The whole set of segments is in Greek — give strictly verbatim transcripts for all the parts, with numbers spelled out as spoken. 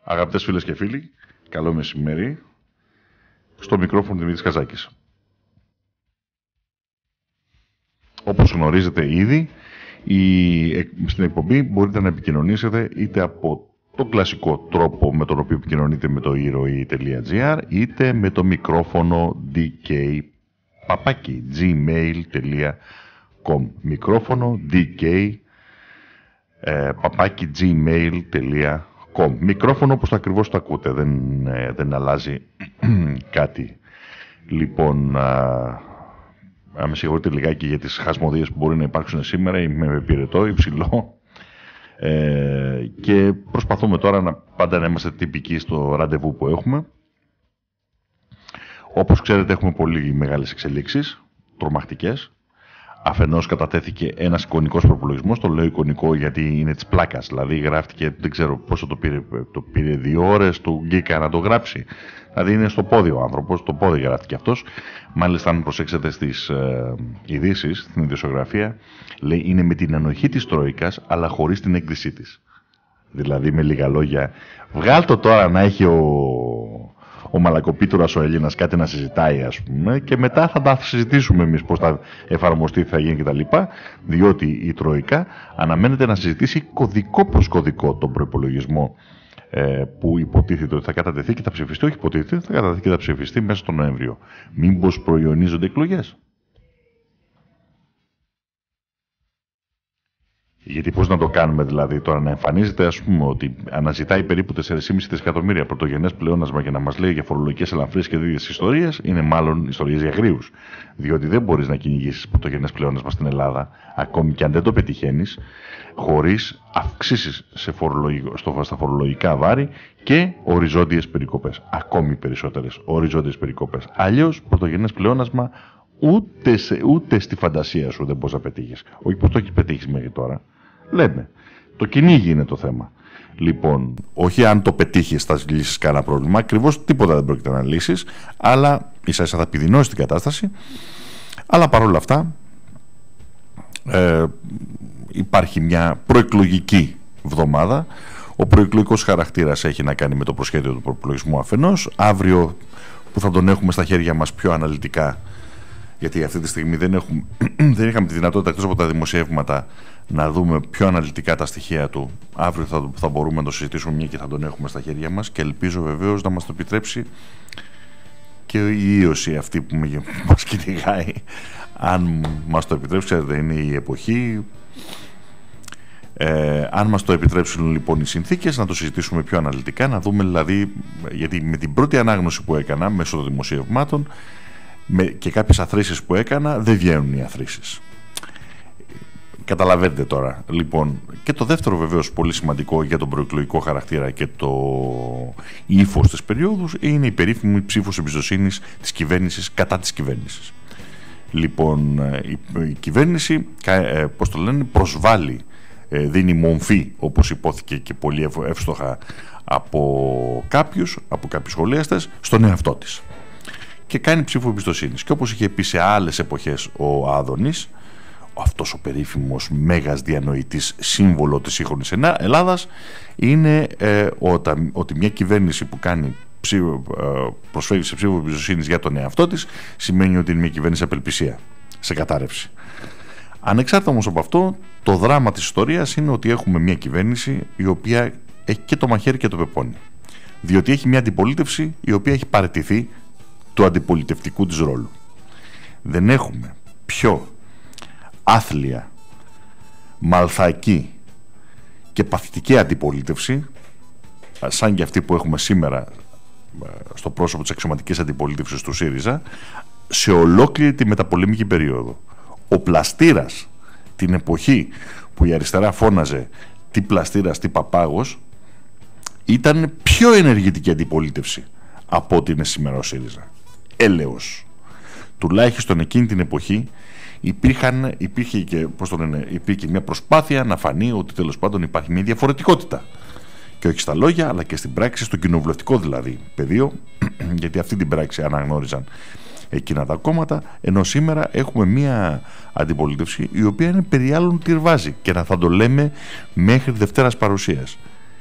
Αγαπητές φίλες και φίλοι, καλό μεσημέρι. Στο μικρόφωνο Δημήτρης Καζάκης. Όπως γνωρίζετε ήδη, η... στην εκπομπή μπορείτε να επικοινωνήσετε είτε από τον κλασικό τρόπο με τον οποίο επικοινωνείτε με το heroe.gr είτε με το μικρόφωνο dk παπάκι gmail τελεία com. Μικρόφωνο dk ε, παπάκι gmail τελεία com. Μικρόφωνο όπως το ακριβώς το ακούτε, δεν, ε, δεν αλλάζει κάτι. Λοιπόν, αν με συγχωρείτε λιγάκι για τις χασμοδίες που μπορεί να υπάρξουν σήμερα, είμαι με πυρετό, υψηλό ε, και προσπαθούμε τώρα να πάντα να είμαστε τυπικοί στο ραντεβού που έχουμε. Όπως ξέρετε έχουμε πολύ μεγάλες εξελίξεις, τρομακτικές. Αφενός κατατέθηκε ένας εικονικός προπολογισμός, το λέω εικονικό γιατί είναι της πλάκας, δηλαδή γράφτηκε, δεν ξέρω πόσο το πήρε, το πήρε δύο ώρες του Γκίκα να το γράψει. Δηλαδή είναι στο πόδι ο άνθρωπος, στο πόδι γράφτηκε αυτός. Μάλιστα αν προσέξετε στις ε, ειδήσεις, στην ειδησιογραφία, λέει είναι με την ανοχή της Τρόικας αλλά χωρίς την έγκρισή της. Δηλαδή με λίγα λόγια, βγάλ' το τώρα να έχει ο... ο Μαλακοπίτουρας ο Έλληνας κάτι να συζητάει, ας πούμε, και μετά θα τα συζητήσουμε εμείς πώς θα εφαρμοστεί, θα γίνει κτλ. Διότι η Τρόικα αναμένεται να συζητήσει κωδικό προς κωδικό τον προϋπολογισμό ε, που υποτίθεται ότι θα κατατεθεί και θα ψηφιστεί. Όχι υποτίθεται, θα κατατεθεί και θα ψηφιστεί μέσα στον Νοέμβριο. Μήπως προϊονίζονται εκλογές? Γιατί πώς να το κάνουμε δηλαδή τώρα, να εμφανίζεται ας πούμε ότι αναζητάει περίπου τέσσερα κόμμα πέντε δισεκατομμύρια πρωτογενές πλεόνασμα και να μας λέει για φορολογικές ελαφρύσεις και τέτοιες ιστορίες, είναι μάλλον ιστορίες για γρίους. Διότι δεν μπορείς να κυνηγήσεις πρωτογενές πλεόνασμα στην Ελλάδα, ακόμη και αν δεν το πετυχαίνεις, χωρίς αυξήσεις σε φορολογικό, στο, στα φορολογικά βάρη και οριζόντιες περικοπές. Ακόμη περισσότερες οριζόντιες περικοπές. Αλλιώς πρωτογενές πλεόνασμα ούτε, σε, ούτε στη φαντασία σου δεν μπορείς να πετύχεις. Όχι πως το έχεις πετύχει μέχρι τώρα. Λέμε, το κυνήγι είναι το θέμα. Λοιπόν, όχι αν το πετύχεις θα λύσεις κανένα πρόβλημα, ακριβώς τίποτα δεν πρόκειται να λύσεις, αλλά ίσα ίσα θα επιδεινώσεις την κατάσταση. Αλλά παρόλα αυτά ε, υπάρχει μια προεκλογική εβδομάδα. Ο προεκλογικός χαρακτήρας έχει να κάνει με το προσχέδιο του προπολογισμού αφενός. Αύριο που θα τον έχουμε στα χέρια μας πιο αναλυτικά, γιατί αυτή τη στιγμή δεν, έχουμε, δεν είχαμε τη δυνατότητα εκτός από τα δημοσιεύματα να δούμε πιο αναλυτικά τα στοιχεία του. Αύριο θα, θα μπορούμε να το συζητήσουμε μια και θα τον έχουμε στα χέρια μας και ελπίζω βεβαίως να μας το επιτρέψει και η ίωση αυτή που μας κυνηγάει. Αν μας το επιτρέψει, ξέρετε, είναι η εποχή. Ε, αν μας το επιτρέψουν λοιπόν οι συνθήκες, να το συζητήσουμε πιο αναλυτικά, να δούμε δηλαδή, γιατί με την πρώτη ανάγνωση που έκανα μέσω των δημοσιευμάτων με και κάποιες αθροίσεις που έκανα, δεν βγαίνουν οι αθροίσεις. Καταλαβαίνετε τώρα. Λοιπόν, και το δεύτερο βεβαίως πολύ σημαντικό για τον προεκλογικό χαρακτήρα και το ύφος της περίοδου είναι η περίφημη ψήφος εμπιστοσύνης της κυβέρνησης κατά της κυβέρνησης. Λοιπόν, η, η κυβέρνηση, πώς το λένε, προσβάλλει, δίνει μομφή, όπως υπόθηκε και πολύ εύστοχα από κάποιους, από κάποιους σχολίαστες, στον εαυτό της. Και κάνει ψήφο εμπιστοσύνης. Και όπως είχε πει σε άλλες εποχές ο Άδωνης, αυτός ο περίφημος μέγας διανοητής σύμβολο της σύγχρονης Ελλάδας, είναι ε, όταν, ότι μια κυβέρνηση που κάνει ψήφο, ε, προσφέρει σε ψήφο εμπιστοσύνης για τον εαυτό της, σημαίνει ότι είναι μια κυβέρνηση απελπισία, σε κατάρρευση. Ανεξάρτητα όμως από αυτό, το δράμα της ιστορίας είναι ότι έχουμε μια κυβέρνηση η οποία έχει και το μαχαίρι και το πεπόνι. Διότι έχει μια αντιπολίτευση η οποία έχει παραιτηθεί του αντιπολιτευτικού της ρόλου. Δεν έχουμε πιο άθλια, μαλθακή και παθητική αντιπολίτευση σαν και αυτή που έχουμε σήμερα στο πρόσωπο της αξιωματικής αντιπολίτευσης του ΣΥΡΙΖΑ σε ολόκληρη τη μεταπολεμική περίοδο. Ο Πλαστήρας, την εποχή που η αριστερά φώναζε τι Πλαστήρας, τι Παπάγος, ήταν πιο ενεργητική αντιπολίτευση από ό,τι είναι σήμερα ο ΣΥΡΙΖΑ. Έλεος. Τουλάχιστον εκείνη την εποχή υπήρχαν, υπήρχε, και, πώς το λένε, υπήρχε μια προσπάθεια να φανεί ότι τέλος πάντων υπάρχει μια διαφορετικότητα. Και όχι στα λόγια, αλλά και στην πράξη, στο κοινοβουλευτικό δηλαδή πεδίο, γιατί αυτή την πράξη αναγνώριζαν εκείνα τα κόμματα, ενώ σήμερα έχουμε μια αντιπολίτευση η οποία είναι περί άλλων τυρβάζει και να θα το λέμε μέχρι Δευτέρας παρουσίας.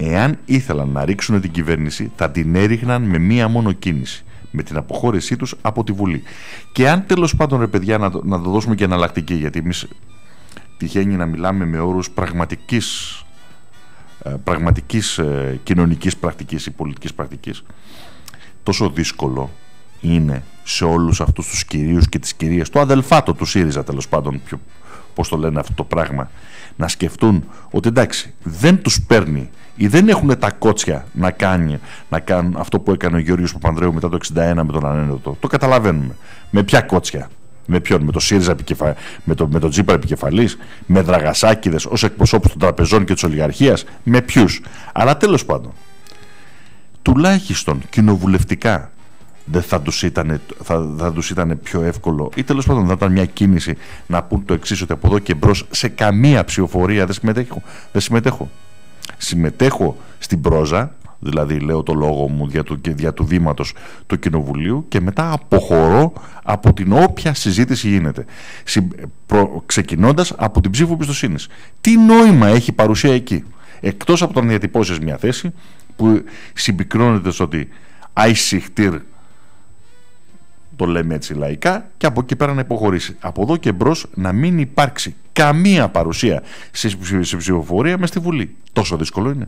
Εάν ήθελαν να ρίξουν την κυβέρνηση, θα την έριχναν με μία μόνο κίνηση, με την αποχώρησή τους από τη Βουλή. Και αν τέλος πάντων, ρε παιδιά, να, να το δώσουμε και εναλλακτική, γιατί εμείς τυχαίνει να μιλάμε με όρους πραγματικής, ε, πραγματικής ε, κοινωνικής πρακτικής ή πολιτικής πρακτικής, τόσο δύσκολο είναι σε όλους αυτούς τους κυρίους και τις κυρίες, το αδελφάτο του ΣΥΡΙΖΑ τέλος πάντων, πιο, πώς το λένε αυτό το πράγμα, να σκεφτούν ότι εντάξει, δεν τους παίρνει ή δεν έχουν τα κότσια να, κάνει, να κάνουν αυτό που έκανε ο Γεώργιος Παπανδρέου μετά το εξήντα ένα με τον Ανένδοτο. Το καταλαβαίνουμε. Με ποια κότσια? Με ποιον? Με το ΣΥΡΙΖΑ, με το, με το Τζίπρα επικεφαλής, με δραγασάκηδες ως εκπροσώπους των τραπεζών και της ολιγαρχίας, με ποιους? Αλλά τέλος πάντων, τουλάχιστον κοινοβουλευτικά δεν θα τους ήταν, θα, θα τους ήταν πιο εύκολο, ή τέλος πάντων θα ήταν μια κίνηση να πούν το εξής, ότι από εδώ και μπρος σε καμία ψηφοφορία δεν συμμετέχω. Δεν συμμετέχω. Συμμετέχω στην πρόζα, δηλαδή λέω το λόγο μου δια του, δια του βήματος του Κοινοβουλίου, και μετά αποχωρώ από την όποια συζήτηση γίνεται, προ, ξεκινώντας από την ψήφο εμπιστοσύνης. Τι νόημα έχει παρουσία εκεί, εκτός από το να διατυπώσεις μια θέση που συμπυκνώνεται στο ότι αϊσυχτήρ, το λέμε έτσι λαϊκά, και από εκεί πέρα να υποχωρήσει. Από εδώ και μπρος να μην υπάρξει καμία παρουσία σε ψηφοφορία μες στη Βουλή. Τόσο δύσκολο είναι.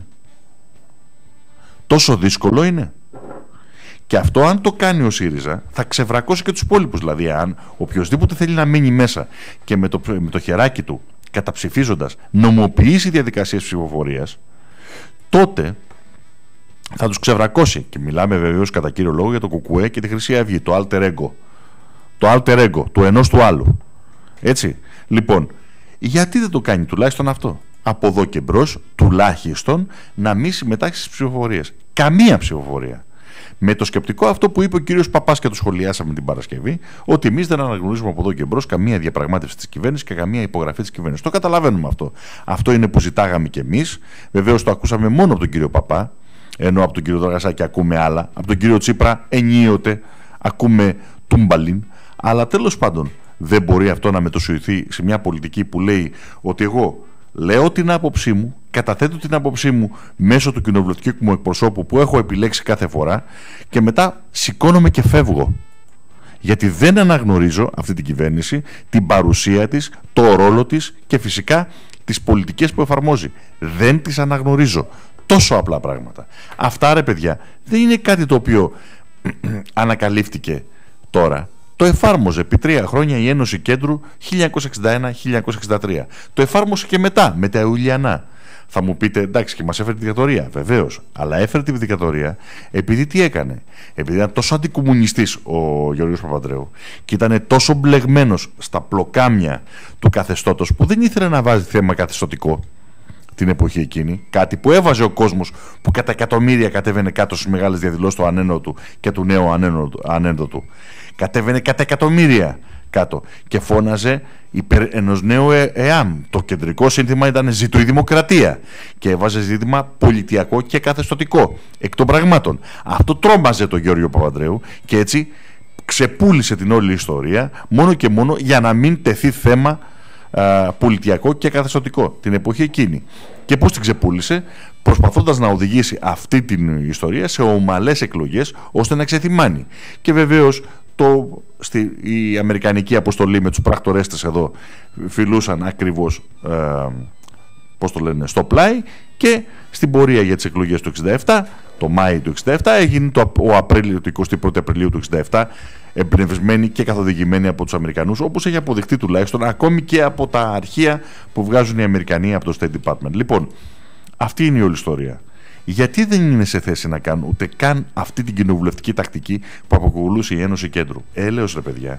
Τόσο δύσκολο είναι. Και αυτό, αν το κάνει ο ΣΥΡΙΖΑ, θα ξεβρακώσει και τους υπόλοιπους. Δηλαδή, αν οποιοδήποτε θέλει να μείνει μέσα και με το, με το χεράκι του, καταψηφίζοντας, νομοποιήσει διαδικασίες ψηφοφορίας, τότε θα τους ξεβρακώσει. Και μιλάμε βεβαίως κατά κύριο λόγο για το Κουκουέ και τη Χρυσή Αυγή, το alter ego. Το alter ego του ενός του άλλου. Έτσι. Λοιπόν, γιατί δεν το κάνει τουλάχιστον αυτό? Από εδώ και μπρος, τουλάχιστον να μην συμμετάσχει στις ψηφοφορίες. Καμία ψηφοφορία. Με το σκεπτικό αυτό που είπε ο κύριος Παπάς, και το σχολιάσαμε την Παρασκευή, ότι εμείς δεν αναγνωρίζουμε από εδώ και μπρος καμία διαπραγμάτευση της κυβέρνησης και καμία υπογραφή της κυβέρνησης. Το καταλαβαίνουμε αυτό. Αυτό είναι που ζητάγαμε κι εμείς. Βεβαίως το ακούσαμε μόνο από τον κύριο Παπά, ενώ από τον κύριο Δραγασάκη ακούμε άλλα. Από τον κύριο Τσίπρα ενίοτε ακούμε τούμπαλιν. Αλλά τέλος πάντων δεν μπορεί αυτό να μετοσιωθεί σε μια πολιτική που λέει ότι εγώ λέω την άποψή μου, καταθέτω την άποψή μου μέσω του κοινοβουλευτικού μου εκπροσώπου που έχω επιλέξει κάθε φορά, και μετά σηκώνομαι και φεύγω. Γιατί δεν αναγνωρίζω αυτή την κυβέρνηση, την παρουσία της, το ρόλο της και φυσικά τις πολιτικές που εφαρμόζει. Δεν τις αναγνωρίζω. Τόσο απλά πράγματα. Αυτά, ρε παιδιά, δεν είναι κάτι το οποίο ανακαλύφθηκε τώρα. Το εφάρμοζε επί τρία χρόνια η Ένωση Κέντρου χίλια εννιακόσια εξήντα ένα χίλια εννιακόσια εξήντα τρία. Το εφάρμοσε και μετά, με τα Ιουλιανά. Θα μου πείτε, εντάξει, και μας έφερε τη δικτατορία. Βεβαίως. Αλλά έφερε τη δικτατορία επειδή τι έκανε? Επειδή ήταν τόσο αντικομμουνιστής ο Γεώργιος Παπανδρέου και ήταν τόσο μπλεγμένος στα πλοκάμια του καθεστώτος, που δεν ήθελε να βάζει θέμα καθεστωτικό την εποχή εκείνη. Κάτι που έβαζε ο κόσμος, που κατά εκατομμύρια κατέβαινε κάτω στις μεγάλες διαδηλώσεις του Ανένδοτου και του νέου Ανένδοτου. Κατέβαινε κατά εκατομμύρια κάτω και φώναζε υπέρ ενός νέου ε, ΕΑΜ. Το κεντρικό σύνθημα ήταν «Ζήτω η δημοκρατία», και έβαζε ζήτημα πολιτιακό και καθεστωτικό εκ των πραγμάτων. Αυτό τρόμαζε τον Γεώργιο Παπανδρέου και έτσι ξεπούλησε την όλη ιστορία μόνο και μόνο για να μην τεθεί θέμα α, πολιτιακό και καθεστωτικό την εποχή εκείνη. Και πώς την ξεπούλησε? Προσπαθώντας να οδηγήσει αυτή την ιστορία σε ομαλές εκλογές ώστε να ξεθυμάνει. Και βεβαίως το, στη, η αμερικανική αποστολή με τους πράκτορές της εδώ φιλούσαν ακριβώς ε, πώς το λένε, στο πλάι, και στην πορεία για τις εκλογές του εξήντα επτά, το Μάη του εξήντα επτά, έγινε το, ο Απρίλιο, το εικοστή πρώτη Απριλίου του εξήντα επτά, εμπνευσμένη και καθοδηγημένη από τους Αμερικανούς, όπως έχει αποδειχτεί τουλάχιστον ακόμη και από τα αρχεία που βγάζουν οι Αμερικανοί από το State Department. Λοιπόν, αυτή είναι η όλη ιστορία. Γιατί δεν είναι σε θέση να κάνουν ούτε καν αυτή την κοινοβουλευτική τακτική που αποκολούσε η Ένωση Κέντρου? Έλεος, ρε παιδιά.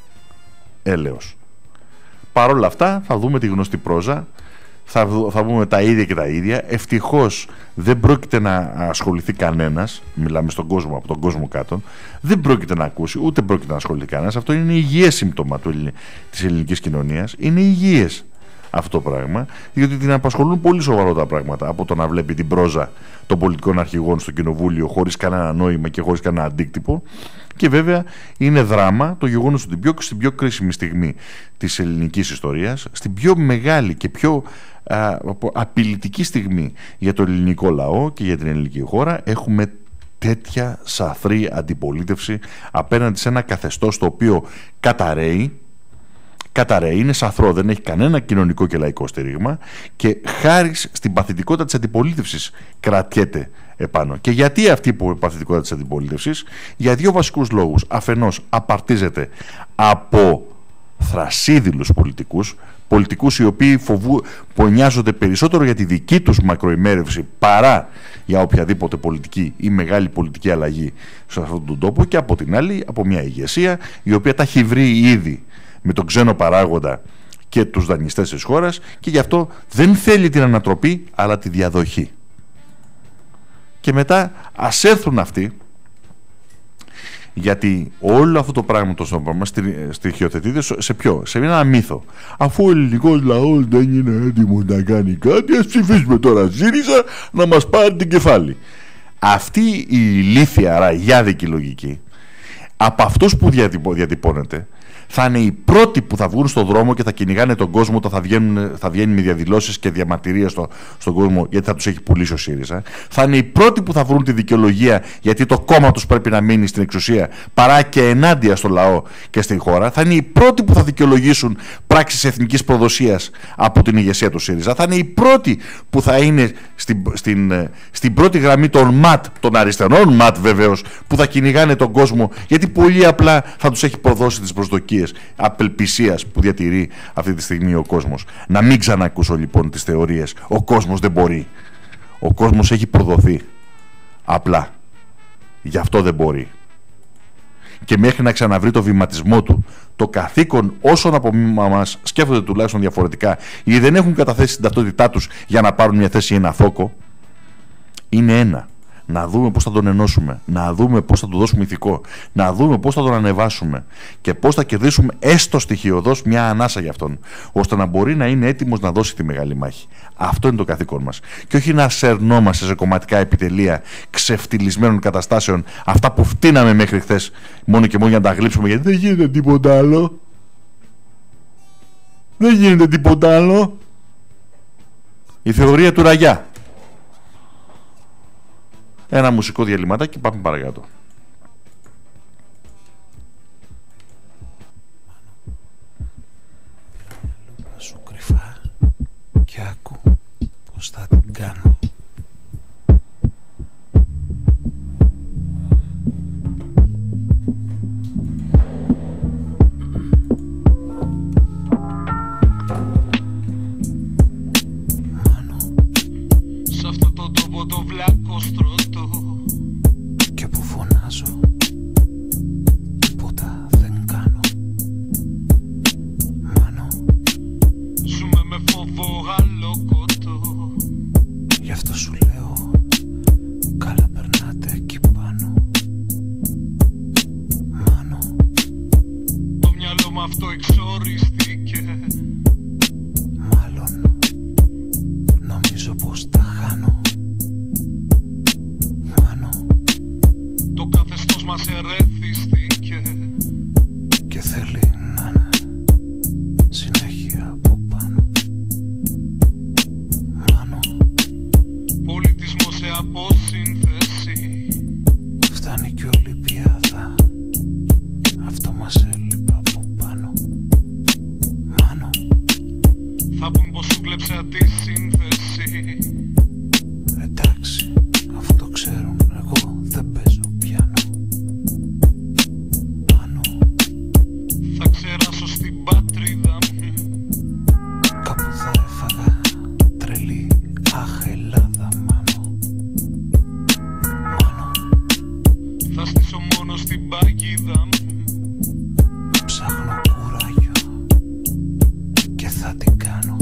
Έλεος. Παρ' όλα αυτά θα δούμε τη γνωστή πρόζα, θα, θα δούμε τα ίδια και τα ίδια. Ευτυχώς δεν πρόκειται να ασχοληθεί κανένας, μιλάμε στον κόσμο, από τον κόσμο κάτω, δεν πρόκειται να ακούσει, ούτε πρόκειται να ασχοληθεί κανένας. Αυτό είναι υγιές σύμπτωμα του, της ελληνικής κοινωνίας. Είναι υγιές. αυτό το πράγμα, διότι την απασχολούν πολύ σοβαρά τα πράγματα, από το να βλέπει την πρόζα των πολιτικών αρχηγών στο κοινοβούλιο χωρίς κανένα νόημα και χωρίς κανένα αντίκτυπο. Και βέβαια είναι δράμα το γεγονός ότι πιο, στην πιο κρίσιμη στιγμή της ελληνικής ιστορίας, στην πιο μεγάλη και πιο α, απειλητική στιγμή για το ελληνικό λαό και για την ελληνική χώρα, έχουμε τέτοια σαθρή αντιπολίτευση απέναντι σε ένα καθεστώς το οποίο καταραίει, καταραίει, είναι σαθρό, δεν έχει κανένα κοινωνικό και λαϊκό στήριγμα και χάρη στην παθητικότητα της αντιπολίτευσης κρατιέται επάνω. Και γιατί αυτή η παθητικότητα της αντιπολίτευσης? Για δύο βασικούς λόγους. Αφενός απαρτίζεται από θρασίδηλους πολιτικούς, πολιτικούς οι οποίοι φοβού, πονιάζονται περισσότερο για τη δική τους μακροημέρευση παρά για οποιαδήποτε πολιτική ή μεγάλη πολιτική αλλαγή σε αυτόν τον τόπο, και από την άλλη από μια ηγεσία η οποία τα έχει βρει ήδη με τον ξένο παράγοντα και τους δανειστές της χώρας και γι' αυτό δεν θέλει την ανατροπή αλλά τη διαδοχή. Και μετά ας έρθουν αυτοί, γιατί όλο αυτό το πράγμα το πράγμα στοιχειοθετείται σε ποιο? Σε ένα μύθο. Αφού ο ελληνικός λαός δεν είναι έτοιμος να κάνει κάτι, ας ψηφίσουμε τώρα ΣΥΡΙΖΑ να μας πάρει την κεφάλι. Αυτή η ηλίθια ραγιάδικη λογική από αυτούς που διατυπώ, διατυπώνεται θα είναι οι πρώτοι που θα βγουν στον δρόμο και θα κυνηγάνε τον κόσμο όταν θα, βγαίνουν, θα βγαίνει με διαδηλώσεις και διαμαρτυρίες στο, στον κόσμο, γιατί θα τους έχει πουλήσει ο ΣΥΡΙΖΑ. Θα είναι οι πρώτοι που θα βρουν τη δικαιολογία γιατί το κόμμα τους πρέπει να μείνει στην εξουσία παρά και ενάντια στο λαό και στην χώρα. Θα είναι οι πρώτοι που θα δικαιολογήσουν πράξεις εθνικής προδοσίας από την ηγεσία του ΣΥΡΙΖΑ. Θα είναι οι πρώτοι που θα είναι στην, στην, στην πρώτη γραμμή των ΜΑΤ, των αριστερών ΜΑΤ βεβαίως, που θα κυνηγάνε τον κόσμο γιατί πολύ απλά θα τους έχει προδώσει τις προσδοκίες απελπισίας που διατηρεί αυτή τη στιγμή ο κόσμος. Να μην ξανακούσω λοιπόν τις θεωρίες. Ο κόσμος δεν μπορεί. Ο κόσμος έχει προδοθεί. Απλά. Γι' αυτό δεν μπορεί. Και μέχρι να ξαναβρει το βηματισμό του, το καθήκον όσων από μας σκέφτονται τουλάχιστον διαφορετικά ή δεν έχουν καταθέσει την ταυτότητά τους για να πάρουν μια θέση ή ένα θόκο, είναι ένα. Να δούμε πώς θα τον ενώσουμε, να δούμε πώς θα του δώσουμε ηθικό, να δούμε πώς θα τον ανεβάσουμε και πώς θα κερδίσουμε έστω στοιχειωδώς μια ανάσα για αυτόν, ώστε να μπορεί να είναι έτοιμος να δώσει τη μεγάλη μάχη. Αυτό είναι το καθήκον μας. Και όχι να σερνόμαστε σε κομματικά επιτελεία ξεφτυλισμένων καταστάσεων, αυτά που φτύναμε μέχρι χθες, μόνο και μόνο για να τα γλύψουμε, γιατί δεν γίνεται τίποτα άλλο. Δεν γίνεται τίποτα άλλο. Η θεωρία του Ραγιά. Ένα μουσικό διαλυματάκι και πάμε παρακάτω. Σου κρυφά και άκου πως θα την κάνω. Μάνο, σ' αυτό το τόπο το βλάκο στρωτό και που φωνάζω τίποτα δεν κάνω. Μάνο, ζούμε με φόβο αλοκότο, γι' αυτό σου λέω καλά περνάτε εκεί πάνω. Μάνο, το μυαλό μου αυτό εξοριστήκε, μάλλον νομίζω πως τα χάνω. Το καθεστώς μας ερεθιστήκε και θέλει να είναι συνέχεια από πάνω. Μάνο, πολιτισμός σε αποσύνθεση, φτάνει κι Ολυμπιάδα, αυτό μας έλειπε από πάνω. Μάνο, θα πουν πως σου κλέψε αντισύνθεση. Εντάξει, αφού το ξέρουν, εγώ δεν παίζω πιάνο. Πάνω, θα ξεράσω στην πατρίδα μου, κάπου θα έφαγα τρελή αχ Ελλάδα. Μάνο, Μάνο, θα στήσω μόνο στην παγίδα μου, ψάχνω κουράγιο και θα την κάνω.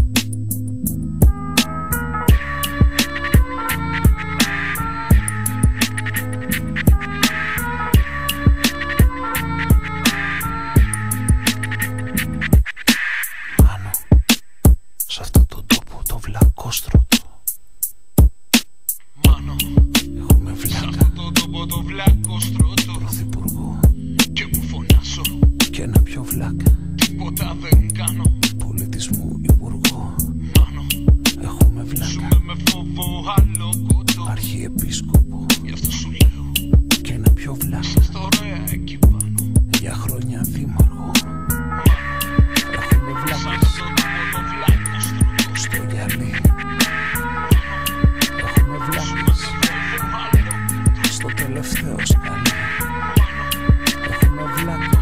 στρώτο. Μάνο, Έχουμε βλάκα. σ' αυτό το τόπο το βλάκο στρώτο. Πρωθυπουργό. Και μου φωνάσω, Και ένα πιο βλάκα. τίποτα δεν κάνω. Πολιτισμού υπουργό. Μάνο, Έχουμε βλάκα. ζούμε με φόβο άλλο κότο. Αρχιεπίσκοπο. Γι' αυτό σου λέω, Και ένα πιο βλάκα. στο ωραία εκεί πάνω. Για χρόνια δήμαρχο. Έχουμε Σ' βλάκα. αυτό το τόπο το βλάκο στρώτο. Στο γυαλί. Έχουμε βλάκα. Στο τελευταίο σκάλι. Έχουμε βλάκα.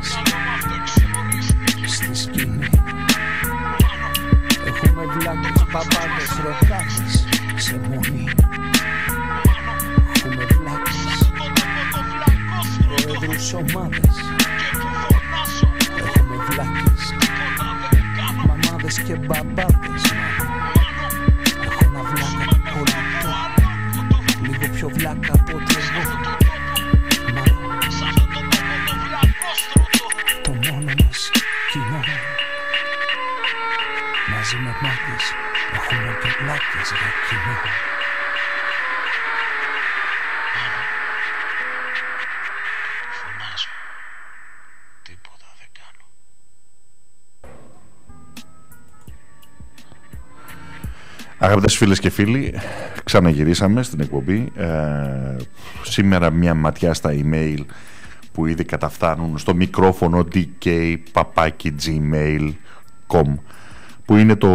Στη σκηνή. Έχουμε βλάκες, παπάδες, ροκάδες. Σε μονή. Έχουμε βλάκες. Πρόεδρους ομάδες. Έχουμε βλάκες. Μαμάδες και μπαμπάδες. Έχω ένα βλάκα πολιτό. Λίγο πιο βλάκα από ό,τι εγώ. Μάλλον το μόνο μας κοινό. Μαζί με μάτες έχουμε και βλάκες για κοινό. Φωνάζω, τίποτα δεν κάνω. Αγαπητές φίλες και φίλοι, ξαναγυρίσαμε στην εκπομπή. Ε, σήμερα μια ματιά στα email που ήδη καταφθάνουν στο μικρόφωνο ντι κέι παπάκι τζι μέιλ τελεία κομ, που είναι το,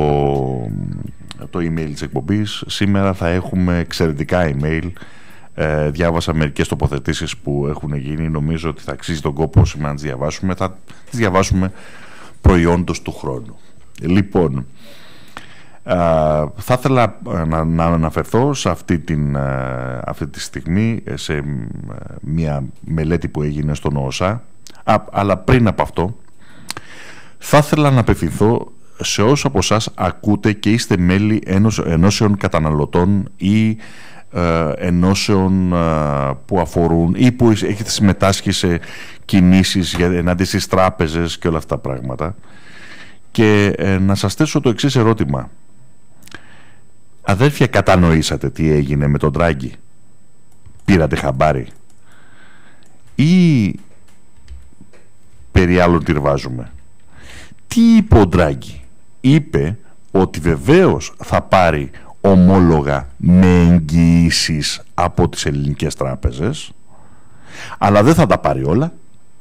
το email της εκπομπής. Σήμερα θα έχουμε εξαιρετικά email. Ε, διάβασα μερικές τοποθετήσεις που έχουν γίνει. Νομίζω ότι θα αξίζει τον κόπο σήμερα να τις διαβάσουμε. Θα τις διαβάσουμε προϊόντος του χρόνου. Λοιπόν, Uh, θα ήθελα να, να αναφερθώ σε αυτή, την, uh, αυτή τη στιγμή σε uh, μια μελέτη που έγινε στον ΟΟΣΑ, uh, αλλά πριν από αυτό θα ήθελα να απευθυνθώ σε όσους από εσάς ακούτε και είστε μέλη ενός, ενώσεων καταναλωτών ή uh, ενώσεων uh, που αφορούν ή που έχετε συμμετάσχει σε κινήσεις για, ενάντια στις τράπεζες και όλα αυτά τα πράγματα, και uh, να σας θέσω το εξής ερώτημα. Αδέρφια, κατανοήσατε τι έγινε με τον Ντράγκη? Πήρατε χαμπάρι? Ή περί άλλων τυρβάζουμε? Τι είπε ο Ντράγκη? Είπε ότι βεβαίως θα πάρει ομόλογα με εγγυήσεις από τις ελληνικές τράπεζες, αλλά δεν θα τα πάρει όλα,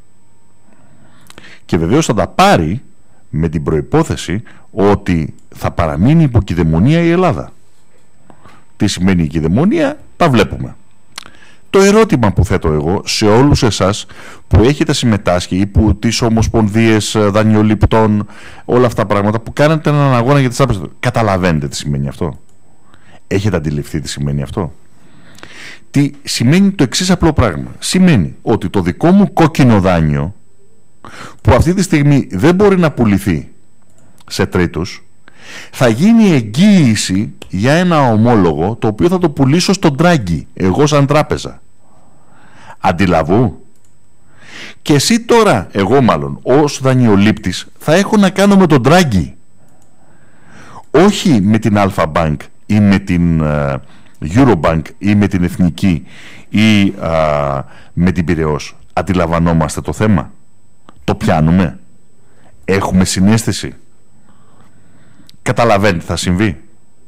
και βεβαίως θα τα πάρει με την προϋπόθεση ότι θα παραμείνει υποκειδαιμονία η Ελλάδα. Τι σημαίνει η κυδαιμονία? Τα βλέπουμε. Το ερώτημα που θέτω εγώ σε όλους εσάς που έχετε συμμετάσχει ή που τις ομοσπονδίες δανειοληπτών, όλα αυτά τα πράγματα που κάνετε έναν αγώνα για τις τράπεζες, καταλαβαίνετε τι σημαίνει αυτό? Έχετε αντιληφθεί τι σημαίνει αυτό? Τι σημαίνει? Το εξής απλό πράγμα. Σημαίνει ότι το δικό μου κόκκινο δάνειο, που αυτή τη στιγμή δεν μπορεί να πουληθεί σε τρίτους, θα γίνει εγγύηση για ένα ομόλογο το οποίο θα το πουλήσω στον Ντράγκη, εγώ σαν τράπεζα. Αντιλαβού? Και εσύ τώρα, εγώ μάλλον ως δανειολήπτης, θα έχω να κάνω με τον Ντράγκη, όχι με την Alpha Bank ή με την uh, Eurobank ή με την Εθνική ή uh, με την Πειραιώς. Αντιλαμβανόμαστε το θέμα? Το πιάνουμε? Έχουμε συναίσθηση? Καταλαβαίνετε τι θα συμβεί?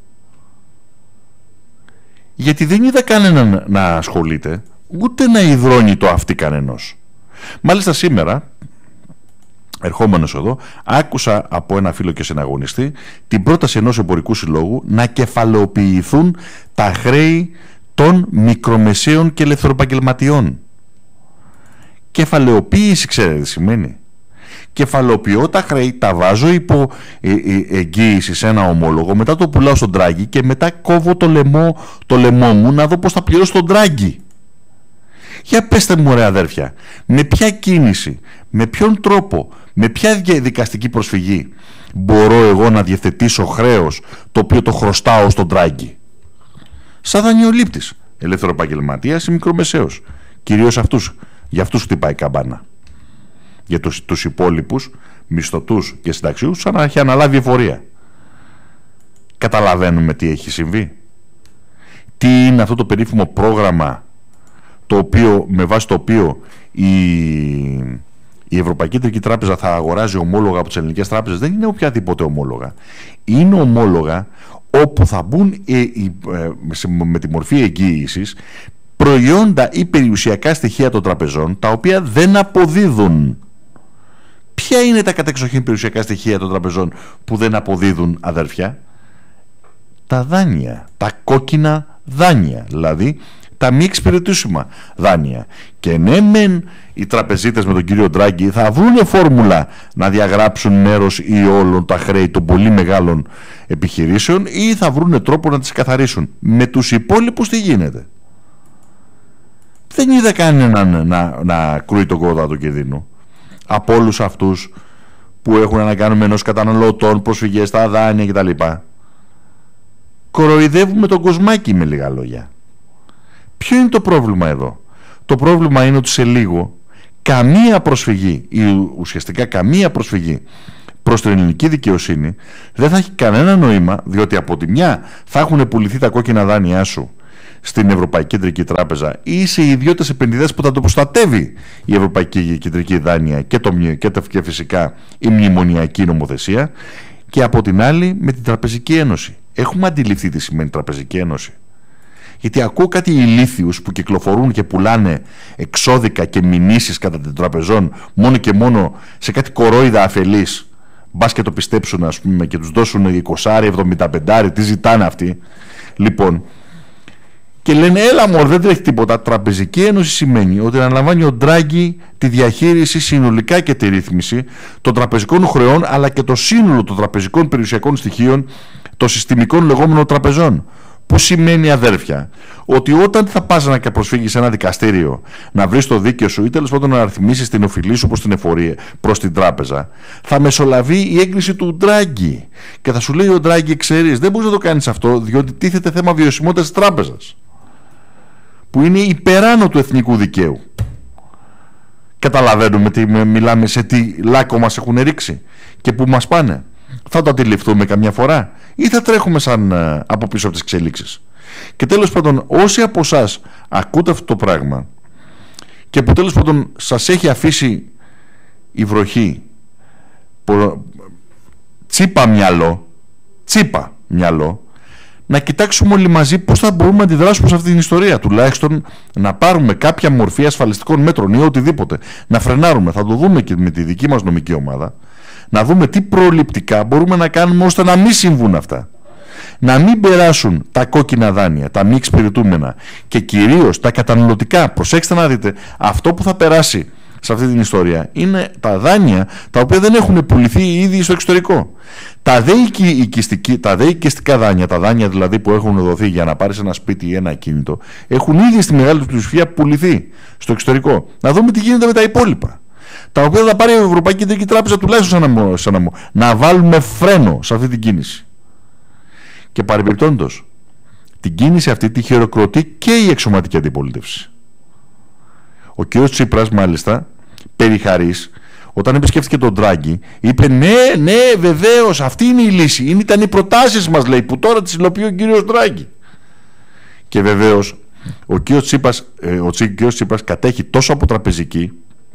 Γιατί δεν είδα κανέναν να ασχολείται, ούτε να υδρώνει το αυτί κανενός. Μάλιστα σήμερα, ερχόμενος εδώ, άκουσα από ένα φίλο και συναγωνιστή την πρόταση ενός εμπορικού συλλόγου να κεφαλαιοποιηθούν τα χρέη των μικρομεσαίων και ελευθεροεπαγγελματιών. Κεφαλαιοποίηση, ξέρετε τι σημαίνει? Κεφαλαιοποιώ τα χρέη, τα βάζω υπό ε, ε, εγγύηση σε ένα ομόλογο, μετά το πουλάω στον Ντράγκη και μετά κόβω το λαιμό, το λαιμό μου να δω πώς θα πληρώσω τον Ντράγκη. Για πέστε μου, ρε αδέρφια, με ποια κίνηση, με ποιον τρόπο, με ποια δικαστική προσφυγή μπορώ εγώ να διευθετήσω χρέος το οποίο το χρωστάω στον Ντράγκη? Σαν δανειολήπτης, ελευθεροεπαγγελματίας ή μικρομεσαίος. Κυρίως αυτούς, για αυτούς χτυπάει η καμπάνα. Για τους, τους υπόλοιπους μισθωτούς και συνταξιούς, σαν να έχει αναλάβει εφορία. Καταλαβαίνουμε τι έχει συμβεί. Τι είναι αυτό το περίφημο πρόγραμμα το οποίο, με βάση το οποίο η, η Ευρωπαϊκή Κεντρική Τράπεζα θα αγοράζει ομόλογα από τις ελληνικές τράπεζες. Δεν είναι οποιαδήποτε ομόλογα. Είναι ομόλογα όπου θα μπουν ε, ε, ε, με τη μορφή εγγύησης προϊόντα ή περιουσιακά στοιχεία των τραπεζών τα οποία δεν αποδίδουν. Ποια είναι τα κατεξοχήν περιουσιακά στοιχεία των τραπεζών που δεν αποδίδουν, αδέρφια? Τα δάνεια, τα κόκκινα δάνεια, δηλαδή τα μη εξυπηρετούσιμα δάνεια. Και ναι μεν οι τραπεζίτες με τον κύριο Ντράγκη θα βρουν φόρμουλα να διαγράψουν μέρος ή όλων τα χρέη των πολύ μεγάλων επιχειρήσεων ή θα βρουν τρόπο να τις καθαρίσουν. Με τους υπόλοιπους τι γίνεται? Δεν είδα κανέναν να, να, να κρούει τον κόδωνα του κινδύνου από όλους αυτούς που έχουν να κάνουν με ενός καταναλωτών, προσφυγές στα δάνεια κτλ. Κοροϊδεύουμε τον κοσμάκι, με λίγα λόγια. Ποιο είναι το πρόβλημα εδώ? Το πρόβλημα είναι ότι σε λίγο καμία προσφυγή ή ουσιαστικά καμία προσφυγή προς την ελληνική δικαιοσύνη δεν θα έχει κανένα νόημα, διότι από τη μια θα έχουν πουληθεί τα κόκκινα δάνειά σου στην Ευρωπαϊκή Κεντρική Τράπεζα ή σε ιδιώτες επενδυτές που θα το προστατεύει η Ευρωπαϊκή Κεντρική Δάνεια και, το, και, το, και φυσικά η μνημονιακή νομοθεσία, και από την άλλη με την Τραπεζική Ένωση. Έχουμε αντιληφθεί τι σημαίνει Τραπεζική Ένωση? Γιατί ακούω κάτι ηλίθιους που κυκλοφορούν και πουλάνε εξώδικα και μηνύσεις κατά των τραπεζών μόνο και μόνο σε κάτι κορόιδα αφελής. Μπας και το πιστέψουν, ας πούμε, και τους δώσουν είκοσι, εβδομήντα πέντε, τι ζητάνε αυτοί. Λοιπόν, και λένε έλα μωρ, δεν τρέχει τίποτα. Τραπεζική Ένωση σημαίνει ότι αναλαμβάνει ο Ντράγκη τη διαχείριση συνολικά και τη ρύθμιση των τραπεζικών χρεών, αλλά και το σύνολο των τραπεζικών περιουσιακών στοιχείων των συστημικών λεγόμενων τραπεζών. Που σημαίνει, αδέρφια, ότι όταν θα πας να προσφύγεις σε ένα δικαστήριο να βρεις το δίκαιο σου ή τέλος πάντων να αριθμίσεις την οφειλή σου προς την εφορία, προς την τράπεζα, θα μεσολαβεί η έγκριση του Ντράγκη. Και θα σου λέει ο Ντράγκη, ξέρεις, δεν μπορείς να το κάνεις αυτό, διότι τίθεται θέμα βιωσιμότητας της τράπεζας, που είναι υπεράνω του εθνικού δικαίου. Καταλαβαίνουμε τι μιλάμε, σε τι λάκκο μας έχουν ρίξει και που μας πάνε? Θα το αντιληφθούμε καμιά φορά ή θα τρέχουμε σαν uh, από πίσω από τις εξελίξεις? Και τέλος πάντων, όσοι από εσάς ακούτε αυτό το πράγμα και που τέλος πάντων σας έχει αφήσει η βροχή, πο, τσίπα μυαλό, τσίπα μυαλό, να κοιτάξουμε όλοι μαζί πώς θα μπορούμε να αντιδράσουμε σε αυτή την ιστορία. Τουλάχιστον να πάρουμε κάποια μορφή ασφαλιστικών μέτρων ή οτιδήποτε. Να φρενάρουμε. Θα το δούμε και με τη δική μας νομική ομάδα. Να δούμε τι προληπτικά μπορούμε να κάνουμε ώστε να μην συμβούν αυτά. Να μην περάσουν τα κόκκινα δάνεια, τα μη εξυπηρετούμενα και κυρίως τα καταναλωτικά. Προσέξτε να δείτε, αυτό που θα περάσει σε αυτή την ιστορία είναι τα δάνεια τα οποία δεν έχουν πουληθεί ήδη στο εξωτερικό. Τα δε, οικιστική, τα δε οικιστικά δάνεια, τα δάνεια δηλαδή που έχουν δοθεί για να πάρεις ένα σπίτι ή ένα ακίνητο, έχουν ήδη στη μεγάλη του πλειοψηφία πουληθεί στο εξωτερικό. Να δούμε τι γίνεται με τα υπόλοιπα, τα οποία θα πάρει η Ευρωπαϊκή Κεντρική Τράπεζα τουλάχιστον σαν να, σαν να, να βάλουμε φρένο σε αυτή την κίνηση. Και παρεμπιπτόντως, την κίνηση αυτή τη χειροκροτεί και η εξωματική αντιπολίτευση. Ο κ. Τσίπρας, μάλιστα, περιχαρής, όταν επισκέφθηκε τον Ντράγκη, είπε ναι, ναι, βεβαίως, αυτή είναι η λύση. Είναι, ήταν οι προτάσεις μας, λέει, που τώρα τις υλοποιεί ο κ. Ντράγκη. Και βεβαίως, ο κ. Τσίπρας, ε, ο κ. Τσίπρας κατέχει τόσο από τραπεζική,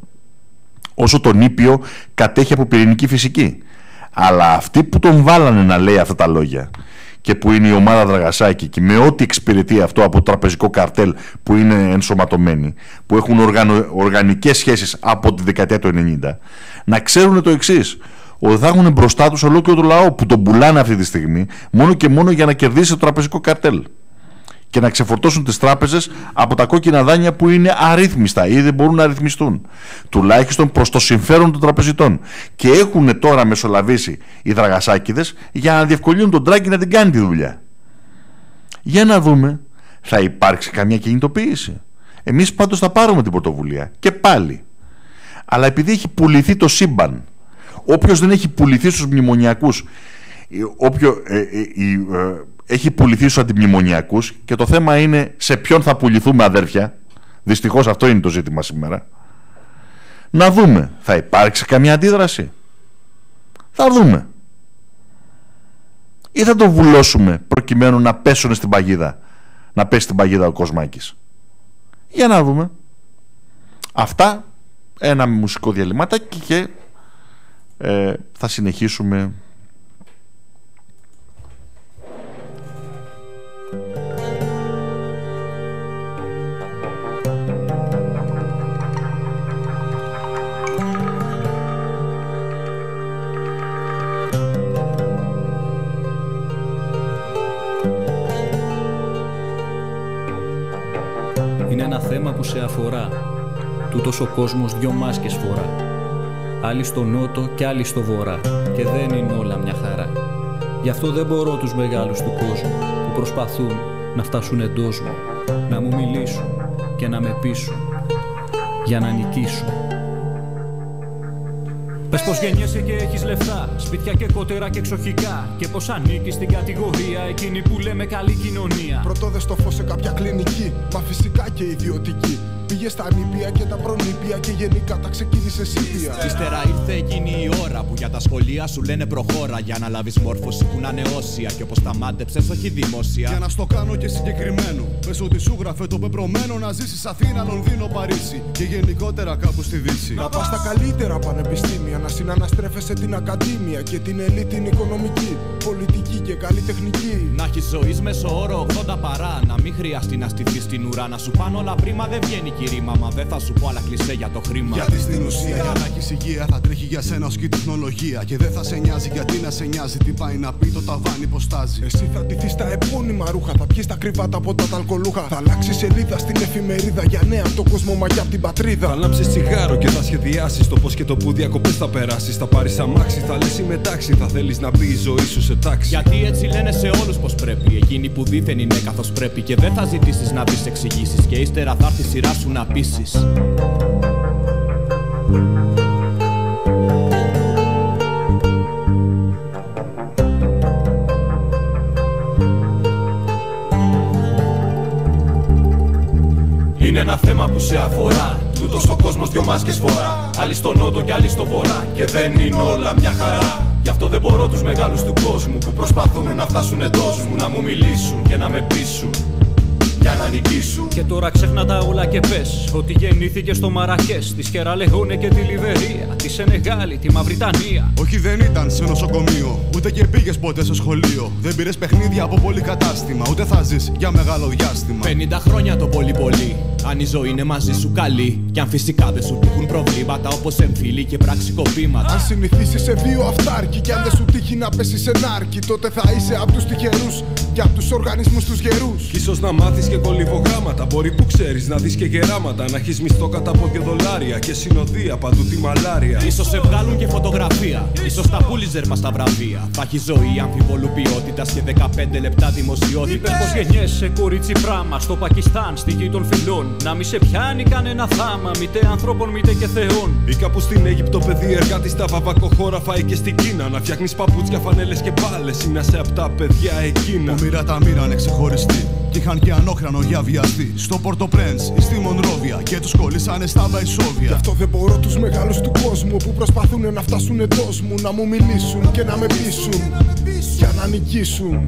όσο τον ήπιο κατέχει από πυρηνική φυσική. Αλλά αυτοί που τον βάλανε να λέει αυτά τα λόγια, και που είναι η ομάδα Δραγασάκη, και με ό,τι εξυπηρετεί αυτό από τραπεζικό καρτέλ που είναι ενσωματωμένοι, που έχουν οργανω, οργανικές σχέσεις από τη δεκαετία του ενενήντα, να ξέρουν το εξής, ότι θα έχουν μπροστά τους ολόκληρο το λαό που τον πουλάνε αυτή τη στιγμή μόνο και μόνο για να κερδίσει το τραπεζικό καρτέλ και να ξεφορτώσουν τις τράπεζες από τα κόκκινα δάνεια που είναι αρρύθμιστα ή δεν μπορούν να ρυθμιστούν, τουλάχιστον προς το συμφέρον των τραπεζιτών. Και έχουν τώρα μεσολαβήσει οι Δραγασάκηδες για να διευκολύνουν τον Ντράγκη να την κάνει τη δουλειά. Για να δούμε, θα υπάρξει καμία κινητοποίηση? Εμείς πάντως θα πάρουμε την πρωτοβουλία και πάλι. Αλλά επειδή έχει πουληθεί το σύμπαν, όποιος δεν έχει πουληθεί στους μνημονιακούς, όποιο, ε, ε, ε, ε, έχει πουληθεί στους αντιμνημονιακούς, και το θέμα είναι σε ποιον θα πουληθούμε, αδέρφια. Δυστυχώς αυτό είναι το ζήτημα σήμερα. Να δούμε, θα υπάρξει καμία αντίδραση? Θα δούμε. ή θα το βουλώσουμε προκειμένου να πέσουν στην παγίδα, να πέσει στην παγίδα ο Κοσμάκης? Για να δούμε. Αυτά, ένα μουσικό διαλυματάκι και ε, θα συνεχίσουμε. Είναι ένα θέμα που σε αφορά. Τούτος ο κόσμος δυο μάσκες φορά. Άλλοι στο νότο και άλλοι στο βορρά. Και δεν είναι όλα μια χαρά. Γι' αυτό δεν μπορώ τους μεγάλους του κόσμου που προσπαθούν να φτάσουν εντός μου, να μου μιλήσουν και να με πείσουν για να νικήσουν. Πες πως γεννιέσαι και έχεις λεφτά, σπίτια και κότερα και εξοχικά, και πως ανήκεις στην κατηγορία εκείνη που λέμε καλή κοινωνία. Πρωτόδες το φως σε κάποια κλινική, μα φυσικά και ιδιωτική. Πήγε στα νήπια και τα προνήπια και γενικά τα ξεκίνησε ήπια. Ύστερα ήρθε εκείνη η ώρα που για τα σχολεία σου λένε προχώρα, για να λάβεις μόρφωση που να είναι όσια, και όπως τα μάντεψες όχι δημόσια. Για να στο κάνω και συγκεκριμένο, πες ότι σου γράφε το πεπρωμένο να ζήσεις Αθήνα, Λονδίνο, Παρίσι και γενικότερα κάπου στη Δύση. Να πας στα καλύτερα πανεπιστήμια, να συναναστρέφεσαι την ακαδήμια και την ελίτ την οικονομική, πολιτική και καλλιτεχνική. Να έχεις ζωής μέσω όρο ογδόντα παρά, να μην χρειαστεί να στηθείς στην ουρά, να σου πάνε όλα πρίμα, δεν βγαίνει κηρύμα, μα δεν θα σου πω άλλα κλισέ για το χρήμα. Γιατί στην ουσία για να έχεις υγεία θα τρέχει για σένα ως και η τεχνολογία, και δεν θα σε νοιάζει γιατί να σε νοιάζει τι πάει να πει το ταβάνι πως τάζει. Εσύ θα ντυθείς τα επώνυμα ρούχα, θα πιεις τα κρυβάτα από τα αλκοολούχα, θα αλλάξεις σελίδα στην εφημερίδα για νέα από τον κόσμο μα και από την πατρίδα. Θα λάμψεις τσιγάρο και θα σχεδιάσεις το πώς και το που διακοπές θα περάσεις. Θα πάρεις αμάξι, θα λες είμαι τάξη, θα θέλεις να μπει η ζωή σου σε τάξη. Γιατί έτσι λένε σε όλους πως πρέπει, εκείνοι που δίθεν είναι καθώς πρέπει, και δεν θα ζητήσεις να βρεις εξηγήσεις, και ύστερα θα έρθει η σειρά σου να πείσεις. Είναι ένα θέμα που σε αφορά. Τούτος ο κόσμος δυο μάσκες φορά. Άλλοι στο νότο και άλλοι στο βορρά. Και δεν είναι όλα μια χαρά. Γι' αυτό δεν μπορώ τους μεγάλους του κόσμου που προσπαθούν να φτάσουν εντός μου, να μου μιλήσουν και να με πείσουν για να νικήσουν. Και τώρα ξέχνα τα όλα και πες ότι γεννήθηκε στο Μαρακές, τη Σιέρα Λεόνε και τη Λιβερία, τη Σενεγάλη, τη Μαυριτανία. Όχι, δεν ήταν σε νοσοκομείο, ούτε και πήγες ποτέ στο σχολείο. Δεν πήρες παιχνίδια από πολύ κατάστημα, ούτε θα ζεις για μεγάλο διάστημα. πενήντα χρόνια το πολύ πολύ. Αν η ζωή είναι μαζί σου καλή, κι αν φυσικά δεν σου τύχουν προβλήματα όπως εμφύλοι και πραξικοπήματα. Αν συνηθίσεις σε βίο αυτάρκη, κι αν δεν σου τύχει να πέσεις σε νάρκη, τότε θα είσαι απ' τους τυχερούς και απ' τους οργανισμούς τους γερούς. Κι ίσως να μάθεις και κολυβογράμματα. Μπορεί που ξέρεις να δεις και γεράματα. Να έχεις μισθό κατά από δύο δολάρια και συνοδεία παντού τη μαλάρια. Ίσως σε βγάλουν και φωτογραφία, ίσως τα πούλιζερ μας τα βραβεία. Θα έχει ζωή αμφιβολού ποιότητας και δεκαπέντε λεπτά δημοσιότητα. Είπες πως γεννιέσαι κορίτσι πράμα στο Πακιστάν, στη γη των φυλών. Να μη σε πιάνει κανένα θάμα, μήτε ανθρώπων μήτε και θεών. Ή κάπου στην Αίγυπτο παιδί εργάτη στα βαβακοχώρα φάει και στην Κίνα. Να φτιάχνεις παπούτσια, φανέλες και μπάλες. Ή να σε απ' τα παιδιά εκείνα. Που μοίρα τα μοίρανε ξεχωριστή. Κι είχαν και ανόχρανο για βιαστή. Στο Πόρτο Πρέντς ή στη Μονρόβια. Και τους κολλήσανε στα Βαϊσόβια. Γι' αυτό δεν μπορώ τους μεγάλους του κόσμου που προσπαθούν να φτάσουν εντός μου, να μου μιλήσουν και να με πείσουν για να νικήσουν.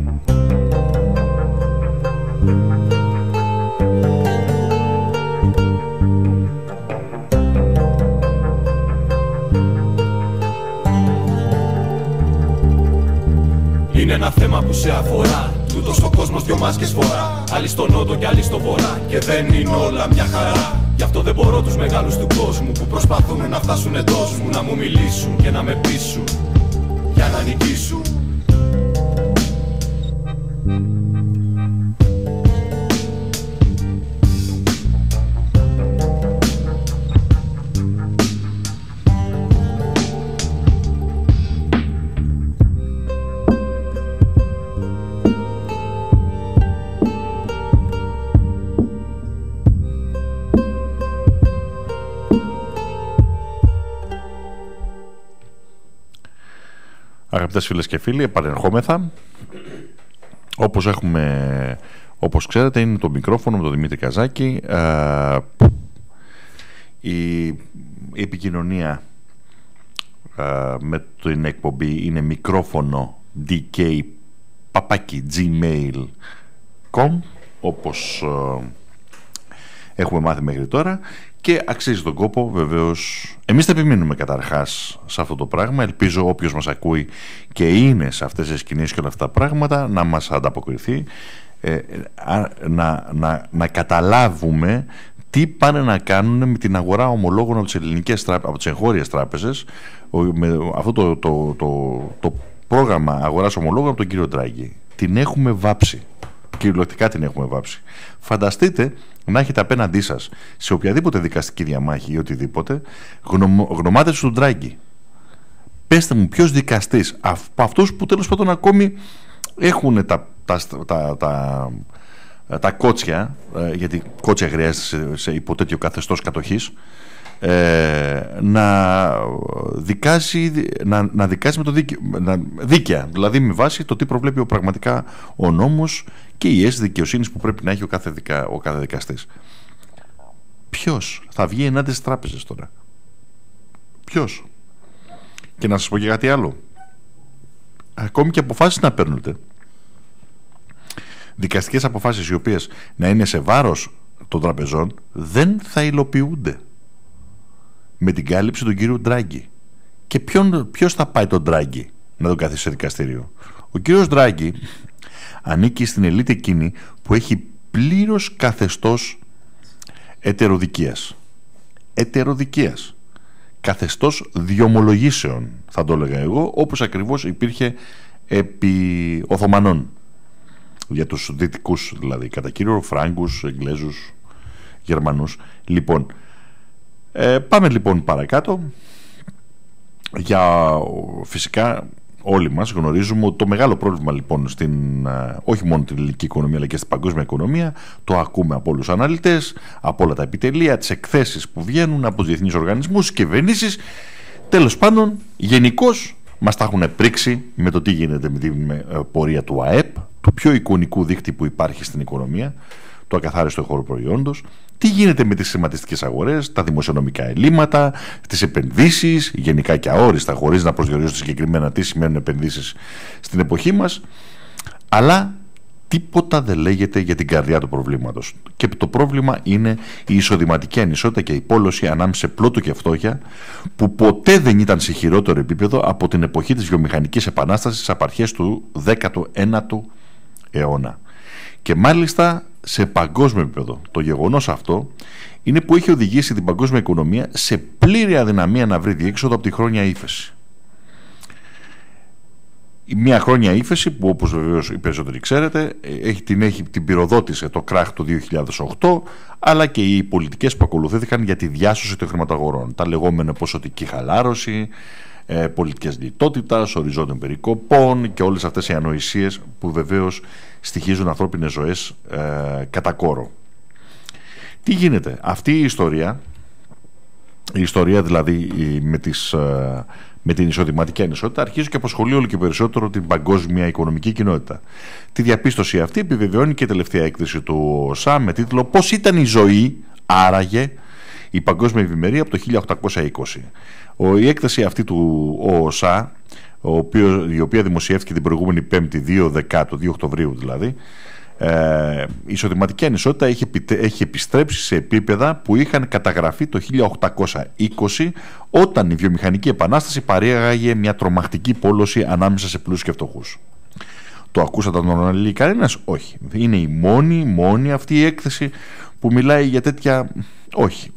Είναι ένα θέμα που σε αφορά. Τούτος ο κόσμος δυο μάσκες φορά. Άλλοι στο νότο και άλλοι στο βορρά. Και δεν είναι όλα μια χαρά. Γι' αυτό δεν μπορώ τους μεγάλους του κόσμου που προσπαθούν να φτάσουν εντός μου, να μου μιλήσουν και να με πείσουν για να νικήσουν. Αγαπητές φίλες και φίλοι, επανερχόμεθα. Όπως έχουμε, όπως ξέρετε, είναι το μικρόφωνο με τον Δημήτρη Καζάκη. Ε, η, η επικοινωνία ε, με την εκπομπή είναι μικρόφωνο ντι κέι παπάκι gmail τελεία com, όπως ε, έχουμε μάθει μέχρι τώρα, και αξίζει τον κόπο βεβαίως. Εμείς θα επιμείνουμε καταρχάς σε αυτό το πράγμα. Ελπίζω όποιος μας ακούει και είναι σε αυτές τις σκηνές και όλα αυτά τα πράγματα να μας ανταποκριθεί, ε, να, να, να καταλάβουμε τι πάνε να κάνουν με την αγορά ομολόγων από τις ελληνικές τράπεζες, από τις εγχώριες τράπεζες, με αυτό το, το, το, το πρόγραμμα αγοράς ομολόγων από τον κύριο Ντράγκη. Την έχουμε βάψει. Κυριολεκτικά την έχουμε βάψει. Φανταστείτε να έχετε απέναντί σας σε οποιαδήποτε δικαστική διαμάχη ή οτιδήποτε γνωμ, γνωμάτες του Ντράγκη. Πέστε μου, ποιος δικαστής από αυτούς που τέλος πάντων ακόμη έχουν τα, τα, τα, τα, τα κότσια, γιατί κότσια χρειάζεται σε, σε υπό τέτοιο καθεστώς κατοχής, ε, να, δικάζει, να, να δικάζει με το δίκαιο, να, δίκαια, δηλαδή με βάση το τι προβλέπει ο, πραγματικά ο νόμος και η αίσθηση δικαιοσύνης που πρέπει να έχει ο κάθε, δικα, ο κάθε δικαστής. Ποιος θα βγει ενάντια στις τράπεζες τώρα? Ποιος? Και να σας πω και κάτι άλλο. Ακόμη και αποφάσεις να παίρνετε, δικαστικές αποφάσεις οι οποίες να είναι σε βάρος των τραπεζών, δεν θα υλοποιούνται με την κάλυψη του κύριου Ντράγκη. Και ποιον, ποιος θα πάει τον Ντράγκη να τον καθίσει σε δικαστήριο? Ο κύριος Ντράγκη ανήκει στην ελίτ εκείνη που έχει πλήρως καθεστώς ετεροδικίας. Ετεροδικίας. Καθεστώς διομολογήσεων, θα το έλεγα εγώ, όπως ακριβώς υπήρχε επί Οθωμανών, για τους δυτικούς δηλαδή, κατά κύριο Φράγκους, Εγγλέζους, Γερμανούς. Λοιπόν, ε, πάμε λοιπόν παρακάτω. Για φυσικά όλοι μας γνωρίζουμε ότι το μεγάλο πρόβλημα λοιπόν στην, όχι μόνο την ελληνική οικονομία αλλά και στην παγκόσμια οικονομία, το ακούμε από όλους τους αναλυτές, από όλα τα επιτελεία, τις εκθέσεις που βγαίνουν από τους διεθνείς οργανισμούς, τις κυβερνήσεις, τέλος πάντων γενικώς μας τα έχουν πρίξει με το τι γίνεται με την πορεία του ΑΕΠ, του πιο εικονικού δείκτη που υπάρχει στην οικονομία, του ακαθάριστου χώρου προϊόντος. Τι γίνεται με τις χρηματιστικές αγορές, τα δημοσιονομικά ελλείμματα, τις επενδύσεις, γενικά και αόριστα, χωρίς να προσδιορίζω συγκεκριμένα τι σημαίνουν επενδύσεις στην εποχή μας, αλλά τίποτα δεν λέγεται για την καρδιά του προβλήματος. Και το πρόβλημα είναι η εισοδηματική ανισότητα και η πόλωση ανάμεσα σε πλούτο και φτώχεια, που ποτέ δεν ήταν σε χειρότερο επίπεδο από την εποχή της βιομηχανικής επανάστασης στις απαρχές του δέκατου ένατου αιώνα. Και μάλιστα σε παγκόσμιο επίπεδο. Το γεγονός αυτό είναι που έχει οδηγήσει την παγκόσμια οικονομία σε πλήρη αδυναμία να βρει διέξοδο από τη χρόνια ύφεση. Μια χρόνια ύφεση που, όπως βεβαίως οι περισσότεροι ξέρετε, έχει, την, έχει, την πυροδότησε το κράχ του δύο χιλιάδες οκτώ, αλλά και οι πολιτικές που ακολουθήθηκαν για τη διάσωση των χρηματαγορών. Τα λεγόμενα ποσοτική χαλάρωση, ε, πολιτικές λιτότητας, οριζόντιων περικοπών και όλες αυτές οι ανοησίες που βεβαίως στοιχίζουν ανθρώπινες ζωές ε, κατά κόρο. Τι γίνεται? Αυτή η ιστορία, η ιστορία δηλαδή με, τις, ε, με την εισοδηματική ανισότητα, αρχίζει και απασχολεί όλο και περισσότερο την παγκόσμια οικονομική κοινότητα. Τη διαπίστωση αυτή επιβεβαιώνει και η τελευταία έκθεση του ΟΣΑ με τίτλο «Πώς ήταν η ζωή, άραγε, η παγκόσμια ευημερία από το χίλια οκτακόσια είκοσι». Η έκθεση αυτή του ΟΣΑ, ο οποίο, η οποία δημοσιεύτηκε την προηγούμενη Πέμπτη, δύο Δεκάτου, δύο Οκτωβρίου δηλαδή, ε, η εισοδηματική ανισότητα έχει, έχει επιστρέψει σε επίπεδα που είχαν καταγραφεί το χίλια οκτακόσια είκοσι, όταν η βιομηχανική επανάσταση παρήγαγε μια τρομακτική πόλωση ανάμεσα σε πλούσιους και φτωχούς. Το ακούσατε να τον αναλύει κανένας? Όχι. Είναι η μόνη, μόνη αυτή η έκθεση που μιλάει για τέτοια... Όχι.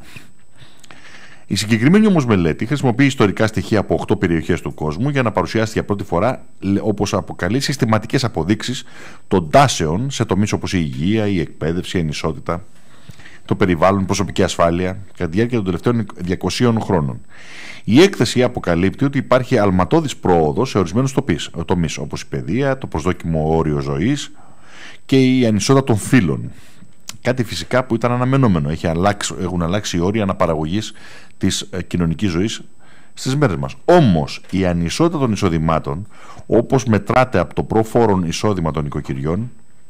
Η συγκεκριμένη όμως μελέτη χρησιμοποιεί ιστορικά στοιχεία από οκτώ περιοχές του κόσμου για να παρουσιάσει για πρώτη φορά, όπως αποκαλεί, συστηματικές αποδείξεις των τάσεων σε τομείς όπως η υγεία, η εκπαίδευση, η ανισότητα, το περιβάλλον, προσωπική ασφάλεια κατά τη διάρκεια των τελευταίων διακοσίων χρόνων. Η έκθεση αποκαλύπτει ότι υπάρχει αλματώδης πρόοδος σε ορισμένους τομείς, όπως η παιδεία, το προσδόκιμο όριο ζωής και η ανισότητα των φύλων. Κάτι φυσικά που ήταν αναμενόμενο. Έχει αλλάξει, έχουν αλλάξει οι όροι αναπαραγωγής της ε, κοινωνικής ζωής στις μέρες μας. Όμως η ανισότητα των εισοδημάτων, όπως μετράται από το προφόρον εισόδημα των οικοκυριών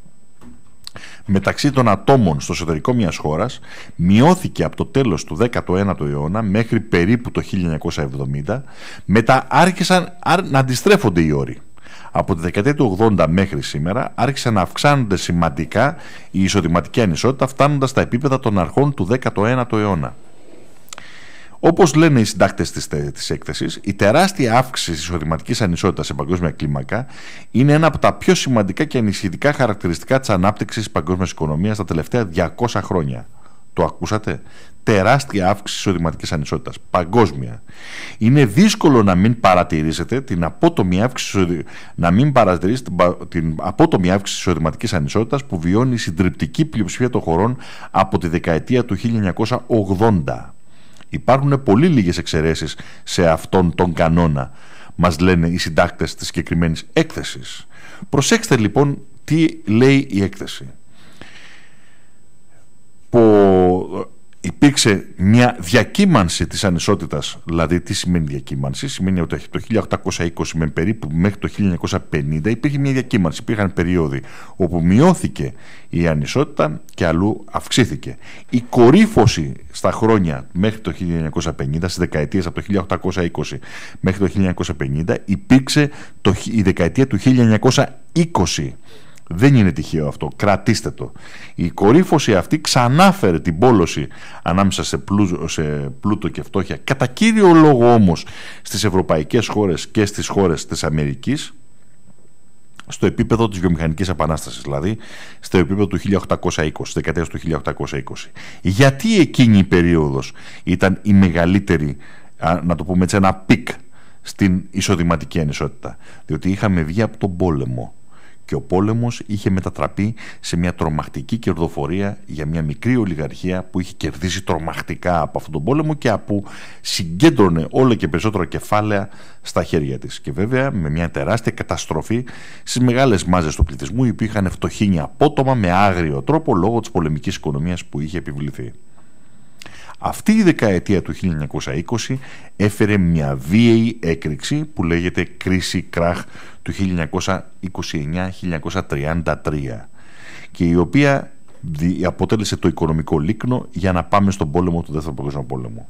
μεταξύ των ατόμων στο εσωτερικό μιας χώρας, μειώθηκε από το τέλος του δέκατου ένατου αιώνα μέχρι περίπου το χίλια εννιακόσια εβδομήντα. Μετά άρχισαν να αντιστρέφονται οι όροι. Από τη δεκαετία του ογδόντα μέχρι σήμερα άρχισε να αυξάνονται σημαντικά η εισοδηματική ανισότητα, φτάνοντας στα επίπεδα των αρχών του δέκατου ένατου αιώνα. Όπως λένε οι συντάκτες της, της έκθεσης, η τεράστια αύξηση της εισοδηματικής ανισότητας σε παγκόσμια κλίμακα είναι ένα από τα πιο σημαντικά και ανησυχητικά χαρακτηριστικά της ανάπτυξης της παγκόσμιας οικονομίας τα τελευταία διακόσια χρόνια. Το ακούσατε? Τεράστια αύξηση της εισοδηματικής ανισότητας. Παγκόσμια. Είναι δύσκολο να μην παρατηρήσετε την απότομη αύξηση, να μην παρατηρήσετε την απότομη αύξηση της εισοδηματικής ανισότητας που βιώνει η συντριπτική πλειοψηφία των χωρών από τη δεκαετία του χίλια εννιακόσια ογδόντα. Υπάρχουν πολύ λίγες εξαιρέσεις σε αυτόν τον κανόνα, μας λένε οι συντάκτες της συγκεκριμένης έκθεσης. Προσέξτε λοιπόν τι λέει η έκθεση. Που υπήρξε μια διακύμανση της ανισότητας. Δηλαδή, τι σημαίνει διακύμανση? Σημαίνει ότι το χίλια οκτακόσια είκοσι με περίπου μέχρι το χίλια εννιακόσια πενήντα υπήρχε μια διακύμανση. Υπήρχαν περίοδοι όπου μειώθηκε η ανισότητα και αλλού αυξήθηκε. Η κορύφωση στα χρόνια μέχρι το χίλια εννιακόσια πενήντα, στις δεκαετίες από το χίλια οκτακόσια είκοσι μέχρι το χίλια εννιακόσια πενήντα, υπήρξε το, η δεκαετία του χίλια εννιακόσια είκοσι. Δεν είναι τυχαίο αυτό, κρατήστε το. Η κορύφωση αυτή ξανάφερε την πόλωση ανάμεσα σε, πλού, σε πλούτο και φτώχεια, κατά κύριο λόγο όμως στις ευρωπαϊκές χώρες και στις χώρες της Αμερικής, στο επίπεδο της βιομηχανικής επανάστασης, δηλαδή στο επίπεδο του χίλια οκτακόσια είκοσι, στις δεκαετίες του χίλια οκτακόσια είκοσι. Γιατί εκείνη η περίοδος ήταν η μεγαλύτερη, να το πούμε έτσι, ένα πικ στην εισοδηματική ανισότητα? Διότι είχαμε βγει από τον πόλεμο. Και ο πόλεμος είχε μετατραπεί σε μια τρομακτική κερδοφορία για μια μικρή ολιγαρχία που είχε κερδίσει τρομακτικά από αυτόν τον πόλεμο και που συγκέντρωνε όλο και περισσότερα κεφάλαια στα χέρια της. Και βέβαια με μια τεράστια καταστροφή στις μεγάλες μάζες του πληθυσμού, οι οποίοι είχαν φτωχύνει απότομα με άγριο τρόπο λόγω της πολεμικής οικονομίας που είχε επιβληθεί. Αυτή η δεκαετία του χίλια εννιακόσια είκοσι έφερε μια βίαιη έκρηξη που λέγεται κρίση κράχ του χίλια εννιακόσια είκοσι εννιά με χίλια εννιακόσια τριάντα τρία και η οποία αποτέλεσε το οικονομικό λίκνο για να πάμε στον πόλεμο του Δεύτερου Παγκόσμιου Πόλεμου.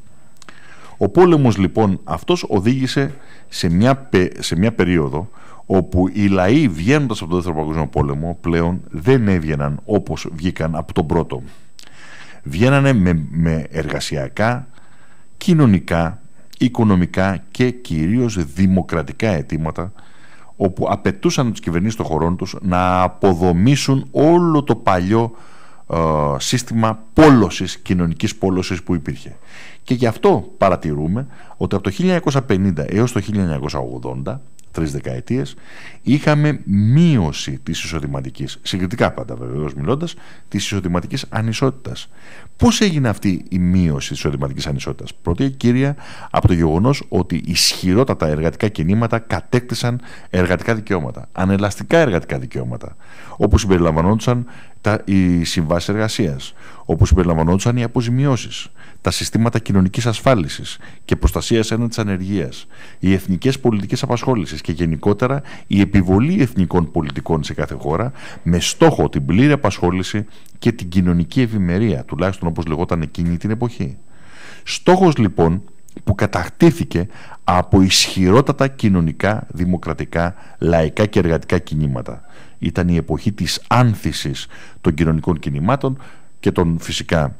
Ο πόλεμος λοιπόν αυτός οδήγησε σε μια, σε μια περίοδο όπου οι λαοί, βγαίνοντας από τον Δεύτερο Παγκόσμιο Πόλεμο, πλέον δεν έβγαιναν όπως βγήκαν από τον πρώτο. Βγαίνανε με, με εργασιακά, κοινωνικά, οικονομικά και κυρίως δημοκρατικά αιτήματα, όπου απαιτούσαν τις κυβερνήσεις των χωρών τους να αποδομήσουν όλο το παλιό ε, σύστημα πόλωσης, κοινωνικής πόλωσης που υπήρχε. Και γι' αυτό παρατηρούμε ότι από το χίλια εννιακόσια πενήντα έως το χίλια εννιακόσια ογδόντα, τρεις δεκαετίες, είχαμε μείωση της εισοδηματικής, συγκριτικά πάντα βεβαίως μιλώντας, της εισοδηματικής ανισότητας. Πώς έγινε αυτή η μείωση της εισοδηματικής ανισότητας? Πρώτη κύρια από το γεγονός ότι ισχυρότατα εργατικά κινήματα κατέκτησαν εργατικά δικαιώματα, ανελαστικά εργατικά δικαιώματα, όπου συμπεριλαμβανόντουσαν τα, οι συμβάσεις εργασίας, όπου συμπεριλαμβανόντουσαν οι αποζημιώσεις, τα συστήματα κοινωνικής ασφάλισης και προστασίας έναντι της ανεργίας, οι εθνικές πολιτικές απασχόλησης και γενικότερα η επιβολή εθνικών πολιτικών σε κάθε χώρα με στόχο την πλήρη απασχόληση και την κοινωνική ευημερία, τουλάχιστον όπως λεγόταν εκείνη την εποχή. Στόχος λοιπόν που κατακτήθηκε από ισχυρότατα κοινωνικά, δημοκρατικά, λαϊκά και εργατικά κινήματα. Ήταν η εποχή της άνθησης των κοινωνικών κινημάτων και των φυσικά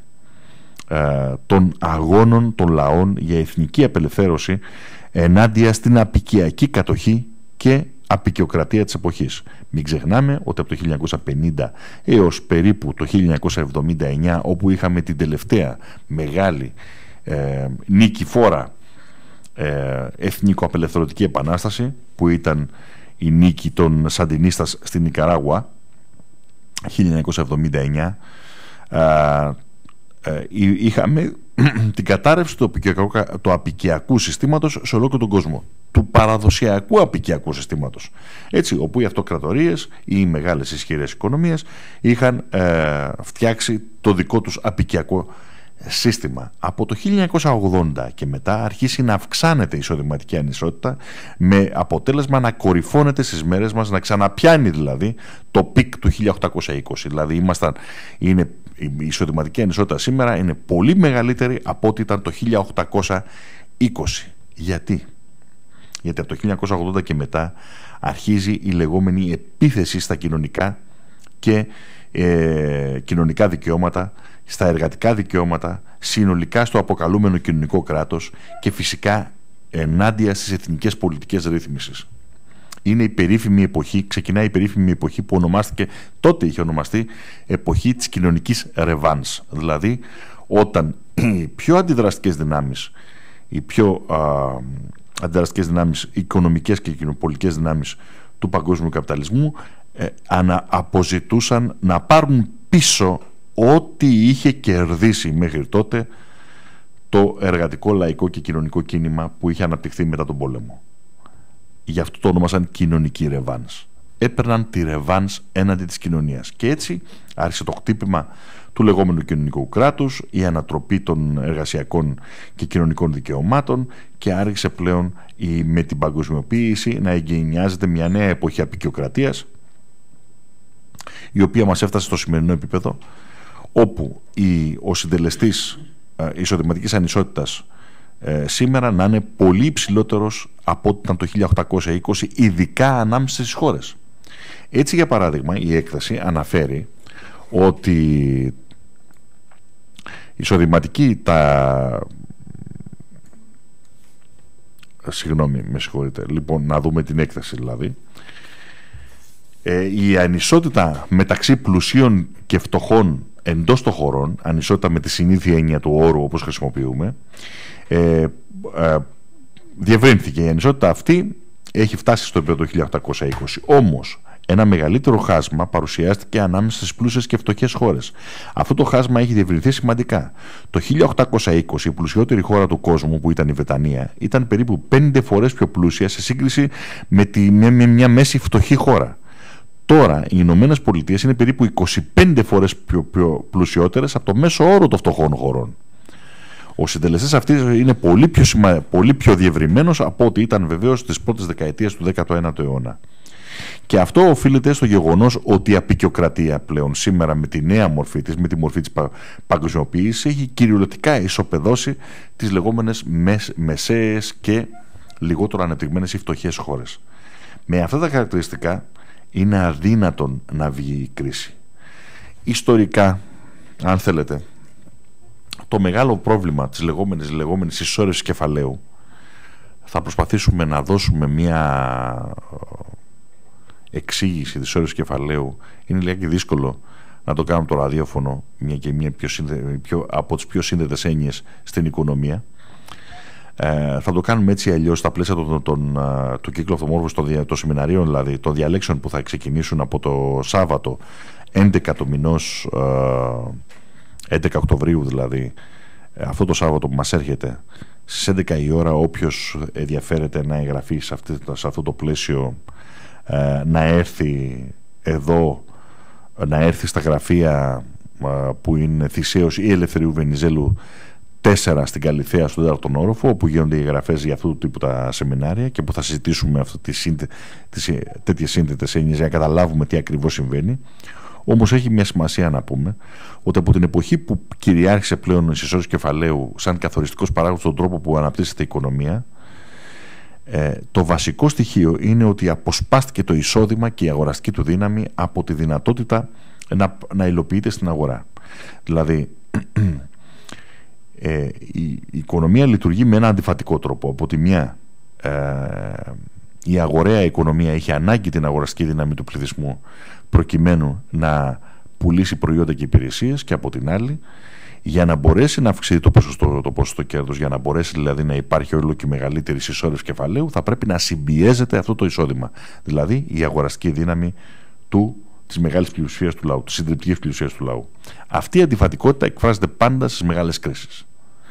ε, των αγώνων των λαών για εθνική απελευθέρωση ενάντια στην απικιακή κατοχή και απικιοκρατία της εποχής. Μην ξεχνάμε ότι από το χίλια εννιακόσια πενήντα έως περίπου το χίλια εννιακόσια εβδομήντα εννιά, όπου είχαμε την τελευταία μεγάλη ε, νικηφόρα ε, εθνικο-απελευθερωτική επανάσταση, που ήταν η νίκη των Σαντινίστας στην Νικαράγουα χίλια εννιακόσια εβδομήντα εννιά, ε, ε, είχαμε την κατάρρευση του απικιακού, του απικιακού συστήματος σε ολόκληρο τον κόσμο, του παραδοσιακού απικιακού συστήματος, έτσι, όπου οι αυτοκρατορίες ή οι μεγάλες ισχυρές οικονομίες είχαν ε, φτιάξει το δικό τους απικιακό σύστημα. Από το χίλια εννιακόσια ογδόντα και μετά αρχίσει να αυξάνεται η εισοδηματική ανισότητα, με αποτέλεσμα να κορυφώνεται στις μέρες μας, να ξαναπιάνει δηλαδή το πικ του χίλια οκτακόσια είκοσι. Δηλαδή ήμασταν, είναι, η εισοδηματική ανισότητα σήμερα είναι πολύ μεγαλύτερη από ό,τι ήταν το χίλια οκτακόσια είκοσι. Γιατί? Γιατί από το χίλια εννιακόσια ογδόντα και μετά αρχίζει η λεγόμενη επίθεση στα κοινωνικά και ε, κοινωνικά δικαιώματα, στα εργατικά δικαιώματα, συνολικά στο αποκαλούμενο κοινωνικό κράτος και φυσικά ενάντια στις εθνικές πολιτικές ρύθμισης. Είναι η περίφημη εποχή, ξεκινάει η περίφημη εποχή που ονομάστηκε, τότε είχε ονομαστεί εποχή της κοινωνικής ρεβάνς, δηλαδή όταν οι πιο αντιδραστικές δυνάμεις, οι πιο α, αντιδραστικές δυνάμεις, οικονομικές και κοινοπολιτικές δυνάμεις του παγκόσμιου καπιταλισμού ε, ανα, αποζητούσαν να πάρουν πίσω ό,τι είχε κερδίσει μέχρι τότε το εργατικό, λαϊκό και κοινωνικό κίνημα που είχε αναπτυχθεί μετά τον πόλεμο. Γι' αυτό το ονόμασαν κοινωνική ρεβάνς. Έπαιρναν τη ρεβάνς έναντι της κοινωνίας. Και έτσι άρχισε το χτύπημα του λεγόμενου κοινωνικού κράτους, η ανατροπή των εργασιακών και κοινωνικών δικαιωμάτων και άρχισε πλέον η, με την παγκοσμιοποίηση να εγκαινιάζεται μια νέα εποχή αποικιοκρατίας, η οποία μας έφτασε στο σημερινό επίπεδο, όπου η, ο συντελεστής ε, εισοδηματικής ανισότητας ε, σήμερα να είναι πολύ υψηλότερος από ό,τι ήταν το χίλια οκτακόσια είκοσι, ειδικά ανάμεσα στις χώρες. Έτσι, για παράδειγμα, η έκθεση αναφέρει ότι η εισοδηματική τα... Συγγνώμη, με συγχωρείτε. Λοιπόν, να δούμε την έκθεση δηλαδή. Ε, η ανισότητα μεταξύ πλουσίων και φτωχών εντός των χωρών, ανισότητα με τη συνήθεια έννοια του όρου όπως χρησιμοποιούμε, ε, ε, διευρύνθηκε. Η ανισότητα αυτή έχει φτάσει στο επίπεδο του χίλια οκτακόσια είκοσι. Όμως, ένα μεγαλύτερο χάσμα παρουσιάστηκε ανάμεσα στις πλούσιες και φτωχές χώρες. Αυτό το χάσμα έχει διευρυνθεί σημαντικά. Το χίλια οκτακόσια είκοσι η πλουσιότερη χώρα του κόσμου, που ήταν η Βρετανία, ήταν περίπου πέντε φορές πιο πλούσια σε σύγκριση με, τη, με, με μια μέση φτωχή χώρα. Τώρα οι Ηνωμένες Πολιτείες είναι περίπου είκοσι πέντε φορές πιο, πιο πλουσιότερες από το μέσο όρο των φτωχών χωρών. Ο συντελεστής αυτής είναι πολύ πιο, σημα... πολύ πιο διευρυμένος από ό,τι ήταν βεβαίως στις πρώτες δεκαετίες του δέκατου ένατου αιώνα. Και αυτό οφείλεται στο γεγονός ότι η αποικιοκρατία πλέον σήμερα με τη νέα μορφή της, με τη μορφή της πα... παγκοσμιοποίησης, έχει κυριολεκτικά ισοπεδώσει τις λεγόμενες μεσ... μεσαίες και λιγότερο ανεπτυγμένες ή φτωχές χώρες. Με αυτά τα χαρακτηριστικά είναι αδύνατον να βγει η κρίση. Ιστορικά, αν θέλετε, το μεγάλο πρόβλημα της λεγόμενης, λεγόμενης ισόρευσης κεφαλαίου, θα προσπαθήσουμε να δώσουμε μια εξήγηση της ισόρευσης κεφαλαίου. Είναι λιγάκι δύσκολο να το κάνουμε το ραδιόφωνο, μια και μια πιο σύνδε, πιο, από τις πιο σύνδετες έννοιες στην οικονομία. Ε, θα το κάνουμε έτσι αλλιώς στα πλαίσια των, των, των, του κύκλου αυτομόρφωσης των, των σεμιναρίων, δηλαδή των διαλέξεων που θα ξεκινήσουν από το Σάββατο έντεκα του μηνός, έντεκα Οκτωβρίου δηλαδή, αυτό το Σάββατο που μας έρχεται στις έντεκα η ώρα. Όποιος ενδιαφέρεται να εγγραφεί σε, αυτή, σε αυτό το πλαίσιο, ε, να έρθει εδώ, να έρθει στα γραφεία ε, που είναι Θησέως ή Ελευθερίου Βενιζέλου τέσσερα στην Καλιθέα, στον τέταρτον όροφο, όπου γίνονται οι εγγραφές για αυτού του τύπου τα σεμινάρια και που θα συζητήσουμε αυτό, τις, σύντε, τις τέτοιες σύνθετες έννοιες για να καταλάβουμε τι ακριβώς συμβαίνει. Όμως έχει μια σημασία να πούμε ότι από την εποχή που κυριάρχησε πλέον η συσσόρευση κεφαλαίου σαν καθοριστικός παράγοντας στον τρόπο που αναπτύσσεται η οικονομία, ε, το βασικό στοιχείο είναι ότι αποσπάστηκε το εισόδημα και η αγοραστική του δύναμη από τη δυνατότητα να, να υλοποιείται στην αγορά. Δηλαδή ε, η, η οικονομία λειτουργεί με ένα αντιφατικό τρόπο. Από τη μια, ε, η αγοραία οικονομία είχε ανάγκη την αγοραστική δύναμη του πληθυσμού προκειμένου να πουλήσει προϊόντα και υπηρεσίες, και από την άλλη, για να μπορέσει να αυξηθεί το ποσοστό, το ποσοστό κέρδους, για να μπορέσει δηλαδή να υπάρχει όλο και μεγαλύτερη συσσόρευση κεφαλαίου, θα πρέπει να συμπιέζεται αυτό το εισόδημα. Δηλαδή η αγοραστική δύναμη του, της μεγάλης πλειοψηφίας του λαού, της συντριπτικής πλειοψηφίας του λαού. Αυτή η αντιφατικότητα εκφράζεται πάντα στις μεγάλες κρίσεις.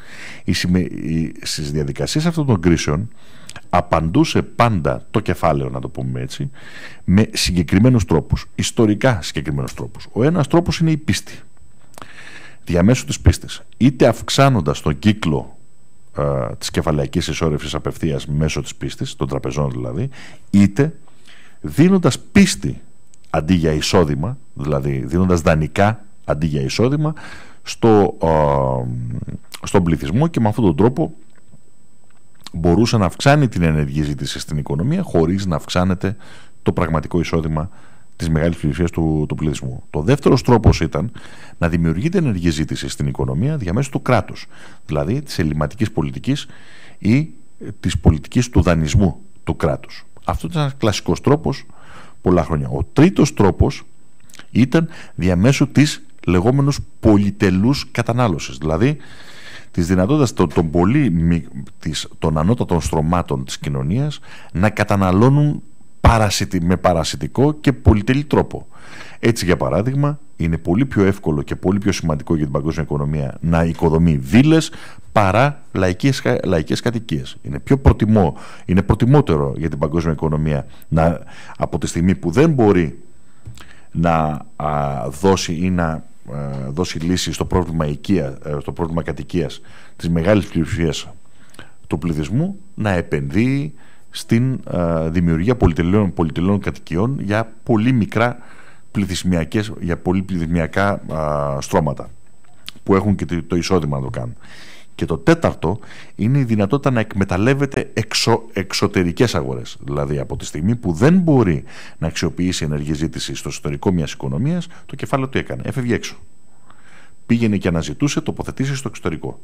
Στις διαδικασίες αυτών των κρίσεων απαντούσε πάντα το κεφάλαιο, να το πούμε έτσι, με συγκεκριμένους τρόπους, ιστορικά συγκεκριμένους τρόπους. Ο ένας τρόπος είναι η πίστη. Διαμέσου της πίστης, είτε αυξάνοντας τον κύκλο ε, της κεφαλαϊκής ισόρευσης απευθείας μέσω της πίστης, των τραπεζών δηλαδή, είτε δίνοντας πίστη αντί για εισόδημα, δηλαδή δίνοντας δανεικά αντί για εισόδημα στο, ε, στον πληθυσμό, και με αυτόν τον τρόπο μπορούσε να αυξάνει την ενεργή ζήτηση στην οικονομία χωρίς να αυξάνεται το πραγματικό εισόδημα της μεγάλης πλειοψηφίας του, του πληθυσμού. Το δεύτερος τρόπος ήταν να δημιουργείται ενεργή ζήτηση στην οικονομία διαμέσου του κράτους, δηλαδή της ελληματικής πολιτικής ή της πολιτικής του δανεισμού του κράτους. Αυτό ήταν ένας κλασικός τρόπος πολλά χρόνια. Ο τρίτος τρόπος ήταν διαμέσου της λεγόμενους πολυτελούς κατανάλωσης, δηλαδή της δυνατότητας των, των, πολύ, της, των ανώτατων στρωμάτων της κοινωνίας να καταναλώνουν παρασιτι, με παρασιτικό και πολυτελή τρόπο. Έτσι, για παράδειγμα, είναι πολύ πιο εύκολο και πολύ πιο σημαντικό για την παγκόσμια οικονομία να οικοδομεί βίλες παρά λαϊκές, λαϊκές κατοικίες. Είναι πιο προτιμό, είναι προτιμότερο για την παγκόσμια οικονομία να, από τη στιγμή που δεν μπορεί να α, δώσει ή να α, δώσει λύση στο πρόβλημα οικία, στο πρόβλημα κατοικίας της μεγάλης πλειοψηφίας του πληθυσμού, να επενδύει στην α, δημιουργία πολυτελών, πολυτελών κατοικιών για πολύ μικρά πληθυσμιακές, για πολύ πληθυσμιακά α, στρώματα που έχουν και το εισόδημα να το κάνουν. Και το τέταρτο είναι η δυνατότητα να εκμεταλλεύεται εξω, εξωτερικές αγορές. Δηλαδή, από τη στιγμή που δεν μπορεί να αξιοποιήσει ενεργή ζήτηση στο εσωτερικό μιας οικονομίας, το κεφάλαιο τι έκανε? Έφευγε έξω. Πήγαινε και αναζητούσε τοποθετήσεις στο εξωτερικό.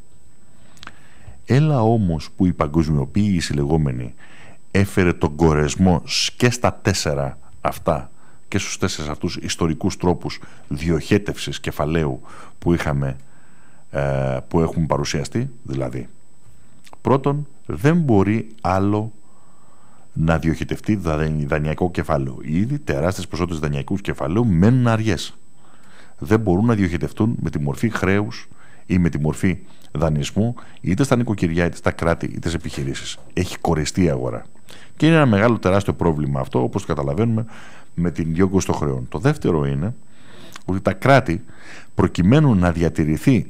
Έλα όμως που η παγκοσμιοποίηση λεγόμενη έφερε τον κορεσμό και στα τέσσερα αυτά και στους τέσσερις αυτούς ιστορικούς τρόπους διοχέτευσης κεφαλαίου που είχαμε, ε, που έχουν παρουσιαστεί. Δηλαδή, πρώτον, δεν μπορεί άλλο να διοχετευτεί δανειακό κεφάλαιο. Ήδη τεράστιες ποσότητες δανειακού κεφαλαίου μένουν αργές. Δεν μπορούν να διοχετευτούν με τη μορφή χρέους ή με τη μορφή δανεισμού, είτε στα νοικοκυριά, είτε στα κράτη, είτε σε επιχειρήσεις. Έχει κορεστεί η αγορά. Και είναι ένα μεγάλο τεράστιο πρόβλημα αυτό, όπως καταλαβαίνουμε, με την διόγκωση των χρεών. Το δεύτερο είναι ότι τα κράτη, προκειμένου να διατηρηθεί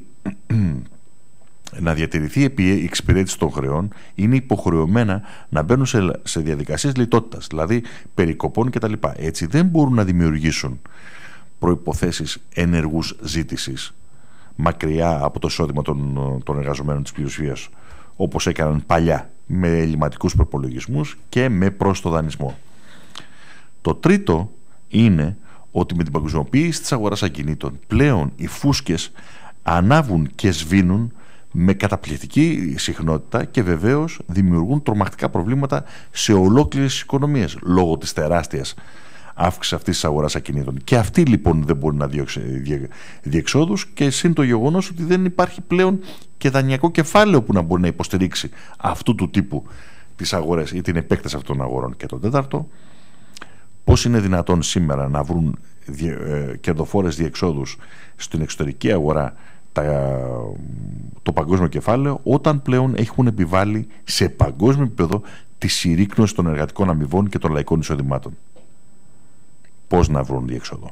να διατηρηθεί η εξυπηρέτηση των χρεών, είναι υποχρεωμένα να μπαίνουν σε, σε διαδικασίες λιτότητας, δηλαδή περικοπών κτλ. Έτσι δεν μπορούν να δημιουργήσουν προϋποθέσεις ενεργούς ζήτησης μακριά από το εισόδημα των, των εργαζομένων της πλειοψηφίας, όπως έκαναν παλιά με ελληματικούς προπολογισμούς και με πρόστο δανεισμό. Το τρίτο είναι ότι με την παγκοσμιοποίηση της αγοράς ακινήτων πλέον οι φούσκες ανάβουν και σβήνουν με καταπληκτική συχνότητα και βεβαίως δημιουργούν τρομακτικά προβλήματα σε ολόκληρες οικονομίες λόγω της τεράστιας αύξηση αυτής της αγοράς ακινήτων. Και αυτή λοιπόν δεν μπορεί να διεξε... διεξόδους, και συν το γεγονός ότι δεν υπάρχει πλέον και δανειακό κεφάλαιο που να μπορεί να υποστηρίξει αυτού του τύπου τις αγορές ή την επέκταση αυτών των αγορών. Και το τέταρτο, πώς είναι δυνατόν σήμερα να βρουν ε, κερδοφόρες διεξόδους στην εξωτερική αγορά τα, το παγκόσμιο κεφάλαιο, όταν πλέον έχουν επιβάλει σε παγκόσμιο επίπεδο τη συρρίκνωση των εργατικών αμοιβών και των λαϊκών εισοδημάτων. Πώς να βρουν διεξόδο?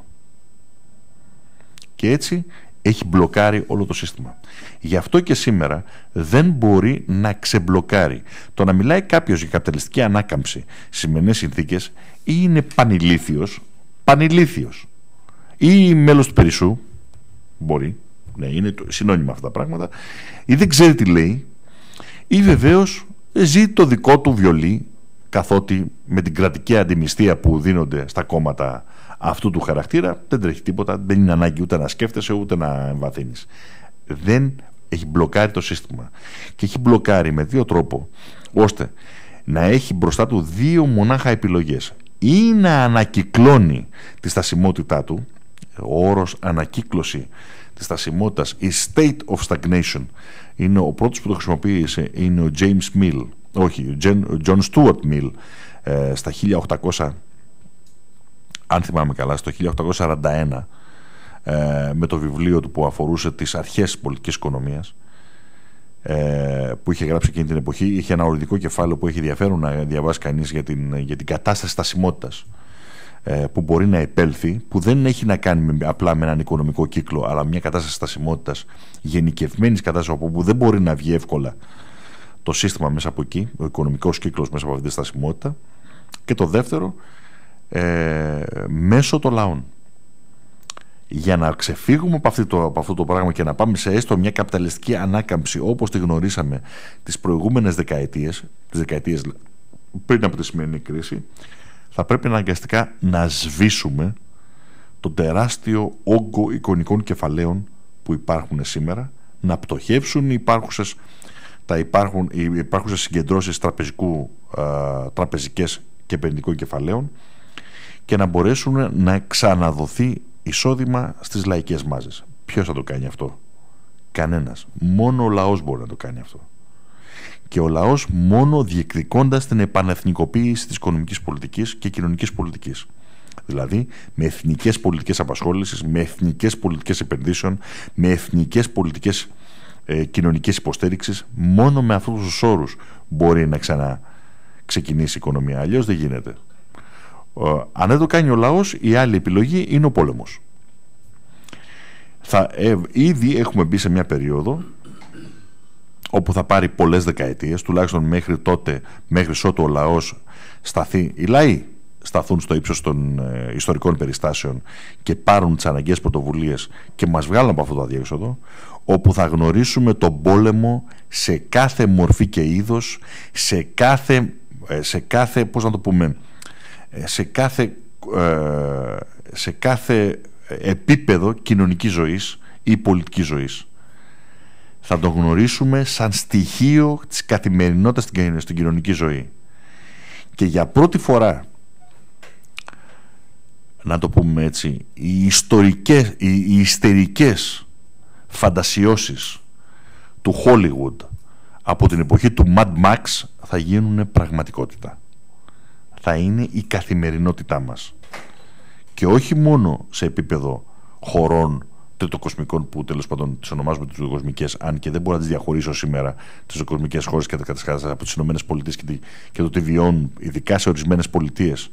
Και έτσι έχει μπλοκάρει όλο το σύστημα. Γι' αυτό και σήμερα δεν μπορεί να ξεμπλοκάρει. Το να μιλάει κάποιος για καπιταλιστική ανάκαμψη στις σημερινές συνθήκες, ή είναι πανηλήθιος, πανηλήθιος, ή μέλος του Περισσού, μπορεί, ναι, είναι συνώνυμα αυτά τα πράγματα, ή δεν ξέρει τι λέει, ή βεβαίως ζει το δικό του βιολί, καθότι με την κρατική αντιμιστία που δίνονται στα κόμματα αυτού του χαρακτήρα δεν τρέχει τίποτα, δεν είναι ανάγκη ούτε να σκέφτεσαι ούτε να εμβαθύνεις. Δεν έχει μπλοκάρει το σύστημα, και έχει μπλοκάρει με δύο τρόπο, ώστε να έχει μπροστά του δύο μονάχα επιλογές: ή να ανακυκλώνει τη στασιμότητά του. Ο όρος ανακύκλωση της στασιμότητας, η state of stagnation, είναι ο πρώτος που το χρησιμοποίησε, είναι ο James Mill, όχι, ο John Stuart Mill, ε, στα χίλια οκτακόσια, αν θυμάμαι καλά, στο χίλια οκτακόσια σαράντα ένα, ε, με το βιβλίο του που αφορούσε τις αρχές της πολιτικής οικονομίας, ε, που είχε γράψει εκείνη την εποχή. Είχε ένα ορδικό κεφάλαιο που έχει ενδιαφέρον να διαβάσει κανείς για την, για την κατάσταση στασιμότητας, ε, που μπορεί να επέλθει, που δεν έχει να κάνει με, απλά με έναν οικονομικό κύκλο, αλλά μια κατάσταση στασιμότητας, γενικευμένης κατάστασης, όπου δεν μπορεί να βγει εύκολα το σύστημα μέσα από εκεί, ο οικονομικός κύκλος μέσα από αυτή τη στασιμότητα. Και το δεύτερο, ε, μέσω των λαών. για να ξεφύγουμε από, αυτή το, από αυτό το πράγμα και να πάμε σε έστω μια καπιταλιστική ανάκαμψη όπως τη γνωρίσαμε τις προηγούμενες δεκαετίες, τις δεκαετίες πριν από τη σημερινή κρίση, θα πρέπει αναγκαστικά να σβήσουμε τον τεράστιο όγκο εικονικών κεφαλαίων που υπάρχουν σήμερα, να πτωχεύσουν οι υπάρχουσες, τα υπάρχουν, οι υπάρχουσες συγκεντρώσεις τραπεζικού, α, τραπεζικές και επενδυτικών κεφαλαίων και να μπορέσουν να ξαναδοθεί εισόδημα στις λαϊκές μάζες. Ποιος θα το κάνει αυτό? Κανένας. Μόνο ο λαός μπορεί να το κάνει αυτό. Και ο λαός μόνο διεκδικώντας την επανεθνικοποίηση της οικονομικής πολιτικής και κοινωνικής πολιτικής. Δηλαδή με εθνικές πολιτικές απασχόλησης, με εθνικές πολιτικές επενδύσεων, με εθνικές πολιτικές ε, κοινωνικής υποστήριξης, μόνο με αυτούς τους όρους μπορεί να ξαναξεκινήσει η οικονομία. Αλλιώς δεν γίνεται. Ε, αν δεν το κάνει ο λαός, η άλλη επιλογή είναι ο πόλεμος. Θα, ε, ήδη έχουμε μπει σε μια περίοδο όπου θα πάρει πολλές δεκαετίες, τουλάχιστον μέχρι τότε, μέχρι ότου ο λαός σταθεί, οι λαοί σταθούν στο ύψος των ε, ιστορικών περιστάσεων και πάρουν τις αναγκαίες πρωτοβουλίες και μας βγάλουν από αυτό το αδιέξοδο, όπου θα γνωρίσουμε τον πόλεμο σε κάθε μορφή και είδος, σε κάθε, σε κάθε πώς να το πούμε, σε κάθε, ε, σε κάθε επίπεδο κοινωνικής ζωής ή πολιτικής ζωής. Θα το γνωρίσουμε σαν στοιχείο της καθημερινότητας στην κοινωνική ζωή. Και για πρώτη φορά, να το πούμε έτσι, οι ιστορικές, οι, οι ιστερικές φαντασιώσεις του Hollywood από την εποχή του Mad Max θα γίνουν πραγματικότητα. Θα είναι η καθημερινότητά μας. Και όχι μόνο σε επίπεδο χωρών τριτοκοσμικών που τέλος πάντων τις ονομάζουμε τριτοκοσμικές, αν και δεν μπορώ να τις διαχωρίσω σήμερα τις τριτοκοσμικές χώρες και κατασκευάσεις από τις Ηνωμένες Πολιτείες και, και το τι βιώνουν, ειδικά σε ορισμένες πολιτείες.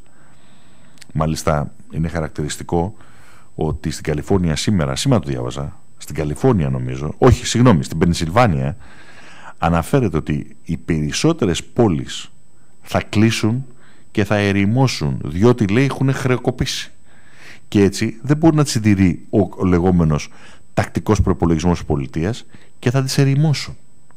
Μάλιστα είναι χαρακτηριστικό ότι στην Καλιφόρνια σήμερα, σήμερα το διάβαζα, στην Καλιφόρνια νομίζω, όχι συγγνώμη, στην Πενσιλβάνια, αναφέρεται ότι οι περισσότερες πόλεις θα κλείσουν και θα ερημώσουν, διότι λέει έχουν χρεοκοπήσει. Και έτσι δεν μπορεί να τις συντηρεί ο, ο λεγόμενος τακτικός προϋπολογισμός της πολιτείας και θα τις ερημώσουν.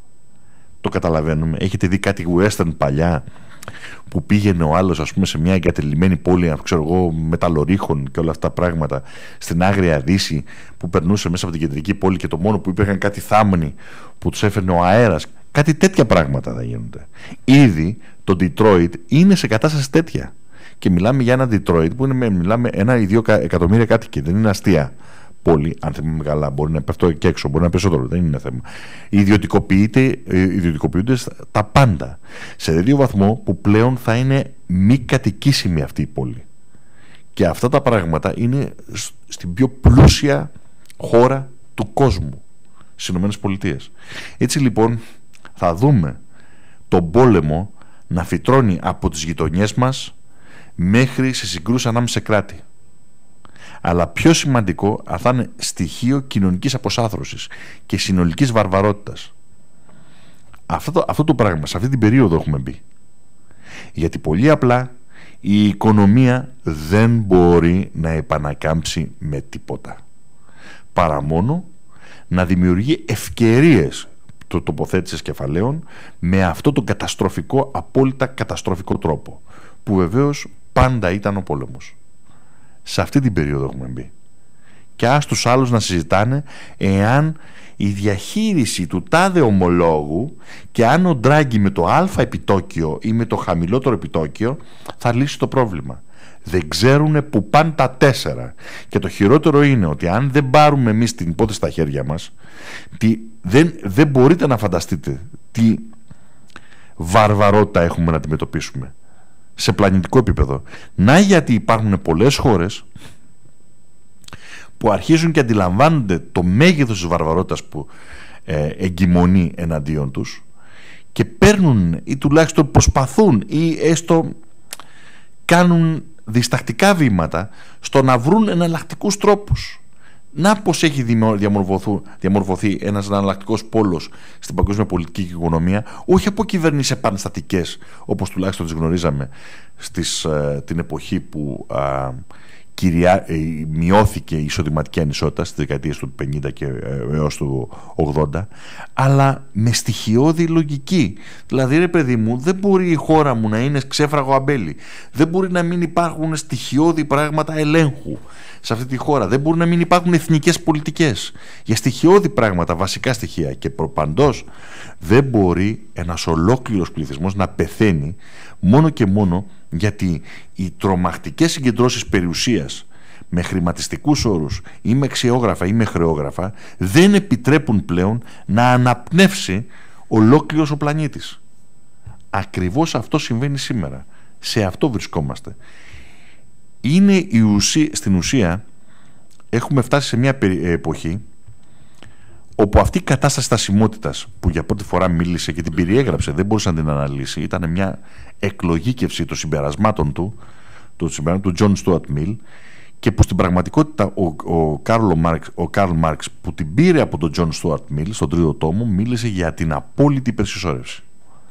Το καταλαβαίνουμε. Έχετε δει κάτι western παλιά που πήγαινε ο άλλος, ας πούμε, σε μια εγκατελειμμένη πόλη, ξέρω εγώ, μεταλλορύχων και όλα αυτά τα πράγματα, στην Άγρια Δύση, που περνούσε μέσα από την κεντρική πόλη και το μόνο που υπήρχαν κάτι θάμνη που τους έφερνε ο αέρας. Κάτι τέτοια πράγματα θα γίνονται. Ήδη το Detroit είναι σε κατάσταση τέτοια. Και μιλάμε για ένα Detroit που είναι, μιλάμε ένα ή δύο εκατομμύρια κάτοικοι. Δεν είναι αστεία πόλη, αν θυμάμαι καλά. Μπορεί να πέφτω και έξω, μπορεί να περισσότερο. Δεν είναι θέμα. Ιδιωτικοποιείται, ιδιωτικοποιούνται τα πάντα. Σε τέτοιο βαθμό που πλέον θα είναι μη κατοικήσιμη αυτή η πόλη. Και αυτά τα πράγματα είναι στην πιο πλούσια χώρα του κόσμου, στις Ηνωμένες Πολιτείες. Έτσι λοιπόν θα δούμε τον πόλεμο να φυτρώνει από τις γειτονιές μας μέχρι σε συγκρούσεις ανάμεσα σε κράτη. Αλλά πιο σημαντικό, θα είναι στοιχείο κοινωνικής αποσάθρωσης και συνολικής βαρβαρότητας. Αυτό το, αυτό το πράγμα, σε αυτή την περίοδο έχουμε μπει. Γιατί πολύ απλά η οικονομία δεν μπορεί να επανακάμψει με τίποτα. Παρά μόνο να δημιουργεί ευκαιρίες το τοποθέτησης κεφαλαίων με αυτό το καταστροφικό, απόλυτα καταστροφικό τρόπο, που βεβαίως πάντα ήταν ο πόλεμος. Σε αυτή την περίοδο έχουμε μπει. Και ας τους άλλους να συζητάνε εάν η διαχείριση του τάδε ομολόγου και αν ο Ντράγκη με το α επιτόκιο ή με το χαμηλότερο επιτόκιο θα λύσει το πρόβλημα. Δεν ξέρουν που πάνε τα τέσσερα. Και το χειρότερο είναι ότι αν δεν πάρουμε εμείς την υπόθεση στα χέρια μας, τι, δεν, δεν μπορείτε να φανταστείτε τι βαρβαρότητα έχουμε να αντιμετωπίσουμε σε πλανητικό επίπεδο. Να γιατί υπάρχουν πολλές χώρες που αρχίζουν και αντιλαμβάνονται το μέγεθος της βαρβαρότητας που ε, εγκυμονεί εναντίον τους και παίρνουν ή τουλάχιστον προσπαθούν ή έστω κάνουν διστακτικά βήματα στο να βρουν εναλλακτικούς τρόπους. Να πως έχει διαμορφωθεί ένας εναλλακτικός πόλος στην παγκόσμια πολιτική και οικονομία, όχι από κυβερνήσεις επαναστατικές όπως τουλάχιστον τις γνωρίζαμε στις, ε, την εποχή που α, κυριά, ε, μειώθηκε η εισοδηματική ανισότητα στις δεκαετίες του πενήντα και ε, έως του ογδόντα, αλλά με στοιχειώδη λογική. Δηλαδή, ρε παιδί μου, δεν μπορεί η χώρα μου να είναι ξέφραγο αμπέλι. Δεν μπορεί να μην υπάρχουν στοιχειώδη πράγματα ελέγχου σε αυτή τη χώρα. Δεν μπορεί να μην υπάρχουν εθνικές πολιτικές για στοιχειώδη πράγματα, βασικά στοιχεία. Και προπαντός δεν μπορεί ένας ολόκληρος πληθυσμός να πεθαίνει μόνο και μόνο γιατί οι τρομακτικές συγκεντρώσεις περιουσίας με χρηματιστικούς όρους ή με αξιόγραφα ή με χρεόγραφα δεν επιτρέπουν πλέον να αναπνεύσει ολόκληρος ο πλανήτης. Ακριβώς αυτό συμβαίνει σήμερα. Σε αυτό βρισκόμαστε. Είναι η ουσία, στην ουσία έχουμε φτάσει σε μια εποχή όπου αυτή η κατάσταση στασιμότητας που για πρώτη φορά μίλησε και την περιέγραψε, δεν μπορούσε να την αναλύσει, ήταν μια εκλογήκευση των συμπερασμάτων του, του συμπερασμάτων του John Stuart Mill, και που στην πραγματικότητα ο, ο, Καρλ Μάρξ, ο Καρλ Μάρξ που την πήρε από τον John Stuart Mill στον τρίτο τόμο, μίλησε για την απόλυτη υπερσυσσόρευση,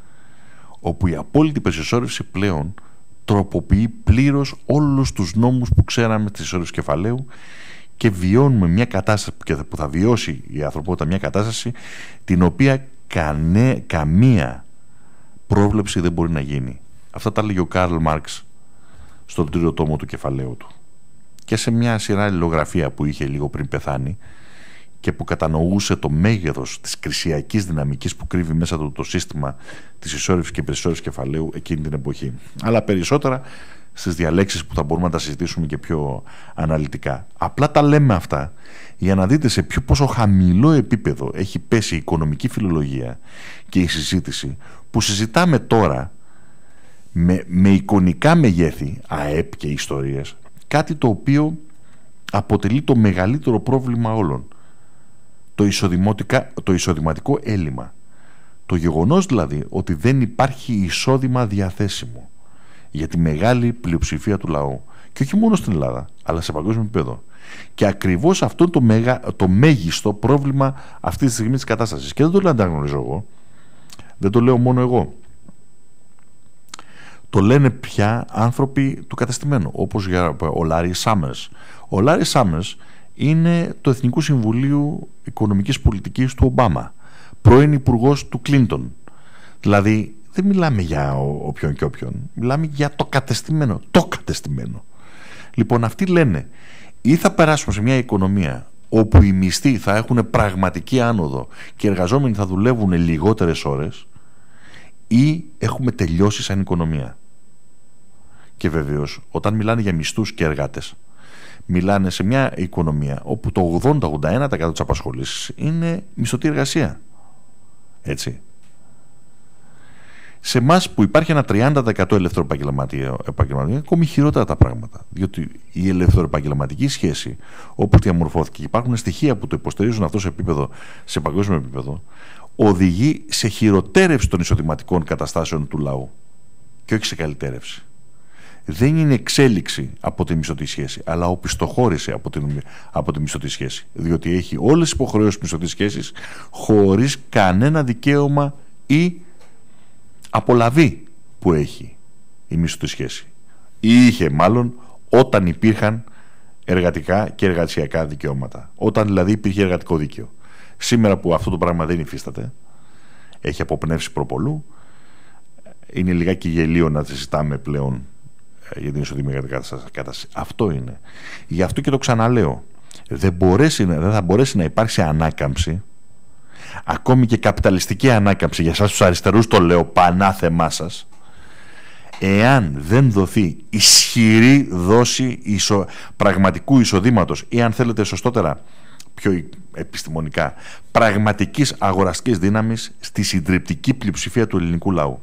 όπου η απόλυτη υπερσυσσόρευση πλέον τροποποιεί πλήρως όλους τους νόμους που ξέραμε της ισόρρευσης κεφαλαίου και βιώνουμε μια κατάσταση που θα βιώσει η ανθρωπότητα, μια κατάσταση την οποία κανέ, καμία πρόβλεψη δεν μπορεί να γίνει. Αυτά τα λέγει ο Καρλ Μάρξ στον τρίτο τόμο του κεφαλαίου του και σε μια σειρά αλληλογραφία που είχε λίγο πριν πεθάνει και που κατανοούσε το μέγεθος της κρισιακής δυναμικής που κρύβει μέσα του το σύστημα της ισόρρευσης και υπερσυσσόρευσης κεφαλαίου εκείνη την εποχή. Αλλά περισσότερα στις διαλέξεις που θα μπορούμε να τα συζητήσουμε και πιο αναλυτικά. Απλά τα λέμε αυτά για να δείτε σε ποιο πόσο χαμηλό επίπεδο έχει πέσει η οικονομική φιλολογία και η συζήτηση που συζητάμε τώρα με, με εικονικά μεγέθη, ΑΕΠ και ιστορίες, κάτι το οποίο αποτελεί το μεγαλύτερο πρόβλημα όλων. Το, το εισοδηματικό έλλειμμα. Το γεγονός δηλαδή ότι δεν υπάρχει εισόδημα διαθέσιμο για τη μεγάλη πλειοψηφία του λαού. Και όχι μόνο στην Ελλάδα, αλλά σε παγκόσμιο επίπεδο. Και ακριβώς αυτό το, μεγα, το μέγιστο πρόβλημα αυτή τη στιγμή της κατάστασης. Και δεν το λέω να τα γνωρίζω εγώ. Δεν το λέω μόνο εγώ. Το λένε πια άνθρωποι του κατεστημένου, όπως ο Λάρι Σάμερς. Ο Λάρι Σάμερς είναι του Εθνικού Συμβουλίου Οικονομικής Πολιτικής του Ομπάμα, πρώην υπουργός του Κλίντον. Δηλαδή δεν μιλάμε για όποιον και όποιον, μιλάμε για το κατεστημένο, το κατεστημένο. Λοιπόν, αυτοί λένε ή θα περάσουμε σε μια οικονομία όπου οι μισθοί θα έχουν πραγματική άνοδο και οι εργαζόμενοι θα δουλεύουν λιγότερες ώρες, ή έχουμε τελειώσει σαν οικονομία. Και βεβαίως όταν μιλάνε για μισθούς και εργάτες, μιλάνε σε μια οικονομία όπου το ογδόντα με ογδόντα ένα τοις εκατό της απασχόλησης είναι μισθωτή εργασία. Έτσι. Σε εμάς που υπάρχει ένα τριάντα τοις εκατό ελεύθερο επαγγελματία, επαγγελματία, ακόμη χειρότερα τα πράγματα. Διότι η ελευθεροεπαγγελματική σχέση, όπως διαμορφώθηκε, και υπάρχουν στοιχεία που το υποστηρίζουν αυτό σε, επίπεδο, σε παγκόσμιο επίπεδο, οδηγεί σε χειροτέρευση των εισοδηματικών καταστάσεων του λαού και όχι σε καλυτέρευση. Δεν είναι εξέλιξη από τη μισθωτή σχέση, αλλά οπισθοχώρηση από τη, από τη μισθωτή σχέση. Διότι έχει όλες τις υποχρεώσεις της μισθωτής σχέσης χωρίς κανένα δικαίωμα ή απολαβή που έχει η μισθωτή σχέση. Ή είχε μάλλον όταν υπήρχαν εργατικά και εργασιακά δικαιώματα. Όταν δηλαδή υπήρχε εργατικό δίκαιο. Σήμερα που αυτό το πράγμα δεν υφίσταται, έχει αποπνεύσει προπολού, είναι λιγάκι γελίο να συζητάμε πλέον για την ισοδημιακή κατάσταση. Αυτό είναι. Γι' αυτό και το ξαναλέω. Δεν, μπορέσει, δεν θα μπορέσει να υπάρξει ανάκαμψη, ακόμη και καπιταλιστική ανάκαμψη, για εσάς τους αριστερούς το λέω, πανάθεμά σας, εάν δεν δοθεί ισχυρή δόση ισο, πραγματικού εισοδήματος, ή αν θέλετε σωστότερα, πιο επιστημονικά, πραγματικής αγοραστικής δύναμης στη συντριπτική πλειοψηφία του ελληνικού λαού.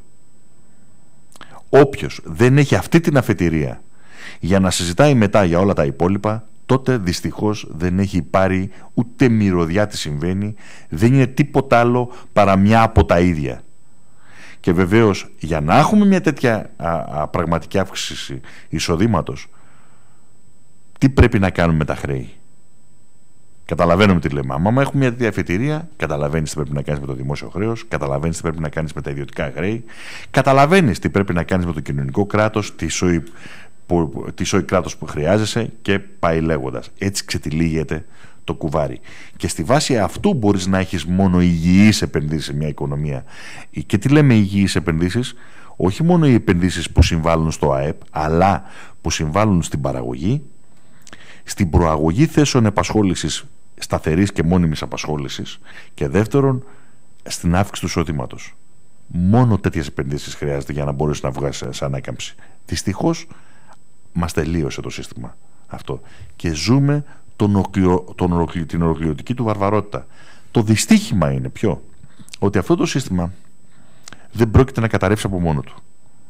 Όποιος δεν έχει αυτή την αφετηρία για να συζητάει μετά για όλα τα υπόλοιπα, τότε δυστυχώς δεν έχει πάρει ούτε μυρωδιά τι συμβαίνει, δεν είναι τίποτα άλλο παρά μια από τα ίδια. Και βεβαίως για να έχουμε μια τέτοια α, α, πραγματική αύξηση εισοδήματος, τι πρέπει να κάνουμε με τα χρέη? Καταλαβαίνουμε τι λέμε. Άμα έχουμε μια τέτοια αφετηρία, καταλαβαίνεις τι πρέπει να κάνεις με το δημόσιο χρέος, καταλαβαίνεις τι πρέπει να κάνεις με τα ιδιωτικά χρέη, καταλαβαίνεις τι πρέπει να κάνεις με το κοινωνικό κράτος, τη τι σόι κράτος που χρειάζεσαι και πάει λέγοντας. Έτσι ξετυλίγεται το κουβάρι. Και στη βάση αυτού μπορείς να έχεις μόνο υγιείς επενδύσεις σε μια οικονομία. Και τι λέμε υγιείς επενδύσεις? Όχι μόνο οι επενδύσεις που συμβάλλουν στο ΑΕΠ, αλλά που συμβάλλουν στην παραγωγή, στην προαγωγή θέσεων επασχόλησης σταθερής και μόνιμης απασχόλησης, και δεύτερον στην αύξηση του εισοδήματος. Μόνο τέτοιες επενδύσεις χρειάζεται για να μπορέσει να βγάλει σε ανάκαμψη. Δυστυχώς μας τελείωσε το σύστημα αυτό και ζούμε τον οκλιο, τον οκλιο, την ολοκληρωτική του βαρβαρότητα. Το δυστύχημα είναι ποιο? Ότι αυτό το σύστημα δεν πρόκειται να καταρρεύσει από μόνο του.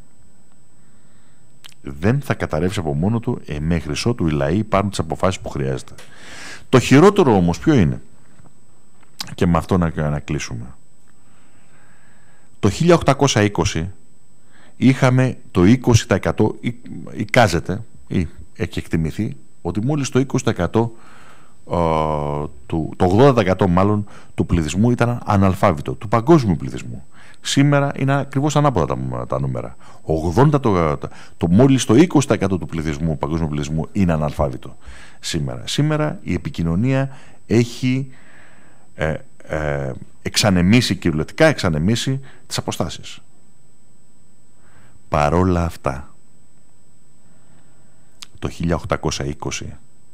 Δεν θα καταρρεύσει από μόνο του ε, μέχρι ότου οι λαοί πάρουν τις αποφάσεις που χρειάζεται. Το χειρότερο όμως ποιο είναι? Και με αυτό να, να κλείσουμε. Το χίλια οκτακόσια είκοσι είχαμε το είκοσι τοις εκατό, ή, εικάζεται ή έχει εκτιμηθεί ότι μόλις το είκοσι τοις εκατό ε, του, το ογδόντα τοις εκατό μάλλον του πληθυσμού ήταν αναλφάβητο, του παγκόσμιου πληθυσμού. Σήμερα είναι ακριβώς ανάποδα τα, τα νούμερα. ογδόντα τοις εκατό, το, το, μόλις το είκοσι τοις εκατό του πληθυσμού, παγκόσμιου πληθυσμού είναι αναλφάβητο σήμερα. Σήμερα η επικοινωνία έχει ε, ε, εξανεμίσει, κυριολεκτικά εξανεμίσει τις αποστάσεις. Παρόλα αυτά, το χίλια οκτακόσια είκοσι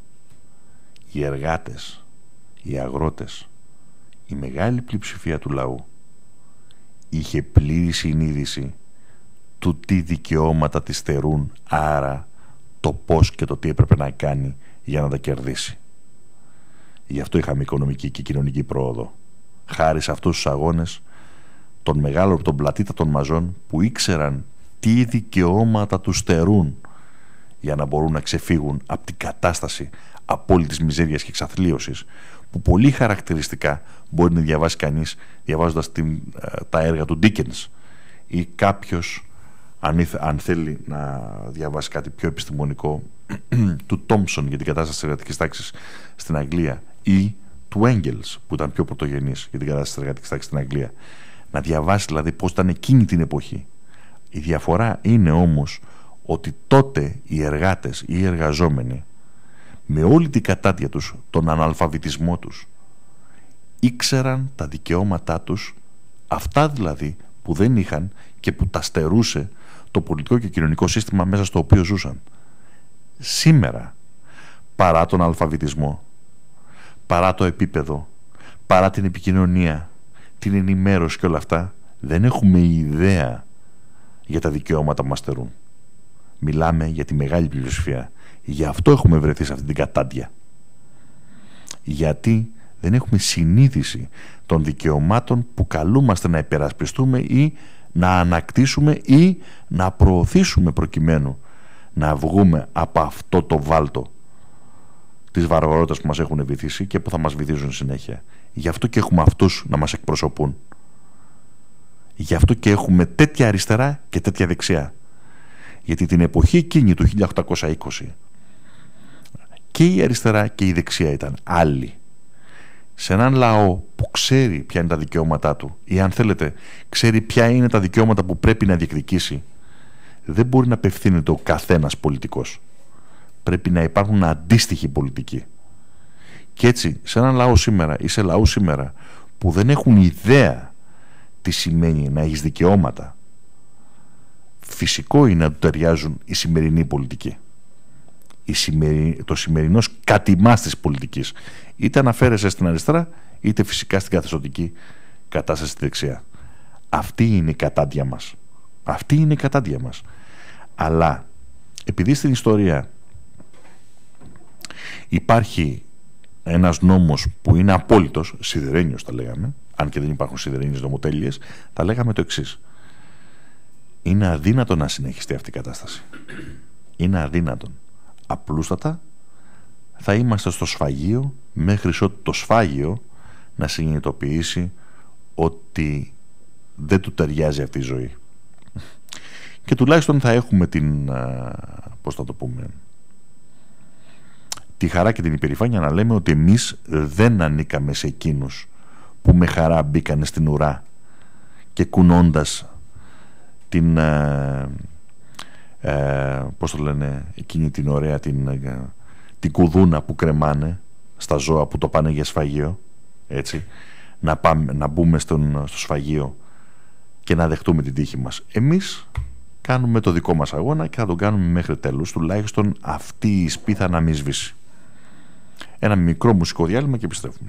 οι εργάτες, οι αγρότες, η μεγάλη πλειοψηφία του λαού είχε πλήρη συνείδηση του τι δικαιώματα της στερούν, άρα το πώς και το τι έπρεπε να κάνει για να τα κερδίσει. Γι' αυτό είχαμε οικονομική και κοινωνική πρόοδο. Χάρη σε αυτούς τους αγώνες των μεγάλων, των πλατήτατων μαζών που ήξεραν τι δικαιώματα τους στερούν για να μπορούν να ξεφύγουν από την κατάσταση απόλυτης μιζέριας και εξαθλίωσης που πολύ χαρακτηριστικά μπορεί να διαβάσει κανείς διαβάζοντας την, τα έργα του Ντίκενς ή κάποιος αν, ήθε, αν θέλει να διαβάσει κάτι πιο επιστημονικό του Τόμψον για την κατάσταση της εργατικής τάξης στην Αγγλία ή του Έγγελς που ήταν πιο πρωτογενής για την κατάσταση της εργατικής τάξης στην Αγγλία, να διαβάσει δηλαδή πώς ήταν εκείνη την εποχή. Η διαφορά είναι όμως ότι τότε οι εργάτες ή οι εργαζόμενοι με όλη την κατάδια τους, τον αναλφαβητισμό τους, ήξεραν τα δικαιώματά τους, αυτά δηλαδή που δεν είχαν και που τα στερούσε το πολιτικό και κοινωνικό σύστημα μέσα στο οποίο ζούσαν. Σήμερα, παρά τον αλφαβητισμό, παρά το επίπεδο, παρά την επικοινωνία, την ενημέρωση και όλα αυτά, δεν έχουμε ιδέα για τα δικαιώματα που μας στερούν. Μιλάμε για τη μεγάλη πλειοψηφία. Γι' αυτό έχουμε βρεθεί σε αυτή την κατάντια. Γιατί δεν έχουμε συνείδηση των δικαιωμάτων που καλούμαστε να υπερασπιστούμε ή να ανακτήσουμε ή να προωθήσουμε προκειμένου να βγούμε από αυτό το βάλτο της βαρβαρότητας που μας έχουν βυθίσει και που θα μας βυθίζουν συνέχεια. Γι' αυτό και έχουμε αυτούς να μας εκπροσωπούν. Γι' αυτό και έχουμε τέτοια αριστερά και τέτοια δεξιά. Γιατί την εποχή εκείνη του χίλια οκτακόσια είκοσι και η αριστερά και η δεξιά ήταν άλλοι. Σε έναν λαό που ξέρει ποια είναι τα δικαιώματά του ή αν θέλετε ξέρει ποια είναι τα δικαιώματα που πρέπει να διεκδικήσει, δεν μπορεί να απευθύνεται ο καθένας πολιτικός. Πρέπει να υπάρχουν αντίστοιχοι πολιτικοί. Και έτσι σε έναν λαό σήμερα ή σε λαού σήμερα που δεν έχουν ιδέα τι σημαίνει να έχεις δικαιώματα, φυσικό είναι να του ταιριάζουν οι σημερινοί πολιτικοί. Η σημερι... το σημερινός κατημάς της πολιτικής, είτε αναφέρεσαι στην αριστερά είτε φυσικά στην καθεστωτική κατάσταση στη δεξιά. Αυτή είναι η κατάντια μας. Αυτή είναι η κατάντια μας. Αλλά επειδή στην ιστορία υπάρχει ένας νόμος που είναι απόλυτος, σιδερένιος τα λέγαμε, αν και δεν υπάρχουν σιδερένιες νομοτέλειες, τα λέγαμε το εξής: είναι αδύνατο να συνεχιστεί αυτή η κατάσταση. Είναι αδύνατον. Απλούστατα θα είμαστε στο σφαγείο μέχρι ότου το σφάγιο να συνειδητοποιήσει ότι δεν του ταιριάζει αυτή η ζωή. Και τουλάχιστον θα έχουμε την, πώς θα το πούμε, τη χαρά και την υπερηφάνεια να λέμε ότι εμείς δεν ανήκαμε σε εκείνους που με χαρά μπήκανε στην ουρά και κουνώντας την, ε, ε, πώς το λένε, εκείνη την ωραία την, την κουδούνα που κρεμάνε στα ζώα που το πάνε για σφαγείο, έτσι, να, πάμε, να μπούμε στον, στο σφαγείο και να δεχτούμε την τύχη μας. Εμείς κάνουμε το δικό μας αγώνα και θα τον κάνουμε μέχρι τέλους, τουλάχιστον αυτή η σπίθα να μην σβήσει. Ένα μικρό μουσικό διάλειμμα και επιστρέφουμε.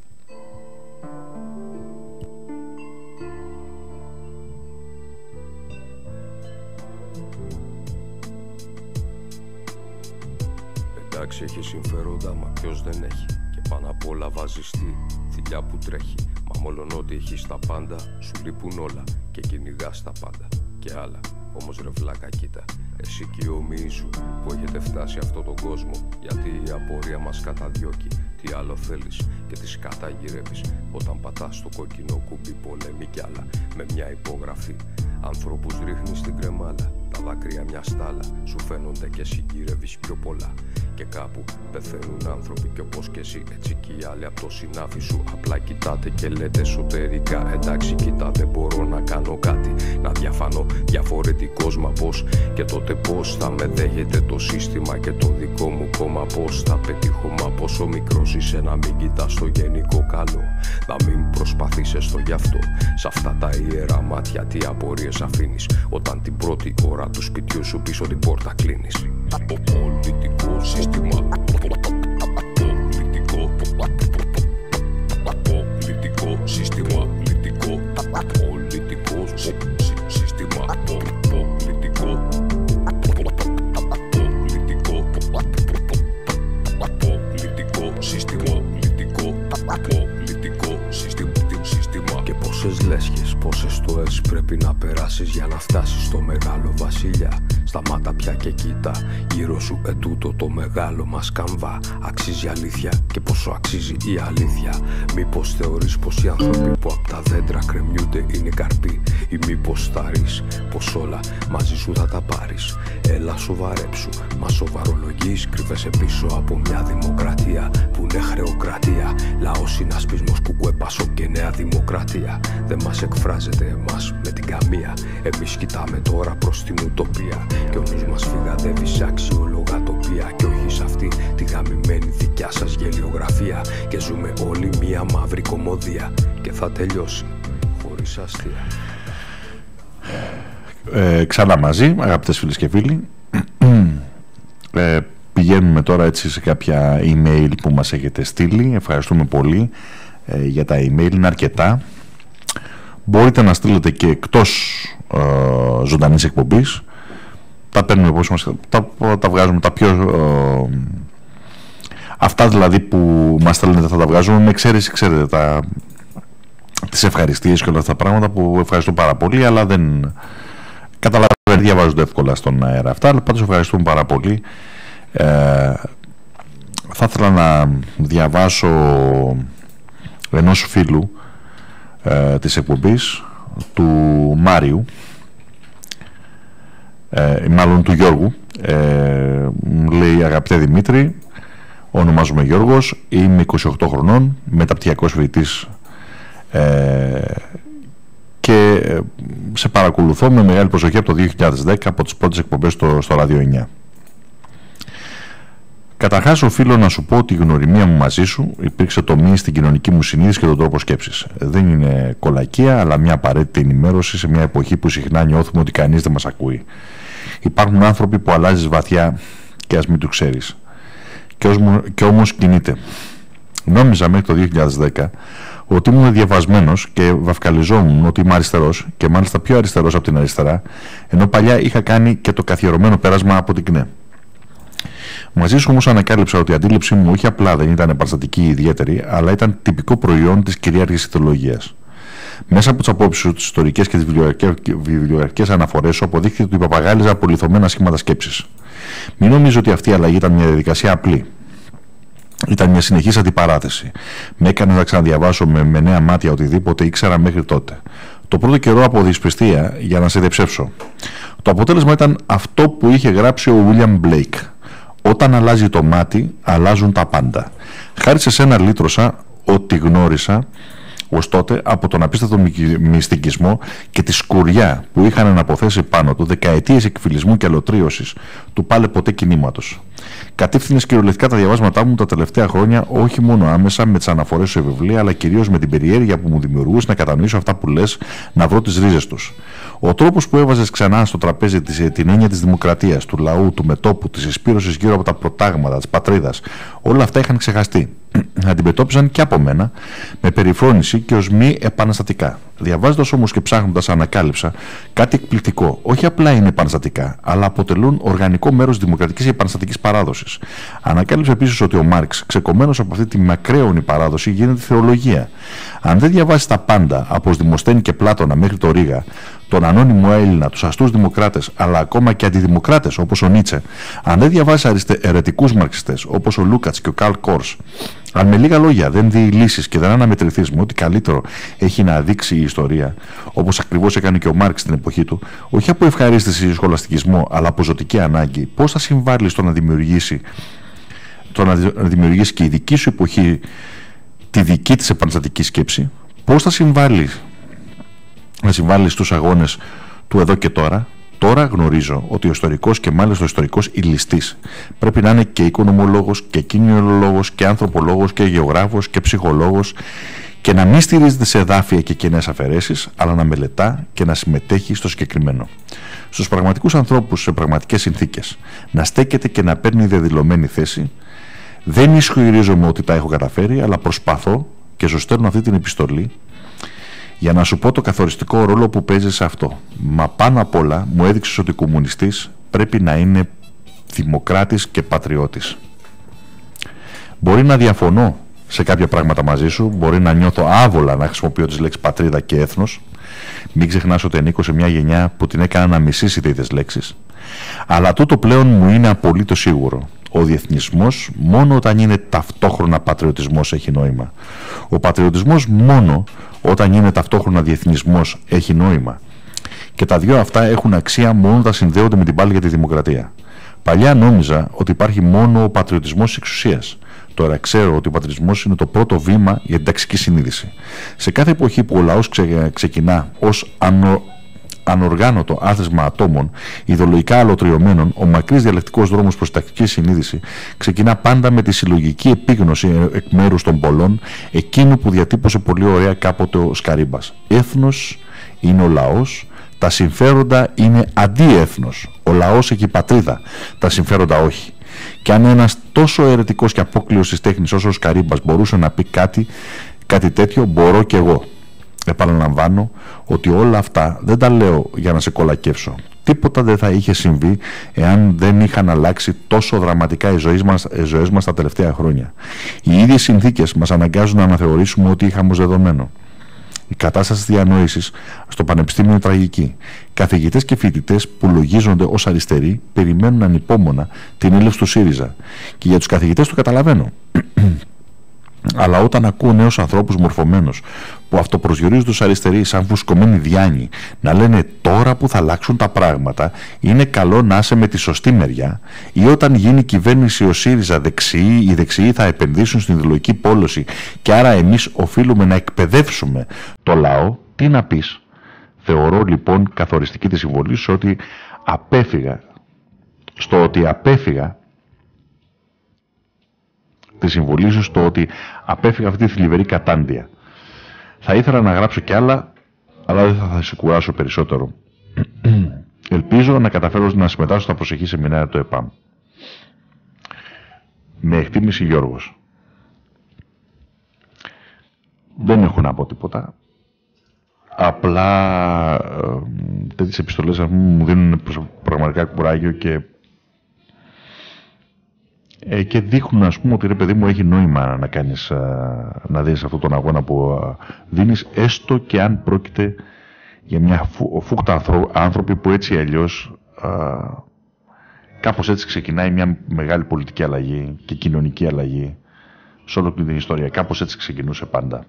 Εντάξει, έχει συμφέροντα, μα ποιος δεν έχει. Και πάνω απ' όλα βάζεις τη θηλιά που τρέχει. Μα μόλον ότι έχεις τα πάντα, σου λείπουν όλα. Και κυνηγάς τα πάντα και άλλα. Όμως ρε βλάκα κοίτα, εσύ και οι ομοίοι σου που έχετε φτάσει αυτόν τον κόσμο. Γιατί η απορία μας καταδιώκει. Τι άλλο θέλεις και τις καταγυρεύεις. Όταν πατάς το κόκκινο κουμπί, πολέμη κι άλλα. Με μια υπογραφή ανθρώπους ρίχνεις στην κρεμάλα. Τα δάκρυα μια στάλα σου φαίνονται και συγκυρεύεις πιο πολλά. Και κάπου πεθαίνουν άνθρωποι κι όπως και εσύ, έτσι κι οι άλλοι από το συνάφι σου. Απλά κοιτάτε και λέτε εσωτερικά, εντάξει κοίτα δεν μπορώ να κάνω κάτι. Να διαφανώ διαφορετικός, μα πώς και τότε πώς θα με δέχεται το σύστημα και το δικό μου κόμμα. Πώς θα πετύχω, μα πόσο μικρός είσαι να μην κοιτάς το γενικό καλό. Να μην προσπαθείς έστω γι' αυτό. Σ' αυτά τα ιερά μάτια τι απορίες αφήνεις όταν την πρώτη ώρα του σπιτιού σου πίσω την πόρτα κλείνεις. Ο πολιτικό σύστημα. Πολιτικό. Πολιτικό σύστημα. Πολιτικό. Πολιτικό σύστημα. Πολιτικό. Πολιτικό. Πολιτικό σύστημα. Πολιτικό. Πολιτικό σύστημα. Και πόσες λέσχες, πόσες τοές πρέπει να περάσεις για να φτάσεις στο μεγάλο βασιλιά. Σταμάτα πια και κοίτα γύρω σου ετούτο το μεγάλο μας καμβά. Αξίζει αλήθεια και πόσο αξίζει η αλήθεια. Μήπως θεωρείς πως οι άνθρωποι που απ' τα δέντρα κρεμιούνται είναι καρποί. Ή μήπως θαρείς πως όλα μαζί σου θα τα πάρεις. Έλα σοβαρέψου, μα σοβαρολογείς. Κρύβεσαι πίσω από μια δημοκρατία που είναι χρεοκρατία. Λαός συνασπισμός κουκουέπασο και νέα δημοκρατία. Δεν μας εκφράζεται εμάς με την καμία. Εμείς κοιτάμε τώρα προς την ουτοπία. Και ο νους μας φυγαδεύει σε αξιόλογα τοπία. Και όχι σε αυτή τη γαμημένη δικιά σας γελιογραφία. Και ζούμε όλοι μία μαύρη κομμωδία. Και θα τελειώσει χωρίς αστεία. Ε, ξανά μαζί, αγαπητές φίλες και φίλοι. ε, Πηγαίνουμε τώρα έτσι σε κάποια email που μας έχετε στείλει. Ευχαριστούμε πολύ ε, για τα email, είναι αρκετά. Μπορείτε να στείλετε και εκτός ε, ζωντανής εκπομπής. Τα παίρνουμε πώς μας, τα, τα βγάζουμε τα πιο ε, αυτά δηλαδή που μας στέλνετε θα τα βγάζουμε με εξαίρεση, ξέρετε, τα, τις ευχαριστίες και όλα αυτά τα πράγματα που ευχαριστώ πάρα πολύ, αλλά δεν καταλαβαίνετε, διαβάζονται εύκολα στον αέρα αυτά, αλλά πάντως ευχαριστούμε πάρα πολύ. ε, θα ήθελα να διαβάσω ενός φίλου ε, της εκπομπής, του Μάριου, ε, μάλλον του Γιώργου. ε, λέει: αγαπητέ Δημήτρη, ονομάζομαι Γιώργος, είμαι είκοσι οκτώ χρονών, μεταπτυχιακός φοιτητής ε, και σε παρακολουθώ με μεγάλη προσοχή από το δύο χιλιάδες δέκα, από τις πρώτες εκπομπές στο, στο Ράδιο εννιά. Καταρχάς, οφείλω να σου πω ότι η γνωριμία μου μαζί σου υπήρξε τομή στην κοινωνική μου συνείδηση και τον τρόπο σκέψης. Δεν είναι κολακία, αλλά μια απαραίτητη ενημέρωση σε μια εποχή που συχνά νιώθουμε ότι κανείς δεν μας ακούει. Υπάρχουν άνθρωποι που αλλάζεις βαθιά και ας μην το ξέρεις. Και, και όμως κινείται. Νόμιζα μέχρι το δύο χιλιάδες δέκα ότι ήμουν διαβασμένος και βαφκαλιζόμουν ότι είμαι αριστερός, και μάλιστα πιο αριστερός από την αριστερά, ενώ παλιά είχα κάνει και το καθιερωμένο πέρασμα από την ΚΝΕ. Μαζί σου όμως ανακάλυψα ότι η αντίληψή μου όχι απλά δεν ήταν επαναστατική ή ιδιαίτερη, αλλά ήταν τυπικό προϊόν της κυρίαρχης ιδεολογίας. Μέσα από τις απόψεις σου, τις ιστορικές και τις βιβλιογραφικές αναφορές σου, αποδείχθηκε ότι παπαγάλιζα απολυθωμένα σχήματα σκέψης. Μην νομίζω ότι αυτή η αλλαγή ήταν μια διαδικασία απλή. Ήταν μια συνεχής αντιπαράθεση. Με έκανε να ξαναδιαβάσω με, με νέα μάτια οτιδήποτε ήξερα μέχρι τότε. Το πρώτο καιρό από δυσπιστία για να σε διαψεύσω. Το αποτέλεσμα ήταν αυτό που είχε γράψει ο William Blake. Όταν αλλάζει το μάτι, αλλάζουν τα πάντα. Χάρη σε σένα λύτρωσα ότι γνώρισα ως τότε από τον απίστευτο μυστικισμό και τη σκουριά που είχαν αναποθέσει πάνω του δεκαετίες εκφυλισμού και αλωτρίωσης του πάλε ποτέ κινήματος. Κατεύθυνες κυριολεκτικά τα διαβάσματά μου τα τελευταία χρόνια, όχι μόνο άμεσα με τις αναφορές σε βιβλία, αλλά κυρίως με την περιέργεια που μου δημιουργούσε να κατανοήσω αυτά που λες, να βρω τις ρίζες τους. Ο τρόπος που έβαζες ξανά στο τραπέζι της, την έννοια της δημοκρατίας, του λαού, του μετώπου, της εισπύρωσης γύρω από τα προτάγματα, της πατρίδας, όλα αυτά είχαν ξεχαστεί. Αντιμετώπιζαν και από μένα με περιφρόνηση και ως μη επαναστατικά. Διαβάζοντας όμως και ψάχνοντας, ανακάλυψα κάτι εκπληκτικό. Όχι απλά είναι επαναστατικά, αλλά αποτελούν οργανικό μέρος της δημοκρατικής και επαναστατικής παράδοσης. Ανακάλυψα επίσης ότι ο Μάρξ, ξεκομμένος από αυτή τη μακραίωνη παράδοση, γίνεται θεολογία. Αν δεν διαβάσεις τα πάντα, από Δημοσθένη και Πλάτωνα μέχρι το Ρήγα, τον ανώνυμο Έλληνα, τους αστούς δημοκράτες, αλλά ακόμα και αντιδημοκράτες όπως ο Νίτσε, αν δεν διαβάσεις αιρετικούς μαρξιστές όπως ο Λούκατς και ο Καρλ Κόρς, αν με λίγα λόγια δεν δει λύσεις και δεν αναμετρηθείς με ό,τι καλύτερο έχει να δείξει η ιστορία, όπως ακριβώς έκανε και ο Μάρξ στην εποχή του, όχι από ευχαρίστηση ή σχολαστικισμό, αλλά από ζωτική ανάγκη, πώς θα συμβάλλει στο να δημιουργήσει, το να δημιουργήσει και η δική σου εποχή τη δική της επαναστατική σκέψη, πώς θα συμβάλλει να συμβάλλει στους αγώνες του εδώ και τώρα. Τώρα γνωρίζω ότι ο ιστορικός, και μάλιστα ο ιστορικός ηλιστής, πρέπει να είναι και οικονομολόγος και κοινωνιολόγος και ανθρωπολόγος και γεωγράφος και ψυχολόγος, και να μην στηρίζεται σε εδάφια και κενές αφαιρέσεις, αλλά να μελετά και να συμμετέχει στο συγκεκριμένο. Στους πραγματικούς ανθρώπους σε πραγματικές συνθήκες, να στέκεται και να παίρνει δεδηλωμένη θέση. Δεν ισχυρίζομαι ότι τα έχω καταφέρει, αλλά προσπαθώ και σου στέλνω αυτή την επιστολή για να σου πω το καθοριστικό ρόλο που παίζει σε αυτό. Μα πάνω απ' όλα μου έδειξες ότι ο κομμουνιστής πρέπει να είναι δημοκράτης και πατριώτης. Μπορεί να διαφωνώ σε κάποια πράγματα μαζί σου, μπορεί να νιώθω άβολα να χρησιμοποιώ τις λέξεις πατρίδα και έθνος. Μην ξεχνάς ότι ανήκω σε μια γενιά που την έκανα να μισήσει τέτοιες λέξεις. Αλλά τούτο πλέον μου είναι απολύτως σίγουρο. Ο διεθνισμός μόνο όταν είναι ταυτόχρονα πατριωτισμός έχει νόημα. Ο πατριωτισμός μόνο όταν είναι ταυτόχρονα διεθνισμός έχει νόημα. Και τα δύο αυτά έχουν αξία μόνο όταν συνδέονται με την πάλη για τη δημοκρατία. Παλιά νόμιζα ότι υπάρχει μόνο ο πατριωτισμός της εξουσίας. Τώρα ξέρω ότι ο πατριωτισμός είναι το πρώτο βήμα για την ταξική συνείδηση. Σε κάθε εποχή που ο λαός ξε, ξεκινά ως ανο, ανοργάνωτο άθροισμα ατόμων, ιδεολογικά αλωτριωμένων, ο μακρύς διαλεκτικός δρόμος προς ταξική συνείδηση ξεκινά πάντα με τη συλλογική επίγνωση εκ μέρους των πολλών, εκείνου που διατύπωσε πολύ ωραία κάποτε ο Σκαρίμπας. Έθνος είναι ο λαός, τα συμφέροντα είναι αντίέθνος. Ο λαός έχει πατρίδα, τα συμφέροντα όχι. Και αν ένας τόσο αιρετικός και απόκλειος της τέχνης όσο ο Σκαρίμπας μπορούσε να πει κάτι, κάτι τέτοιο, μπορώ κι εγώ. Επαναλαμβάνω ότι όλα αυτά δεν τα λέω για να σε κολακεύσω. Τίποτα δεν θα είχε συμβεί εάν δεν είχαν αλλάξει τόσο δραματικά οι ζωές μας, οι ζωές μας τα τελευταία χρόνια. Οι ίδιες συνθήκες μας αναγκάζουν να αναθεωρήσουμε ό,τι είχαμε ως δεδομένο. Η κατάσταση της διανόησης στο πανεπιστήμιο είναι τραγική. Καθηγητές και φοιτητές που λογίζονται ως αριστεροί περιμένουν ανυπόμονα την έλευση του ΣΥΡΙΖΑ. Και για τους καθηγητές το καταλαβαίνω. Αλλά όταν ακούω νέους ανθρώπους μορφωμένους που αυτοπροσδιορίζονται ως αριστεροί σαν φουσκωμένοι διάνοι να λένε τώρα που θα αλλάξουν τα πράγματα είναι καλό να είσαι με τη σωστή μεριά, ή όταν γίνει κυβέρνηση ο ΣΥΡΙΖΑ δεξιοί, οι δεξιοί θα επενδύσουν στην ιδεολογική πόλωση και άρα εμείς οφείλουμε να εκπαιδεύσουμε το λαό, τι να πεις? Θεωρώ λοιπόν καθοριστική τη συμβολή σου ότι απέφυγα, στο ότι απέφυγα τη συμβολή σου στο ότι απέφυγα αυτή τη θλιβερή κατάντια. Θα ήθελα να γράψω κι άλλα, αλλά δεν θα, θα σε κουράσω περισσότερο. Ελπίζω να καταφέρω να συμμετάσχω στα προσεχή σεμινάρια του ΕΠΑΜ. Με εκτίμηση Γιώργος. Δεν έχω να πω τίποτα. Απλά ε, τέτοιες επιστολές μου δίνουν πραγματικά κουράγιο και Ε, και δείχνουν, ας πούμε, ότι ρε παιδί μου έχει νόημα να κάνεις, α, να δεις αυτόν τον αγώνα που α, δίνεις, έστω και αν πρόκειται για μια φου, φούκτα άνθρωποι που έτσι αλλιώς α, κάπως έτσι ξεκινάει μια μεγάλη πολιτική αλλαγή και κοινωνική αλλαγή σε όλη την ιστορία. Κάπως έτσι ξεκινούσε πάντα.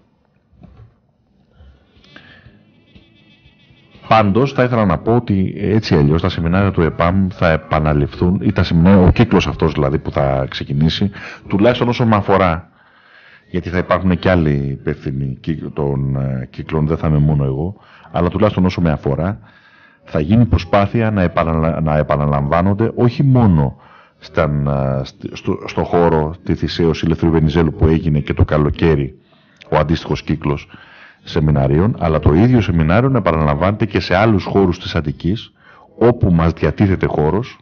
Πάντως θα ήθελα να πω ότι έτσι αλλιώς τα σεμινάρια του ΕΠΑΜ θα επαναληφθούν, ή τα σεμινάρια, ο κύκλος αυτός δηλαδή που θα ξεκινήσει, τουλάχιστον όσο με αφορά, γιατί θα υπάρχουν και άλλοι υπεύθυνοι των κύκλων, δεν θα είμαι μόνο εγώ, αλλά τουλάχιστον όσο με αφορά, θα γίνει προσπάθεια να, επαναλα... να επαναλαμβάνονται όχι μόνο σταν, στο, στο χώρο τη Θησέως Ηλευθερίου Βενιζέλου που έγινε και το καλοκαίρι ο αντίστοιχος κύκλος σεμιναρίων, αλλά το ίδιο σεμινάριο να επαναλαμβάνεται και σε άλλους χώρους της Αττικής, όπου μας διατίθεται χώρος,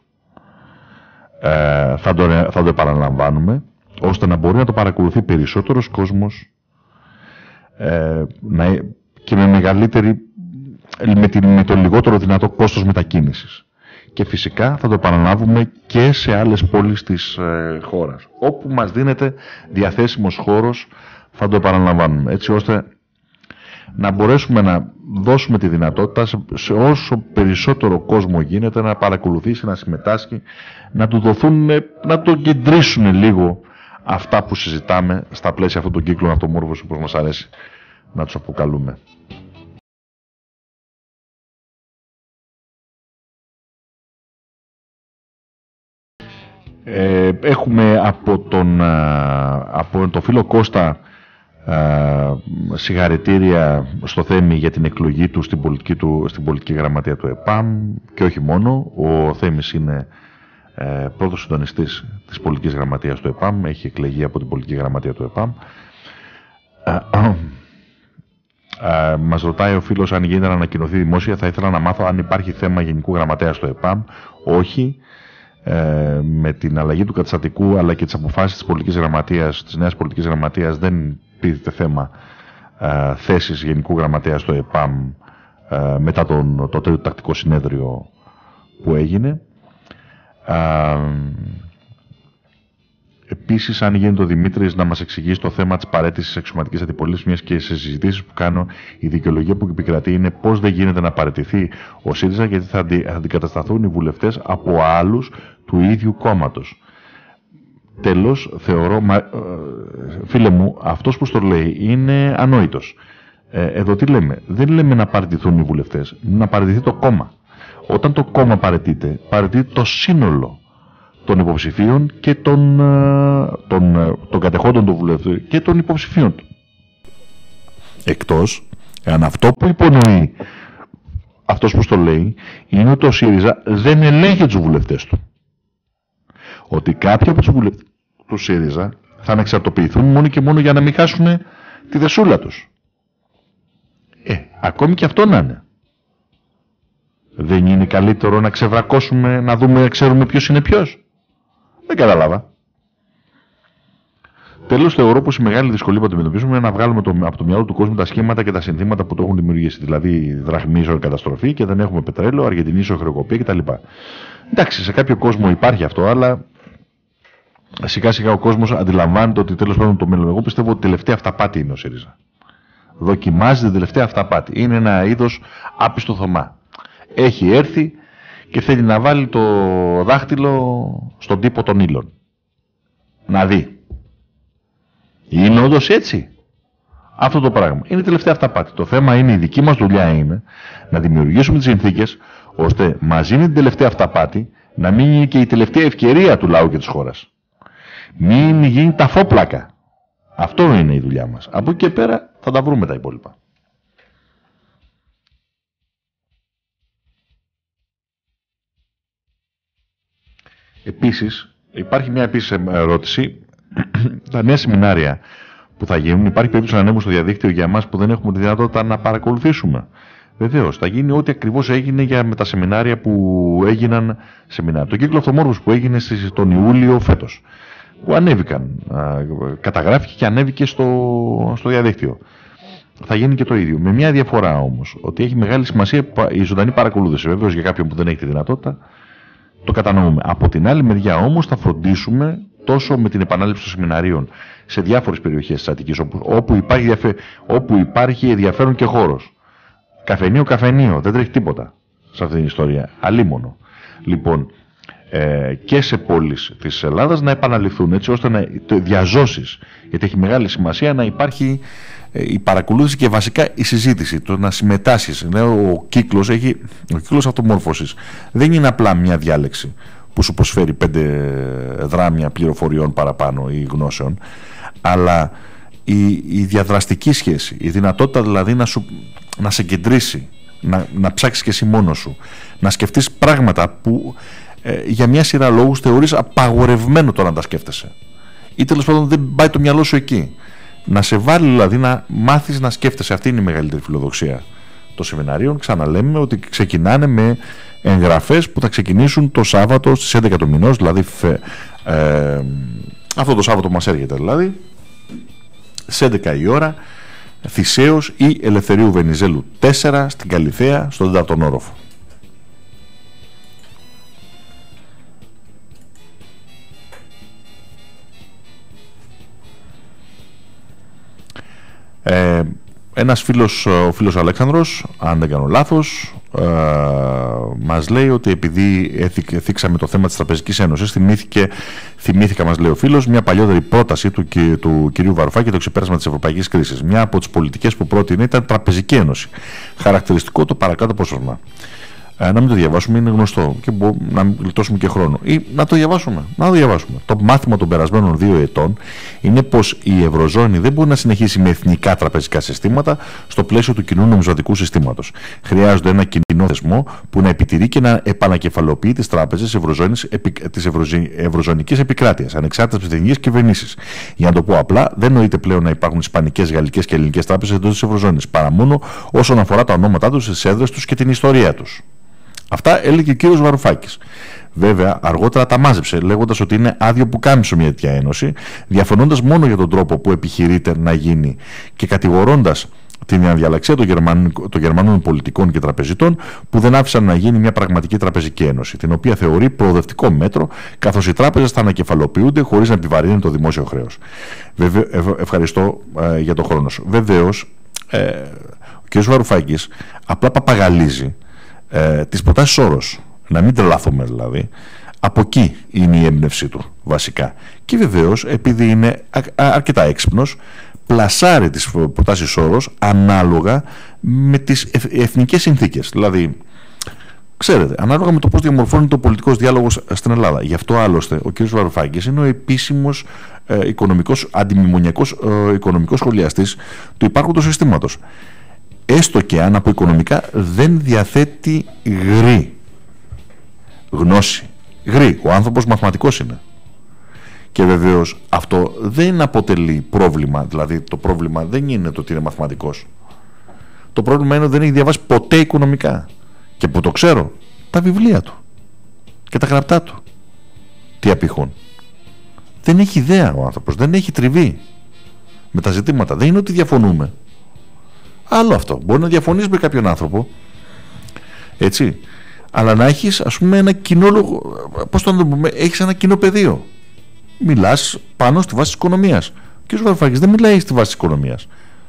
ε, θα, το, θα το επαναλαμβάνουμε, ώστε να μπορεί να το παρακολουθεί περισσότερος κόσμος ε, να, και με μεγαλύτερη, με, την, με το λιγότερο δυνατό κόστος μετακίνησης. Και φυσικά θα το επαναλάβουμε και σε άλλες πόλεις της ε, χώρας. Όπου μας δίνεται διαθέσιμος χώρος θα το επαναλαμβάνουμε, έτσι ώστε να μπορέσουμε να δώσουμε τη δυνατότητα σε, σε όσο περισσότερο κόσμο γίνεται να παρακολουθήσει, να συμμετάσχει, να του δοθούν, να το κεντρήσουν λίγο αυτά που συζητάμε στα πλαίσια αυτών των κύκλων αυτομόρφωσης, όπως μας αρέσει να τους αποκαλούμε. Ε, έχουμε από τον, από τον φίλο Κώστα Uh, συγχαρητήρια στο Θέμη για την εκλογή του στην πολιτική, του, στην πολιτική γραμματεία του ΕΠΑΜ και όχι μόνο. Ο Θέμης είναι uh, πρώτος συντονιστής της πολιτικής γραμματείας του ΕΠΑΜ, έχει εκλεγεί από την πολιτική γραμματεία του ΕΠΑΜ. Uh, uh, uh, μας ρωτάει ο φίλος αν γίνεται να ανακοινωθεί δημόσια. Θα ήθελα να μάθω αν υπάρχει θέμα γενικού γραμματέα στο ΕΠΑΜ. Όχι. Uh, με την αλλαγή του καταστατικού αλλά και τις αποφάσεις της πολιτικής γραμματείας, της νέας πολιτικής γραμματείας, δεν πήρε θέμα uh, θέσης γενικού γραμματέα στο ΕΠΑΜ uh, μετά τον, το τρίτο τακτικό συνέδριο που έγινε. Uh, Επίσης, αν γίνεται ο Δημήτρης να μας εξηγήσει το θέμα της παραίτησης εξωματικής αντιπολίτευσης, μιας και σε συζητήσεις που κάνω, η δικαιολογία που επικρατεί είναι πώς δεν γίνεται να παραιτηθεί ο ΣΥΡΙΖΑ, γιατί θα αντι, αντικατασταθούν οι βουλευτές από άλλους του ίδιου κόμματος. Τέλος, θεωρώ, μα, φίλε μου, αυτός που στο λέει είναι ανόητος. Ε, εδώ τι λέμε, δεν λέμε να παραιτηθούν οι βουλευτές, να παραιτηθεί το κόμμα. Όταν το κόμμα παραιτείται, παραιτείται το σύνολο των υποψηφίων και των, των, των κατεχόντων του βουλευτού και των υποψηφίων του. Εκτός, αν αυτό που υπονοεί αυτός που στο λέει είναι ότι ο ΣΥΡΙΖΑ δεν ελέγχει τους βουλευτές του. Ότι κάποιοι από τους βουλευτές του ΣΥΡΙΖΑ θα ανεξαρτοποιηθούν μόνο και μόνο για να μην χάσουν τη δεσούλα τους. Ε, ακόμη και αυτό να είναι. Δεν είναι καλύτερο να ξεβρακώσουμε, να δούμε, ξέρουμε ποιος είναι ποιος? Δεν καταλάβα. Τέλος, θεωρώ πως η μεγάλη δυσκολία που αντιμετωπίζουμε είναι να βγάλουμε το, από το μυαλό του κόσμου τα σχήματα και τα συνθήματα που το έχουν δημιουργήσει. Δηλαδή, δραχμίζο καταστροφή και δεν έχουμε πετρέλαιο, αργεντινήσιο χρεοκοπία κτλ. Εντάξει, σε κάποιο κόσμο υπάρχει αυτό, αλλά σιγά σιγά ο κόσμος αντιλαμβάνεται ότι τέλος πάντων το μέλλον. Εγώ πιστεύω ότι τελευταία αυταπάτη είναι ο ΣΥΡΙΖΑ. Δοκιμάζει την τελευταία αυταπάτη. Είναι ένα είδος άπιστο Θωμά. Έχει έρθει και θέλει να βάλει το δάχτυλο στον τύπο των ύλων. Να δει. Είναι όντως έτσι? Αυτό το πράγμα. Είναι η τελευταία αυταπάτη. Το θέμα είναι, η δική μας δουλειά είναι να δημιουργήσουμε τις συνθήκες ώστε μαζί με την τελευταία αυταπάτη να μην είναι και η τελευταία ευκαιρία του λαού και της χώρας. Μην γίνει ταφόπλακα. Αυτό είναι η δουλειά μας. Από εκεί και πέρα θα τα βρούμε τα υπόλοιπα. Επίσης, υπάρχει μια επίσης ερώτηση. Τα νέα σεμινάρια που θα γίνουν, υπάρχει περίπτωση να ανέβουν στο διαδίκτυο για εμάς που δεν έχουμε τη δυνατότητα να παρακολουθήσουμε? Βεβαίως, θα γίνει ό,τι ακριβώς έγινε για, με τα σεμινάρια που έγιναν σεμινάρια. Το κύκλο αυτομόρφωσης που έγινε τον Ιούλιο φέτος, που ανέβηκαν, α, καταγράφηκε και ανέβηκε στο, στο διαδίκτυο. Θα γίνει και το ίδιο. Με μια διαφορά όμως, ότι έχει μεγάλη σημασία η ζωντανή παρακολούθηση. Βεβαίως για κάποιον που δεν έχει τη δυνατότητα, το κατανοούμε. Από την άλλη μεριά όμως θα φροντίσουμε τόσο με την επανάληψη των σεμιναρίων σε διάφορες περιοχές της Αττικής, όπου, όπου, υπάρχει, διαφε... όπου υπάρχει ενδιαφέρον και χώρος. Καφενείο, καφενείο, δεν τρέχει τίποτα σε αυτή την ιστορία. Αλίμονο. Λοιπόν, ε, και σε πόλεις της Ελλάδας να επαναληφθούν, έτσι ώστε να διαζώσεις, γιατί έχει μεγάλη σημασία να υπάρχει ε, η παρακολούθηση και βασικά η συζήτηση, το να συμμετάσχεις. Ναι, ο κύκλος, έχει, ο κύκλος αυτομόρφωσης δεν είναι απλά μια διάλεξη που σου προσφέρει πέντε δράμια πληροφοριών παραπάνω ή γνώσεων, αλλά η, η διαδραστική σχέση, η δυνατότητα δηλαδή να, σου, να σε κεντρήσει, να, να ψάξεις και εσύ μόνος σου, να σκεφτείς πράγματα που ε, για μια σειρά λόγους θεωρείς απαγορευμένο τώρα να τα σκέφτεσαι, ή τέλος πάντων δεν πάει το μυαλό σου εκεί. Να σε βάλει δηλαδή να μάθεις να σκέφτεσαι. Αυτή είναι η μεγαλύτερη φιλοδοξία των σεμιναρίων. Ξαναλέμε ότι ξεκινάνε με εγγραφές που θα ξεκινήσουν το Σάββατο στις έντεκα του μηνός, δηλαδή φε, ε, αυτό το Σάββατο μας έρχεται, δηλαδή στις έντεκα η ώρα, Θησέως ή Ελευθερίου Βενιζέλου τέσσερα στην Καλυθέα, στον τέταρτο όροφο. Ε, ένας φίλος, ο φίλος Αλέξανδρος, αν δεν κάνω λάθος, ε, μας λέει ότι επειδή θίξαμε το θέμα της Τραπεζικής Ένωσης, θυμήθηκε, θυμήθηκα, μας λέει ο φίλος, μια παλιότερη πρόταση του, του κυρίου Βαρουφάκη για το ξεπέρασμα της ευρωπαϊκής κρίσης. Μια από τις πολιτικές που πρότεινε ήταν Τραπεζική Ένωση. Χαρακτηριστικό το παρακάτω πρόσωπα. Να μην το διαβάσουμε, είναι γνωστό και να γλιτώσουμε και χρόνο. Ή να το διαβάσουμε. Να το διαβάσουμε. Το μάθημα των περασμένων δύο ετών είναι πως η Ευρωζώνη δεν μπορεί να συνεχίσει με εθνικά τραπεζικά συστήματα στο πλαίσιο του κοινού νομισματικού συστήματος. Χρειάζονται ένα κοινό θεσμό που να επιτηρεί και να επανακεφαλοποιεί τις τράπεζες της ευρωζωνικής επικράτειας, ανεξάρτητα από τις εθνικές κυβερνήσεις. Για να το πω απλά, δεν νοείται πλέον να υπάρχουν ισπανικές, γαλλικές και ελληνικές τράπεζες εντός της Ευρωζώνης, παρά μόνο όσον αφορά τα ονόματά τους, τις έδρες τους και την ιστορία τους. Αυτά έλεγε ο κύριος Βαρουφάκης. Βέβαια, αργότερα τα μάζεψε, λέγοντας ότι είναι άδειο που κάμισο μια τέτοια ένωση, διαφωνώντας μόνο για τον τρόπο που επιχειρείται να γίνει και κατηγορώντας την αδιαλαξία των, Γερμαν... των Γερμανών πολιτικών και τραπεζιτών που δεν άφησαν να γίνει μια πραγματική τραπεζική ένωση, την οποία θεωρεί προοδευτικό μέτρο, καθώς οι τράπεζες θα ανακεφαλοποιούνται χωρίς να επιβαρύνει το δημόσιο χρέος. Βεβαι... Ευχαριστώ ε, για τον χρόνο σου. Βεβαίως, ε, ο κύριος Βαρουφάκης απλά παπαγαλίζει Ε, τις προτάσεις Σόρος, να μην τρελαθούμε δηλαδή. Από εκεί είναι η έμπνευσή του βασικά. Και βεβαίως, επειδή είναι α, αρκετά έξυπνος, πλασάρει τις προτάσεις Σόρος ανάλογα με τις εθ, εθνικές συνθήκες. Δηλαδή, ξέρετε, ανάλογα με το πώς διαμορφώνεται ο πολιτικός διάλογος στην Ελλάδα. Γι' αυτό άλλωστε ο κ. Βαρουφάκης είναι ο επίσημος ε, οικονομικός, αντιμνημονιακός ε, οικονομικός σχολιαστής του υπάρχοντος συστήματος. Έστω και αν από οικονομικά δεν διαθέτει γρή γνώση. Γρή. Ο άνθρωπος μαθηματικός είναι. Και βεβαίως αυτό δεν αποτελεί πρόβλημα. Δηλαδή το πρόβλημα δεν είναι το ότι είναι μαθηματικός. Το πρόβλημα είναι ότι δεν έχει διαβάσει ποτέ οικονομικά. Και που το ξέρω, τα βιβλία του και τα γραπτά του τι απηχούν. Δεν έχει ιδέα ο άνθρωπος. Δεν έχει τριβή με τα ζητήματα. Δεν είναι ότι διαφωνούμε. Άλλο αυτό. Μπορεί να διαφωνείς με κάποιον άνθρωπο, έτσι, αλλά να έχεις, ας πούμε, ένα κοινό, πώς το να το πούμε, έχεις ένα κοινό πεδίο. Μιλάς πάνω στη βάση της οικονομίας. Ο κ. Βαρουφάκης δεν μιλάει στη βάση της οικονομίας.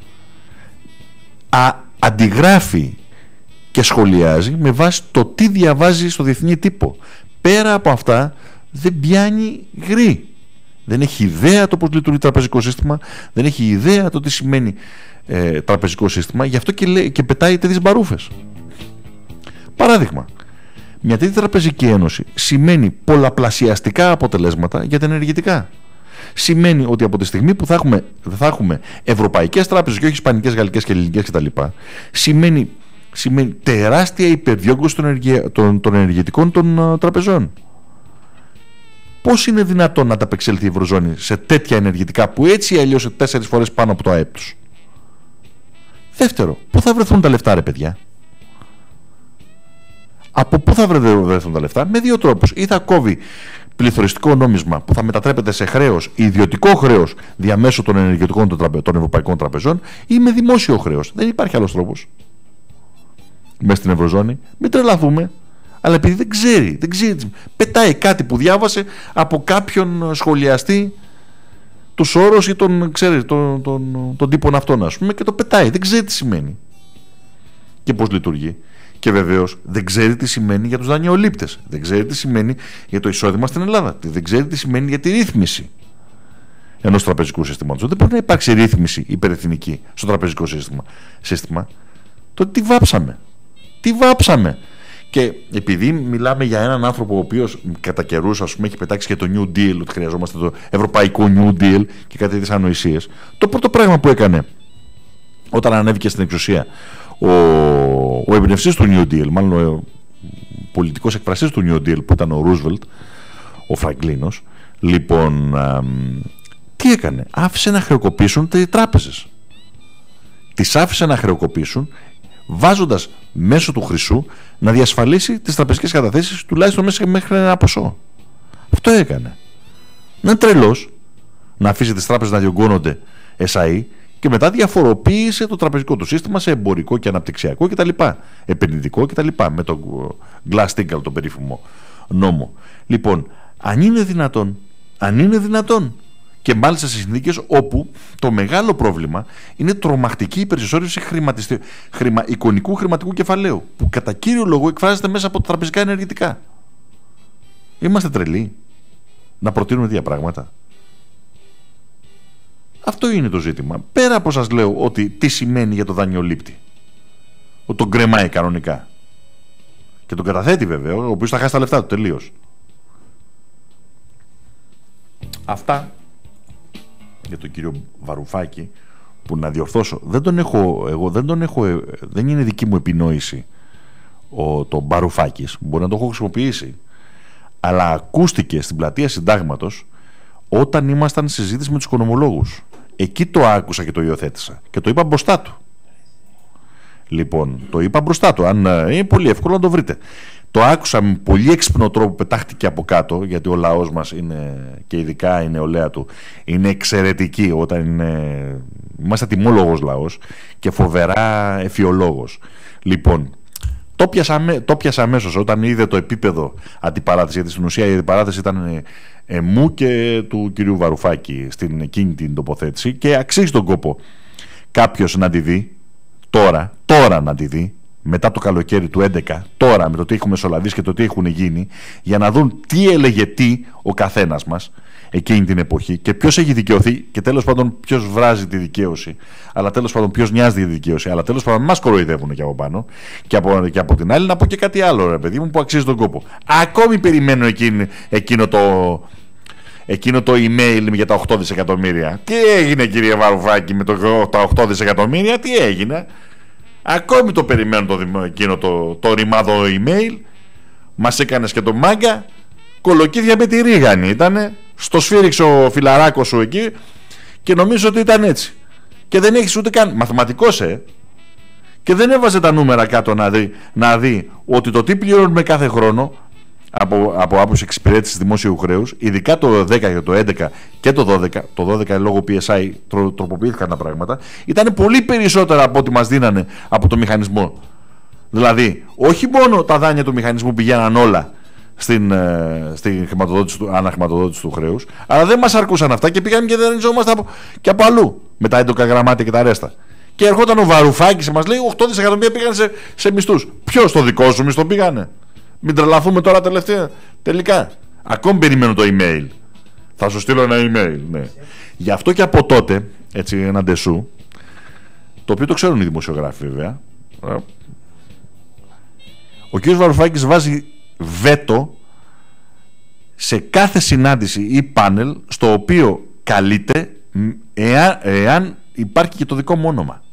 Α, αντιγράφει και σχολιάζει με βάση το τι διαβάζει στο διεθνή τύπο. Πέρα από αυτά δεν πιάνει γρή. Δεν έχει ιδέα το πώς λειτουργεί το τραπεζικό σύστημα, δεν έχει ιδέα το τι σημαίνει ε, τραπεζικό σύστημα, γι' αυτό και, λέει, και πετάει τέτοιες μπαρούφες. Παράδειγμα, μια τέτοια τραπεζική ένωση σημαίνει πολλαπλασιαστικά αποτελέσματα για τα ενεργητικά. Σημαίνει ότι από τη στιγμή που θα έχουμε, θα έχουμε ευρωπαϊκές τράπεζες και όχι ισπανικές, γαλλικές και ελληνικές κτλ., σημαίνει, σημαίνει τεράστια υπερδιόγκωση των, ενεργε, των, των ενεργητικών των uh, τραπεζών. Πώς είναι δυνατόν να ανταπεξέλθει η Ευρωζώνη σε τέτοια ενεργητικά που έτσι αλλιώς τέσσερις φορές πάνω από το ΑΕΠ τους? Δεύτερο, πού θα βρεθούν τα λεφτά, ρε παιδιά? Από πού θα βρεθούν τα λεφτά? Με δύο τρόπους. Ή θα κόβει πληθωριστικό νόμισμα που θα μετατρέπεται σε χρέος, ιδιωτικό χρέος διαμέσου των ενεργητικών των, τραπε... των ευρωπαϊκών τραπεζών, ή με δημόσιο χρέος. Δεν υπάρχει άλλος τρόπος μέσα στην Ευρωζώνη. Μην τρελαθούμε. Αλλά επειδή δεν ξέρει, δεν ξέρει, πετάει κάτι που διάβασε από κάποιον σχολιαστή του Σόρος ή τον, ξέρει, τον, τον, τον τύπων αυτών, ας πούμε, και το πετάει. Δεν ξέρει τι σημαίνει και πώς λειτουργεί. Και βεβαίως δεν ξέρει τι σημαίνει για τους δανειολήπτες. Δεν ξέρει τι σημαίνει για το εισόδημα στην Ελλάδα. Δεν ξέρει τι σημαίνει για τη ρύθμιση ενός τραπεζικού συστήματος. Δεν μπορεί να υπάρξει ρύθμιση υπερεθνική στο τραπεζικό σύστημα. σύστημα. Το τι βάψαμε. Τι βάψαμε. Και επειδή μιλάμε για έναν άνθρωπο ο οποίος κατά καιρούς, ας πούμε, έχει πετάξει και το New Deal, ότι χρειαζόμαστε το ευρωπαϊκό New Deal και κάτι τέτοιες ανοησίες, το πρώτο πράγμα που έκανε όταν ανέβηκε στην εξουσία ο, ο εμπνευστής του New Deal, μάλλον ο πολιτικός εκφραστής του New Deal που ήταν ο Ρούσβελτ, ο Φραγκλίνος, λοιπόν, α, τι έκανε? Άφησε να χρεοκοπήσουν τις τράπεζες. Τις άφησε να χρεοκοπήσουν, βάζοντας μέσω του χρυσού να διασφαλίσει τις τραπεζικές καταθέσεις τουλάχιστον μέσα μέχρι ένα ποσό. Αυτό έκανε. Να είναι τρελός να αφήσει τις τράπεζες να διωγγώνονται εσάι και μετά διαφοροποίησε το τραπεζικό του σύστημα σε εμπορικό και αναπτυξιακό κτλ. Επενδυτικό κτλ. Με τον Glass-Steagall, τον περίφημο νόμο. Λοιπόν, αν είναι δυνατόν, αν είναι δυνατόν, και μάλιστα σε συνθήκες όπου το μεγάλο πρόβλημα είναι τρομακτική υπερσυσσόρευση χρηματιστή, χρημα, εικονικού χρηματικού κεφαλαίου, που κατά κύριο λόγο εκφράζεται μέσα από τα τραπεζικά ενεργητικά. Είμαστε τρελοί να προτείνουμε τέτοια πράγματα? Αυτό είναι το ζήτημα. Πέρα από σας λέω ότι τι σημαίνει για το δανειολήπτη, ότι τον κρεμάει κανονικά και τον καταθέτει βέβαια, ο οποίος θα χάσει τα λεφτά του τελείως. Αυτά για τον κύριο Βαρουφάκη, που να διορθώσω, δεν τον έχω, εγώ δεν τον έχω, δεν είναι δική μου επινόηση ο, το Βαρουφάκης, μπορεί να το έχω χρησιμοποιήσει, αλλά ακούστηκε στην πλατεία Συντάγματος όταν ήμασταν στη συζήτηση με τους οικονομολόγους. Εκεί το άκουσα και το υιοθέτησα και το είπα μπροστά του. Λοιπόν, το είπα μπροστά του, αν είναι πολύ εύκολο να το βρείτε. Το άκουσα με πολύ έξυπνο τρόπο που πετάχτηκε από κάτω, γιατί ο λαός μας είναι, και ειδικά η νεολαία του, είναι εξαιρετική όταν είναι, είμαστε τιμόλογος λαός και φοβερά εφιολόγος. Λοιπόν, το πιάσα, το πιάσα αμέσως όταν είδε το επίπεδο αντιπαράθεση, γιατί στην ουσία η αντιπαράθεση ήταν ε, ε, μου και του κυρίου Βαρουφάκη στην εκείνη την τοποθέτηση, και αξίζει τον κόπο κάποιος να τη δει τώρα, τώρα να τη δει, μετά το καλοκαίρι του έντεκα, τώρα με το τι έχουμε μεσολαβήσει και το τι έχουν γίνει, για να δουν τι έλεγε τι ο καθένας μας εκείνη την εποχή και ποιος έχει δικαιωθεί και τέλος πάντων ποιος βράζει τη δικαίωση, αλλά τέλος πάντων ποιος νοιάζει τη δικαίωση, αλλά τέλος πάντων μας κοροϊδεύουν και από πάνω. Και από, και από την άλλη να πω και κάτι άλλο, ρε παιδί μου, που αξίζει τον κόπο. Ακόμη περιμένω εκείνη, εκείνο το... Εκείνο το email για τα οκτώ δισεκατομμύρια. Τι έγινε, κύριε Βαρουφάκη, με το, τα οκτώ δισεκατομμύρια, τι έγινε? Ακόμη το περιμένω το, εκείνο το, το ρημάδο email. Μας έκανες και το μάγκα. Κολοκύδια με τη ρίγανη ήτανε. Στο σφύριξε ο φιλαράκος σου εκεί και νομίζω ότι ήταν έτσι. Και δεν έχεις ούτε καν μαθηματικός, ε. Και δεν έβαζε τα νούμερα κάτω να δει, να δει ότι το τι πληρώνουμε κάθε χρόνο από, από άποψη εξυπηρέτησης δημόσιου χρέους, ειδικά το δέκα και το έντεκα και το δώδεκα, το δώδεκα λόγω πι ες άι τρο, τροποποιήθηκαν τα πράγματα, ήταν πολύ περισσότερα από ό,τι μας δίνανε από το μηχανισμό. Δηλαδή, όχι μόνο τα δάνεια του μηχανισμού πηγαίναν όλα στην, στην χρηματοδότηση του, αναχρηματοδότηση του χρέους, αλλά δεν μας αρκούσαν αυτά και πήγαμε και δανειζόμαστε από, και από αλλού με τα έντοκα γραμμάτια και τα ρέστα. Και ερχόταν ο Βαρουφάκης και μας λέει οκτώ δισεκατομμύρια πήγαν σε, σε μισθούς. Ποιος, το δικό σου μισθό πήγανε? Μην τρελαθούμε τώρα τελευταία. Τελικά. Ακόμη περιμένω το email. Θα σου στείλω ένα email. Ναι. Γι' αυτό και από τότε, έτσι, ένα ντεσού, το οποίο το ξέρουν οι δημοσιογράφοι βέβαια, ο κ. Βαρουφάκης βάζει βέτο σε κάθε συνάντηση ή πάνελ στο οποίο καλείται εάν, εάν υπάρχει και το δικό μου όνομα.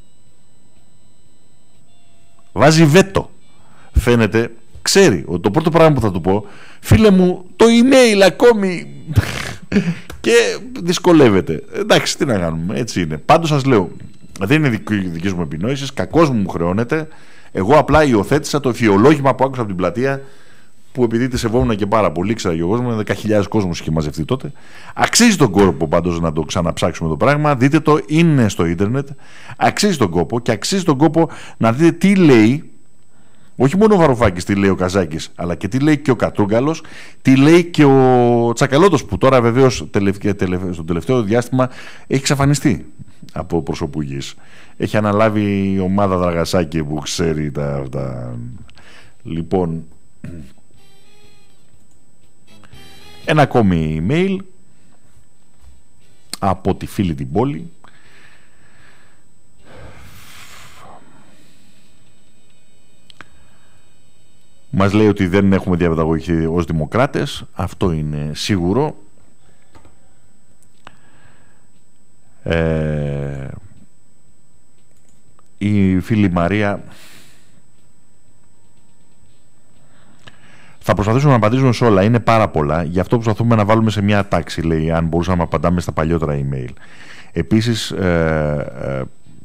Βάζει βέτο. Φαίνεται, ξέρει ότι το πρώτο πράγμα που θα του πω, φίλε μου, το email ακόμη και δυσκολεύεται. Εντάξει, τι να κάνουμε, έτσι είναι. Πάντως σας λέω, δεν είναι δική μου επινόησης, κακός μου μου χρεώνεται. Εγώ απλά υιοθέτησα το εφιολόγημα που άκουσα από την πλατεία, που επειδή τη σεβόμουν και πάρα πολύ, ξέρω εγώ, με δέκα χιλιάδες κόσμος είχε μαζευτεί τότε. Αξίζει τον κόπο πάντως να το ξαναψάξουμε το πράγμα. Δείτε το, είναι στο ίντερνετ. Αξίζει τον κόπο και αξίζει τον κόπο να δείτε τι λέει. Όχι μόνο ο Βαρουφάκης, τι λέει ο Καζάκης, αλλά και τι λέει και ο Κατρούγκαλος, τι λέει και ο Τσακαλώτος, που τώρα βεβαίως στο τελευταίο διάστημα έχει εξαφανιστεί από προσώπου γης. Έχει αναλάβει η ομάδα Δραγασάκη που ξέρει τα αυτά. Λοιπόν, ένα ακόμη email από τη φίλη την πόλη. Μας λέει ότι δεν έχουμε διαπαιδαγωγηθεί ως δημοκράτες. Αυτό είναι σίγουρο. Ε, η φίλη Μαρία: θα προσπαθήσουμε να απαντήσουμε σε όλα. Είναι πάρα πολλά. Γι' αυτό προσπαθούμε να βάλουμε σε μια τάξη, λέει, αν μπορούσαμε να απαντάμε στα παλιότερα email. Επίσης, ε, ε,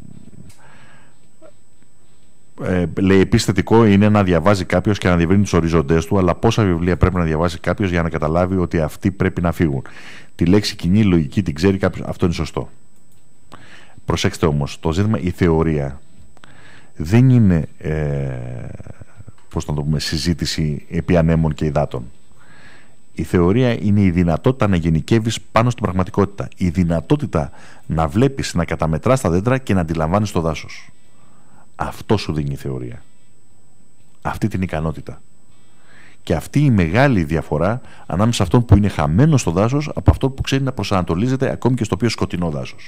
ε, λέει, επίσης θετικό είναι να διαβάζει κάποιος και να διευρύνει τους οριζοντές του, αλλά πόσα βιβλία πρέπει να διαβάσει κάποιος για να καταλάβει ότι αυτοί πρέπει να φύγουν? Τη λέξη κοινή λογική την ξέρει κάποιος. Αυτό είναι σωστό. Προσέξτε όμως, το ζήτημα, η θεωρία δεν είναι, ε, πώς να το πούμε, συζήτηση επί ανέμων και υδάτων. Η θεωρία είναι η δυνατότητα να γενικεύεις πάνω στην πραγματικότητα. Η δυνατότητα να βλέπεις, να καταμετράς τα δέντρα και να αντιλαμβάνεις το δάσος. Αυτό σου δίνει η θεωρία. Αυτή την ικανότητα. Και αυτή η μεγάλη διαφορά ανάμεσα σε αυτόν που είναι χαμένο στο δάσος από αυτόν που ξέρει να προσανατολίζεται ακόμη και στο πιο σκοτεινό δάσος.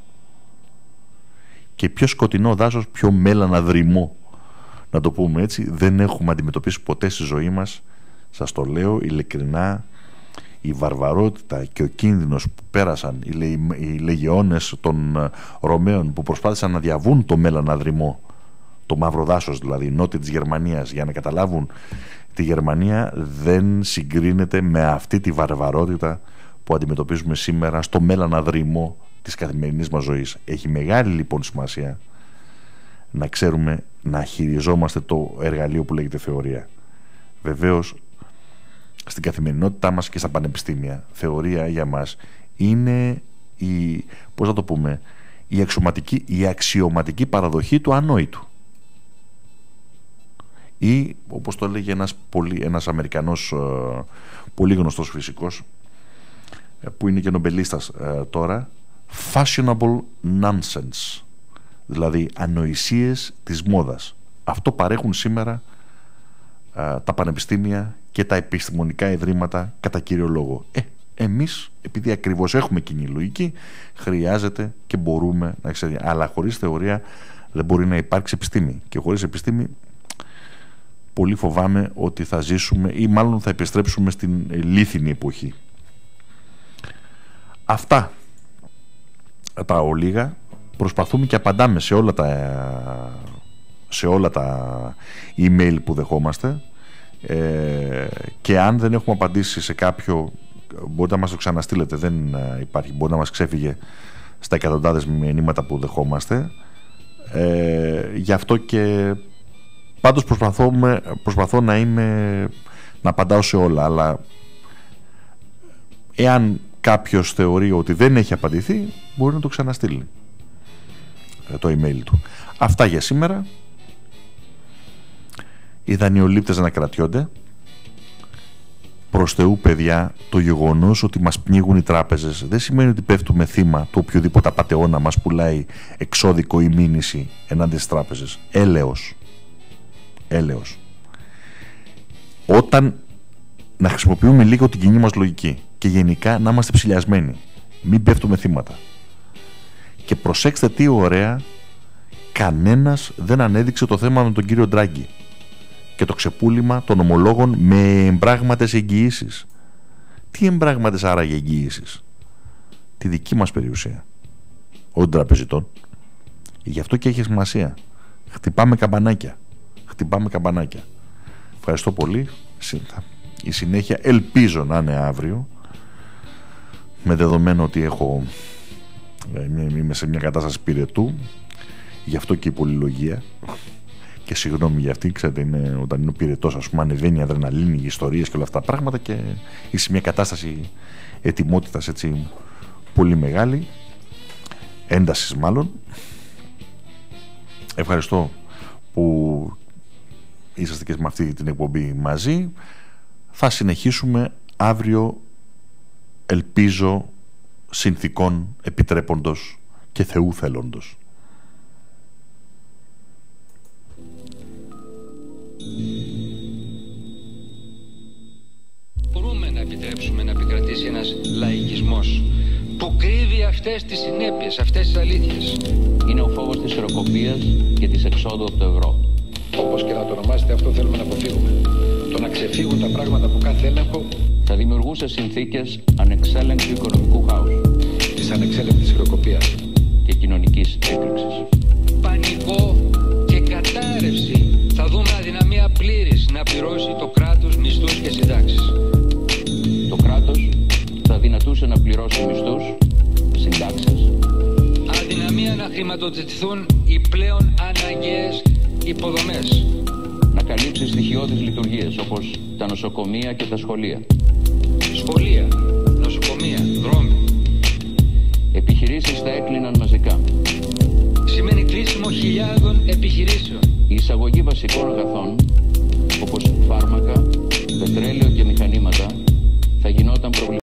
Και πιο σκοτεινό δάσος, πιο μέλανα δρυμό, να το πούμε έτσι, δεν έχουμε αντιμετωπίσει ποτέ στη ζωή μας. Σας το λέω ειλικρινά, η βαρβαρότητα και ο κίνδυνος που πέρασαν οι, λε, οι λεγεώνες των Ρωμαίων που προσπάθησαν να διαβούν το μέλανα δρυμό, το μαύρο δάσος δηλαδή, νότια της Γερμανίας, για να καταλάβουν τη Γερμανία, δεν συγκρίνεται με αυτή τη βαρβαρότητα που αντιμετωπίζουμε σήμερα στο μέλανα δρυμό της καθημερινής μας ζωής. Έχει μεγάλη λοιπόν σημασία να ξέρουμε να χειριζόμαστε το εργαλείο που λέγεται θεωρία. Βεβαίως, στην καθημερινότητά μας και στα πανεπιστήμια, θεωρία για μας είναι η, πώς να το πούμε, η αξιωματική, η αξιωματική παραδοχή του ανόητου. Ή, όπως το έλεγε ένας, πολύ, ένας Αμερικανός ε, πολύ γνωστός φυσικός, ε, που είναι και νομπελίστας ε, τώρα, fashionable nonsense, δηλαδή ανοησίες της μόδας. Αυτό παρέχουν σήμερα α, τα πανεπιστήμια και τα επιστημονικά ιδρύματα κατά κύριο λόγο. Ε, εμείς, επειδή ακριβώς έχουμε κοινή λογική, χρειάζεται και μπορούμε να ξέρουμε. Αλλά χωρίς θεωρία δεν μπορεί να υπάρξει επιστήμη. Και χωρίς επιστήμη πολύ φοβάμαι ότι θα ζήσουμε ή μάλλον θα επιστρέψουμε στην λίθινη εποχή. Αυτά τα ολίγα. Προσπαθούμε και απαντάμε σε όλα τα, σε όλα τα email που δεχόμαστε, ε, και αν δεν έχουμε απαντήσει σε κάποιο, μπορείτε να μας το ξαναστείλετε, δεν υπάρχει, μπορεί να μας ξέφυγε στα εκατοντάδες μηνύματα που δεχόμαστε, ε, γι' αυτό και πάντως προσπαθώ, προσπαθώ να είμαι, να απαντάω σε όλα, αλλά εάν κάποιος θεωρεί ότι δεν έχει απαντηθεί, μπορεί να το ξαναστείλει το email του. Αυτά για σήμερα. Οι δανειολήπτες να κρατιόνται. Προς Θεού, παιδιά, το γεγονός ότι μας πνίγουν οι τράπεζες δεν σημαίνει ότι πέφτουμε θύμα του οποιοδήποτε απατεώνα μας πουλάει εξώδικο ή μήνυση ενάντια στις τράπεζες. Έλεος. Έλεος. Όταν να χρησιμοποιούμε λίγο την κοινή μας λογική και γενικά να είμαστε ψηλιασμένοι. Μην πέφτουμε θύματα. Και προσέξτε τι ωραία, κανένας δεν ανέδειξε το θέμα με τον κύριο Ντράγκη και το ξεπούλημα των ομολόγων με εμπράγματες εγγυήσεις. Τι εμπράγματες άραγε εγγυήσεις? Τη δική μας περιουσία, όχι τραπεζιτών. Γι' αυτό και έχει σημασία. Χτυπάμε καμπανάκια. Χτυπάμε καμπανάκια. Ευχαριστώ πολύ. Η συνέχεια ελπίζω να είναι αύριο, με δεδομένο ότι έχω, είμαι σε μια κατάσταση πυρετού, γι' αυτό και η πολυλογία, και συγγνώμη για αυτή, ξέρετε, είναι, όταν είναι ο πυρετός, ας πούμε, ανεβαίνει η αδρεναλίνη, οι ιστορίες και όλα αυτά τα πράγματα, και είσαι σε μια κατάσταση ετοιμότητας έτσι πολύ μεγάλη, έντασης μάλλον. Ευχαριστώ που είσαστε και με αυτή την εκπομπή μαζί. Θα συνεχίσουμε αύριο, ελπίζω, συνθηκών επιτρέποντος και Θεού θέλοντος. Μπορούμε να επιτρέψουμε να επικρατήσει ένας λαϊκισμός που κρύβει αυτές τις συνέπειες, αυτές τις αλήθειες. Είναι ο φόβος της χρεοκοπίας και της εξόδου από το ευρώ. Όπως και να το ονομάσετε, αυτό θέλουμε να αποφύγουμε. στο να ξεφύγουν τα πράγματα από κάθε έλεγχο θα δημιουργούσε συνθήκες ανεξέλεγκτου οικονομικού χάους, της ανεξέλεγκτης χρεοκοπίας και κοινωνικής έκρηξης. Πανικό και κατάρρευση. Θα δούμε αδυναμία πλήρης να πληρώσει το κράτος μισθούς και συντάξεις. Το κράτος θα δυνατούσε να πληρώσει μισθούς, συντάξεις. Αδυναμία να χρηματοδοτηθούν οι πλέον αναγκαίες υποδομές. Να καλύψει στοιχειώδεις λειτουργίες όπως τα νοσοκομεία και τα σχολεία. Σχολεία, νοσοκομεία, δρόμοι. Επιχειρήσεις θα έκλειναν μαζικά. Σημαίνει κλείσιμο χιλιάδων επιχειρήσεων. Η εισαγωγή βασικών αγαθών όπως φάρμακα, πετρέλαιο και μηχανήματα θα γινόταν προβληματική.